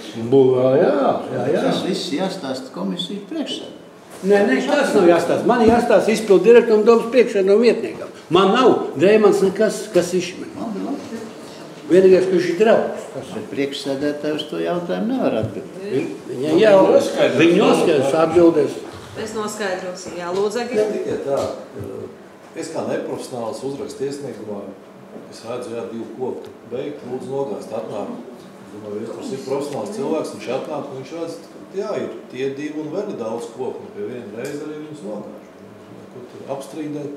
Tas viss jāstāsta komisijas priekšsēdētājam. Nē, tas nav jāstāsta. Man jāstāsta izpildu direktoram domas priekšsēdētājam vietniekam. Man nav Dreimans nekas, kas izšķir. Vienīgais, ka viņš ir draugs. Bet priekšsēdētāji uz to jautājumu nevar atbildēt. Viņi noskaidros, atbildēs. Es noskaidrosim. Jā, lūdzu. Ne tikai tā. Es kā neprofesionāls uzrakstu iesniegumā, es redzu, 2 koku beigt, lūdzu nogāzt, atnāk. Domāju, tas ir profesionāls cilvēks, viņš atnāk, un viņš redz, ka ir tie 2 un vēl daudz koku, un pie viena reize arī viņus nogāž. Ko tur apstrīdēt,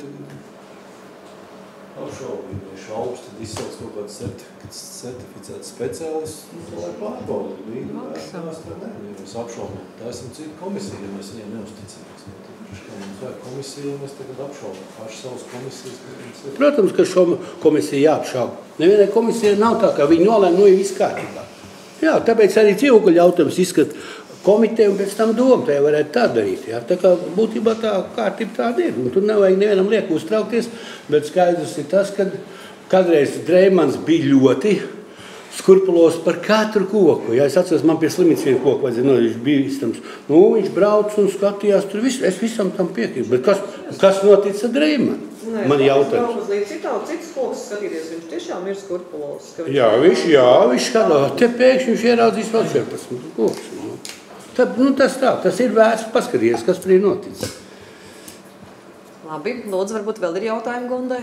apšaubīt, vai šaubas, tad izsauc kaut kāds certificēts speciālists, lai pārbaudīt. Mēs apšaubām. Tā esam citu komisiju, ja mēs viņiem neuzticamies. Mums vajag komisiju, un mēs tagad apšaubām paši savas komisijas. Protams, ka šo komisiju jāapšauba. Nevienai komisijai nav tā, ka viņi nolēma, ir viss kārtībā. Jā, tāpēc arī dzīvokļu jautājums izskat komiteju un pēc tam domu, tā varētu tā darīt. Jā. Tā kā būtībā tā kārtība tāda ir. Un tur nevajag nevienam lieku uztraukties, bet skaidrs ir tas, ka kādreiz Dreimans bija ļoti skurpulos par katru koku. Ja es atceros, man pie slimnīcas vienu koku vajadzēja, viņš bija īstams. Viņš brauc un skatījās tur visu. Es visam tam piekrītu. Bet kas notic ar Dreimanu? Man jautājums. Uz līdz citas koks skatīties, viņš tiešām ir skurpulos. Jā, viņš skatās, te pēkšņi viņš ieraudzīs vēl 14 koks. Tas ir vērts paskatīties, kas tur ir noticis. Labi, lūdzu, varbūt vēl ir jautājumi Gundai?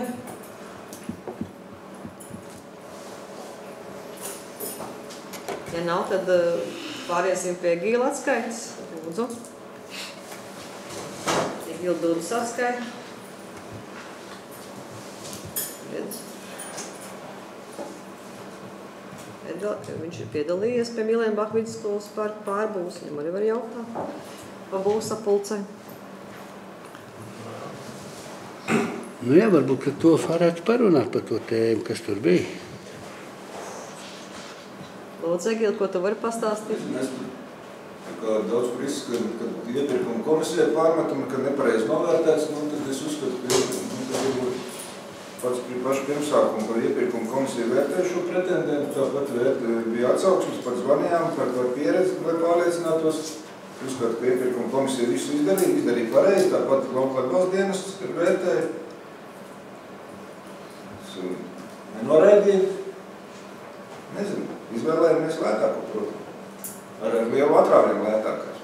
Ja nav, tad pāriesim pie Gīla atskaites. Lūdzu. Gīla Dūdas atskaita. Viņš ir piedalījies pie Milēnbaka vidusskolas parka pārbūves. Viņam arī var jautāt pa būvs apulcei. Jā, varbūt, ka to varētu parunāt par to tēmu, kas tur bija. Lūdzu, Egil, ko tu vari pastāstīt? Mēs daudz kur izskatu, kad iepirkuma komisija pārmetumi, kad nepareizi novērtēts, tad es uzskatu, ka ir pats pašu pirmsākumu, kad iepirkuma komisija vērtē šo pretendentu, tāpat bija atsauksmes, pat zvanījām par pieredzi, lai pārliecinātos. Uzskatu, ka iepirkuma komisija visu izdarīja pareizi, tāpat lauklāt valsts dienas vērtēja. Nenoraidīja. Nezinu, izvēlējamies lētāko, protams. Ar lielu atrāviem lētākās.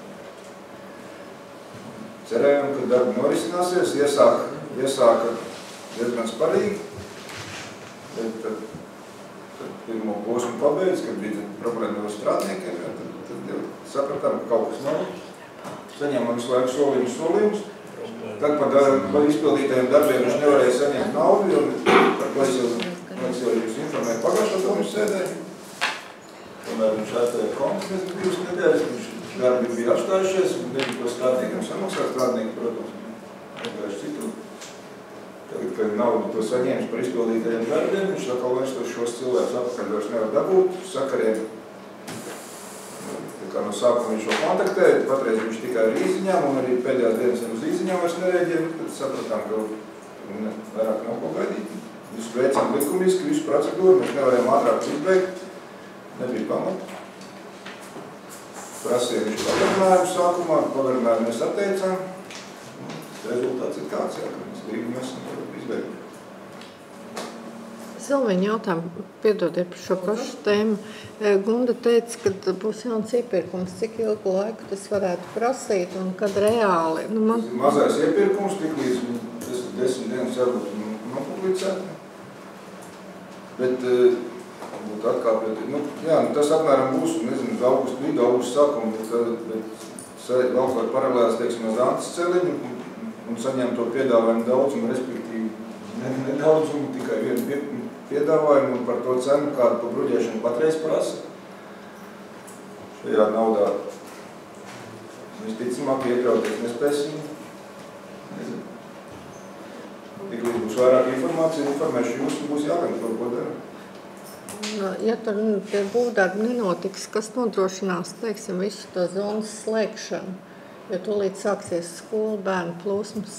Cerējām, ka darbi norisināsies, iesāka diezgan sparīgi, bet tad pirmo posmu pabeidz, kad bija problēma ar strādniekiem, tad jau sapratām, ka kaut kas nav. Saņēmām visu laiku solījumus. Tad par izpildītajiem darbiem viņš nevarēja saņemt naudu, jo par ko es jau jūs informēju pagājušā domas sēdē. Tomēr viņš atstāja kontas 2 nedēļas, viņš darbi bija apstājušies, un nebija ko strādniekiem samaksāt. Strādnieki, protams, vienkārši citu. Tagad, kad naudu to saņēmis par izpildītajiem darbiem, viņš atkal vairs šos cilvēkus atpakaļ vairs nevar dabūt sakariem. Kā no sākuma viņš šo kontaktēja, patreiz viņš tikai ar īziņām, un arī pēdējās dienas uz īziņām vairs nereaģēja, tad sapratām, ka vairāk nav ko gaidīt. Visu veicām likumiski, visu procedūru, mēs nevarējām ātrāk izbeigt, nebija pamata. Prasīja viņš pagarinājumu sākumā, pagarinājumu mēs atteicām. Rezultāts ir kāds, jā, ka mēs gribam mēs izbeigt. Es vēl vienu jautājumu, piedodiet par šo pašu tēmu. Gunda teica, ka būs jauns iepirkums. Cik ilgu laiku tas varētu prasīt un kad reāli? Mazais iepirkums, tik līdz 10 dienas jābūt nopublicēt. Bet, varbūt atkāpjot, tas apmēram būs, nezinu, augustu vidu, augustu sākumu, bet valkot paralēlis, teiksim, uz Antas celiņu un saņem to piedāvājumu daudzumu, respektīvi nedaudzumu, tikai vienu piedāvājumu un par to cenu, kādu pa bruģēšanu patreiz prasa. Šajā naudā visticamāk iekļauties nespēsim. Nezinu. Tik līdz būs vairāk informācija, informēšu jūs, būs jālem to, ko dara. Ja tur pie būvdarbi nenotiks, kas nodrošinās, teiksim, visu to zonas slēgšanu, jo tūlīt sāksies skola, bērnu plūsmas.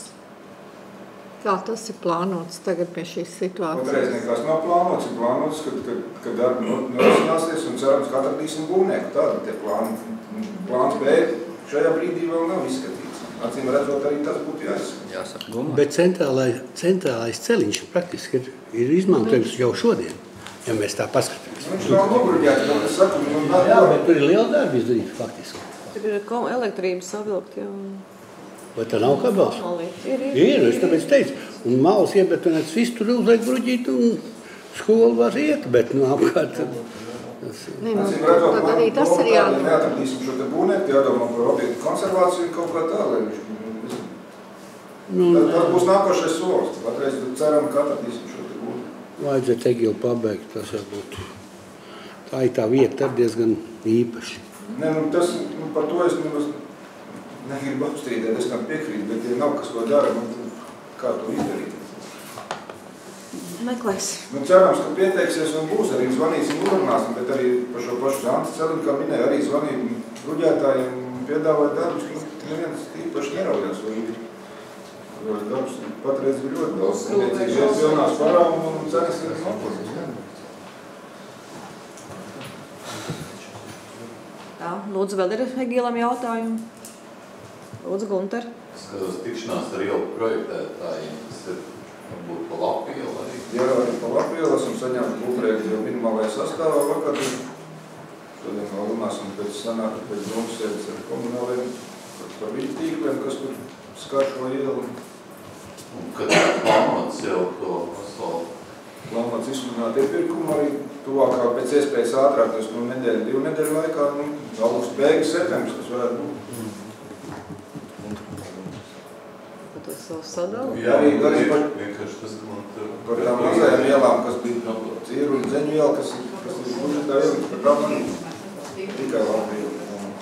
Kā tas ir plānots tagad pie šīs situācijas? Patreiz nekas nav plānots, ir plānots, kad darbi norisināsies un cerams, ka atradīsim būvnieku. Tādi tie plāni. Plāns B šajā brīdī vēl nav izskatīts. Acīm redzot, arī tas būtu jāsaka. Bet centrālais celiņš praktiski ir izmantojums jau šodien, ja mēs tā paskatāmies. Viņš nav nogruģēts, vēl es saku. Jā, bet tur ir liela darba izdarīta faktiski. Tur ir elektrības savilkt jau. Vai tā nav kabels? Ir, es tāpēc teicu. Un malas iebetonēts, viss tur uzliek bruģīt un skolu var iet, bet apkārt. Acīm redzot, tad arī tas ir jādara. Neatradīsim šo te būvnieku, jādomā par objektu konservāciju un kaut kā tā, lai viņš. Tas būs nākošais solis. Patreiz ceram, ka atradīsim šo te būvnieku. Vajadzētu Egilu pabeigt, tas jābūt. Tā ir tā vieta ar diezgan īpaši. Tas, par to es negribu apstrīdēt, es tam piekrītu, bet ja nav kas to dara, kā to izdarīt? Meklēs. Cerams, ka pieteiksies un būs, arī zvanīsim uzrunāsim, bet arī par šo pašu Antas celiņu, kā minēja, arī zvanīja bruģētājiem piedāvāt darbus, ka neviens īpaši neraujās. Darbs patreiz ir ļoti daudz, neviecīgi pilnās parā un cenas ir nopazīs. Tā, lūdzu, vēl ir Egilam jautājumi. Lūdzu, Gunter. Skatos tikšanās ar ilgu projektētājiem, kas ir Varbūt pa Lapielu arī. Jā, arī pa Lapielu esam saņēmuši būvprojektu jau minimālajā sastāvā vakar. Šodien vēl runāsim pēc domas sēdes ar komunāliem par viņu tīkliem, kas tur skar šo ielu. Un kad plānots jau to asfaltu? Plānots izsludināt iepirkumu arī tuvākā pēc iespējas ātrāk, tas nedēļu, 2 nedēļu laikā, augusts beigas, septembris, tas varētu būt. Tas savu sadalu? Jā, arī vienkārši tas, ka man tur... Par tām mazajām ielām, kas bija Cīru un Dzeņu iela, kas ir budžetā iela, par tām man tikai labi iela.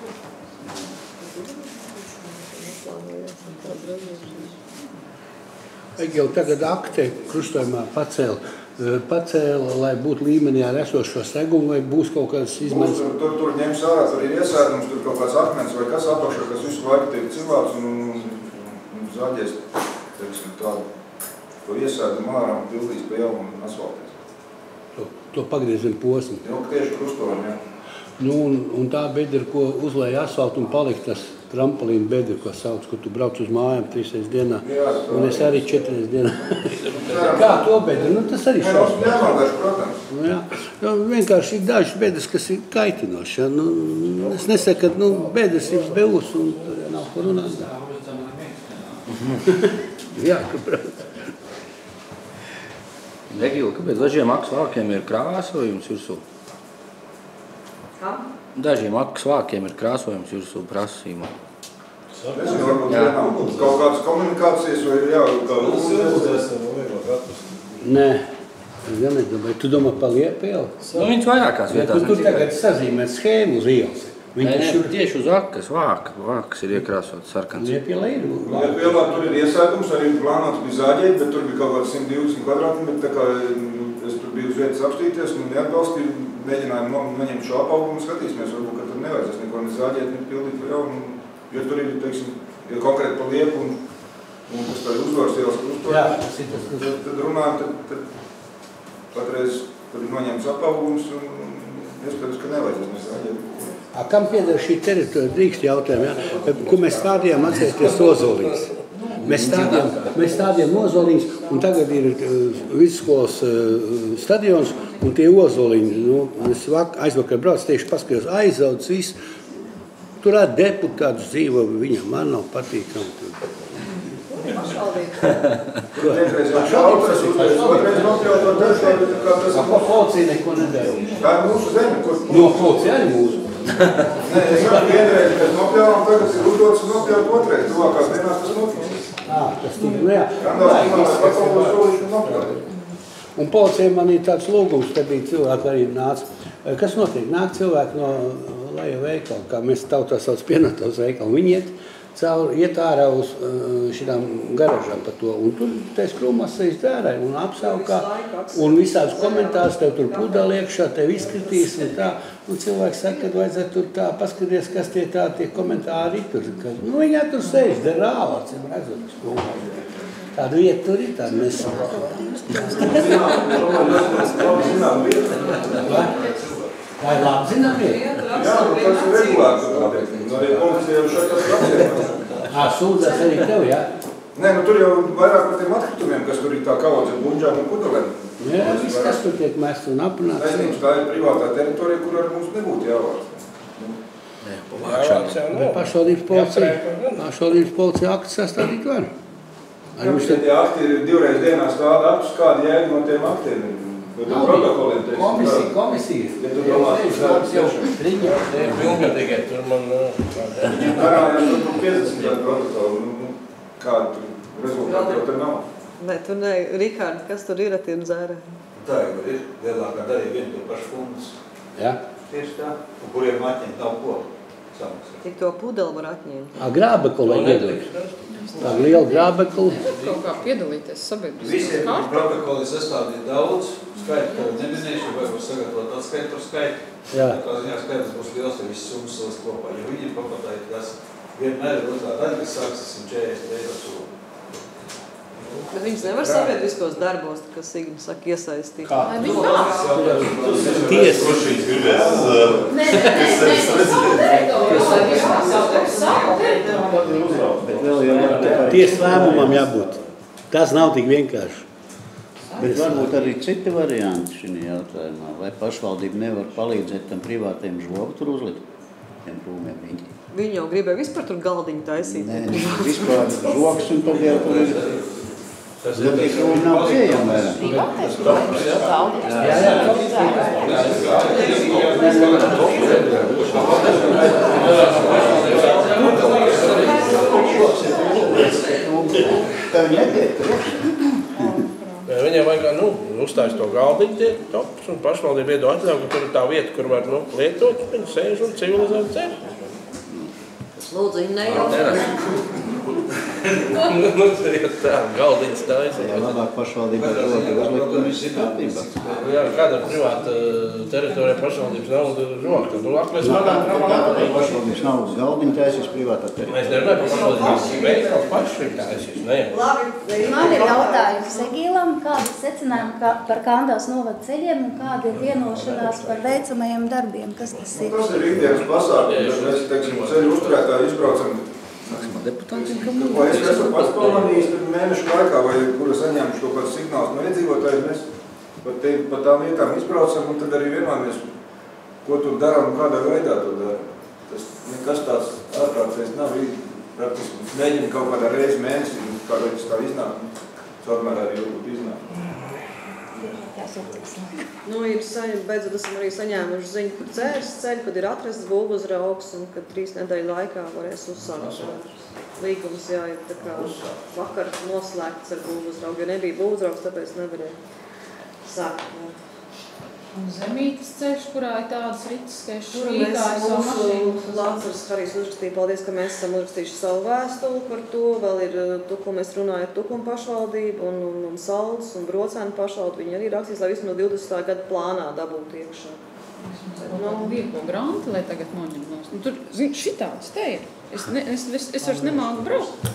Jau tagad akte krustojumā pacēla, lai būtu līmenī ar esošo segumu, vai būs kaut kādas izmaiņas? Tur ņems ārā, tur ir iesēdums, tur kaut kāds akmens vai kas apakšā, kas visu laiku tiek cilāts un zaļies, teiksim, tādu. To iesēdumu ārā un pildīs pie jaunu un asfaltēs. To pagriezim posmu? Jā, tieši krustojumi, jā. Un tā bedra, ko uzlēja asfaltu un palika tas trampolīna bedra, ko sauc, kur tu brauc uz mājām 3 reizes dienā. Jā, un es arī 4 reizes dienā. Kā to bedra? Tas arī šausmas. Jāmādaši, protams. Jā. Vienkārši ir dažas bedras, kas ir kaitinoši. Es nesaku, ka bedras ir bezbūs un tur nav ko runāt. Jā, kāpēc? Egīla, kāpēc dažiem akas vākiem ir krāsojums virsū? Kā? Dažiem akas vākiem ir krāsojums virsū prasījumā. Nezinu, varbūt kaut kādas komunikācijas vai jā, Nē, vai tu domā par Liepielu? Viņas vairākās vietās. Tur tagad sazīmē schēmu uz ielas. Tieši uz akas vākas ir iekrāsotas sarkans. Liepielā ir. Liepielā tur ir iesēdums, arī plānots bija zāģēt, bet tur bija kaut kāds 120 kvadrātmetri, bet tā kā es tur biju uz vietas apstīties un neatbalstīju, mēģināju noņemt šo apaugumu, skatīsimies, varbūt, ka tur nevajadzēs neko ne zāģēt, ne pildīt vai jau, jo tur ir, teiksim, ja konkrēti pa Liepu un kas tā ir Uzvaras ielas krustojumi, tad runājam, tad patreiz tur ir noņemts apaugums un iespējams, ka nevajadzēs ne zāģēt. Kam pieder šī teritorija drīkst jautājumu, ja? Ko mēs stādījām atcerēties Ozolīns? Mēs stādījām Ozolīns, un tagad ir vidusskolas stadions, un tie Ozoliņi, es aizvakar braucu, tieši paskatījos, aizaudzis viss. Tur ar deputātus dzīvo, viņam man nav patīkami. Policija neko nedēļ. Tā ir mūsu zeme. No policija arī mūsu. Nē, es jau vienreiz pēc nopļāvām, tagad ir uzdots un nopļāvām otrais. Tuvākās dienās tas notiks. Tas tika, jā. Jā. Un policija man ir tāds lūgums, te bija cilvēki arī nāca. Kas notiek? Nāk cilvēki no Leja veikala, kā mēs tautā sauc pienotos veikalu. Viņi iet ārā uz šitām garažām par to. Un tur tais krūmās sejas dērai un apsaukā. Un visādus komentārus tev tur pudali iekšā, tev izskatīs un tā. Un cilvēks saka, ka vajadzētu tur tā paskaties, kas tie komentāri tur. Viņā tur sejas derālā, cim redzot, krūmās. Tāda vieta tur ir, tāda mēs Tā ir labi zinām vieta? Jā, tas ir regulāri. Arī policija jau šeit atciet. Sūdzēs arī tev, jā? Nē, tur jau vairāk par tiem atkritumiem, kas tur ir tā kaudze buņģām un pudelēm. Jā, viss, kas tur tiek mēsts un apnāts. Taisnības, tā ir privātā teritorija, kur arī mums nebūtu jāvārst. Bet pašvaldības policija akti sastādīt var. Kāpēc tie akti ir 2 reizes dienā stāda aktus, kādi jēga no tiem aktiem? Komisija. Ja tu domā, Pilngadīgai tur man... Karājās tur 50 gadu protokolu. Kādu tur rezultātu jau tur nav? Nē, tur ne, Rikārdi, kas tur ir ar tiem dzērēm? Tā jau ir lielākā darīja vienu to pašu fundus. Jā. Tieši tā. Un kuriem atņemt nav ko samaksāt. Tik to pudeli var atņemt. Grābekli vai iedlikt? Tā liela grābekli. Kaut kā piedalīties sabiedriskās Visiem kārtā. protokoli sastādīt daudz, skaitu tagad neminēšu, vai var sagatavot atskaitu par skaitu. Jā. Tā ziņā skaidrs būs liels, ja viss summas salas kopā. Ja viņiem papatāja, tas vienmēr ir otrā daļa, kas sāks 140 eiro summu. Bet viņus nevar sabiedriskos darbos, kas Signi saka, iesaistīt. Kā? Viņi nav. Tiesa. Kurš viņus gribēs? Tiesas lēmumam jābūt. Tas nav tik vienkārši. Bet varbūt arī citi varianti šī jautājumā. Vai pašvaldība nevar palīdzēt tam privātiem žogu tur uzlikt? Tiem krūmiem viņi. Viņi jau gribēja vispār tur galdiņu taisīt. Nē, vispār žogs un tad jau tur ir. Tas ir tie krūmi nav pieejami vairāk. Privātais krūmis, galdiņš. Tā viņi netiek priekšā. Viņiem vajag, uzstājas to galdiņu, tie tops, un pašvaldība iedo atļauju, ka tur ir tā vieta, kur var, lietot, viņi sēž un civilizēt ceļu. Lūdzu, viņi nejauc. Tā, galdiņas taisa. Jā, labāk pašvaldībā žogi uzlikt un viss ir kārtībā. Jā, kāda privāta teritorija pašvaldības nauda žoga, tad laklēs manā pašvaldības nav galdiņu taisīs privātā teritorija. Mēs nerunājam par pašvaldības veikals pašvaldības taisīs, ne? Man ir jautājums Egīlam, kādi secinājumi par Kandavas novada ceļiem un kāda ir vienošanās par veicamajiem darbiem? Kas tas ir? Tas ir ikdienas pasākums, kad mēs, teiksim, ceļu uzturētāji izbraucam. Ko es esmu pats pamanījis, tad mēnešu laikā, vai kura saņēmuši kaut kāds signāls no iedzīvotājiem, mēs pa tām vietām izbraucam un tad arī vienojāmies, ko tur darām un kādā veidā to darām. Tas nekas tāds ārkārtējs nav, praktiski mēģina kaut kādā reizi mēnesi, kā reiz tā iznāk, caurmērā arī varbūt iznāk. Ir beidzot esam arī saņēmuši ziņu par cērs ceļu, kad ir atrasts būvuzraugs un kad 3 nedēļu laikā varēs uzsākt. Līgums ir tā kā vakar noslēgts ar būvuzraugu, jo nebija būvuzraugs, tāpēc nevarēja sākt. Un Zemītes ceļš, kurā ir tādas ritas, ka mūsu Lācars Harijs uzrakstīja, paldies, ka mēs esam uzrakstījuši savu vēstuli par to. Vēl ir ko mēs runājam Tukuma pašvaldību un Saldus un Brocēnu pašvaldību. Viņi arī rakstīs, lai vismaz no 20. gada plānā dabūtu iekšā. Nav vieglo granti, lai tagad noņem nos. Tur šitāds te ir. Es vairs nemāku braukt.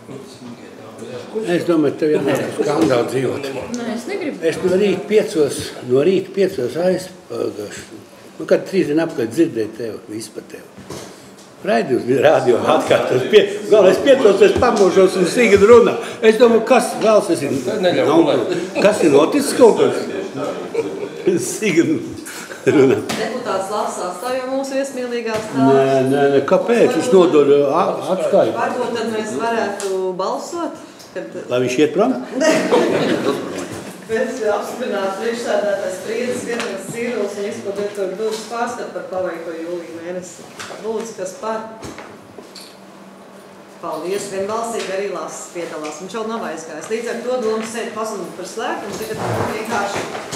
Es domāju, tev jānāk uz Kandavu dzīvot. Nē, es negribu. Es no rīta 5 aizpagašu. Kad 3 dienu apkārt dzirdēju tevi, visu par tevi. Raidījums bija radio atkārtos. Galvenais 5 es pamošos un Sigrid runā. Es domāju, kas vēls es ir? Kas ir noticis kaut kas? Sigrid runā. Deputāts lasās, tā jau mūsu viesmīlīgās tās. Nē, kāpēc? Viņš nodod atskaļu. Varbūt tad mēs varētu balsot. Lai viņš iet prom? Pēc apsprināt priekšsēdētājs Priedis, Vietnieks Cīruls un izpildirektora Dūdas pārskatu par paveikto jūliju mēnesi. Lūdzu, kas par? Paldies, vienbalsīgi arī Lasis piedalās. Viņš jau nav aizgājis. Līdz ar to domas sēdi pasludināt par slēgtu un tagad vienkārši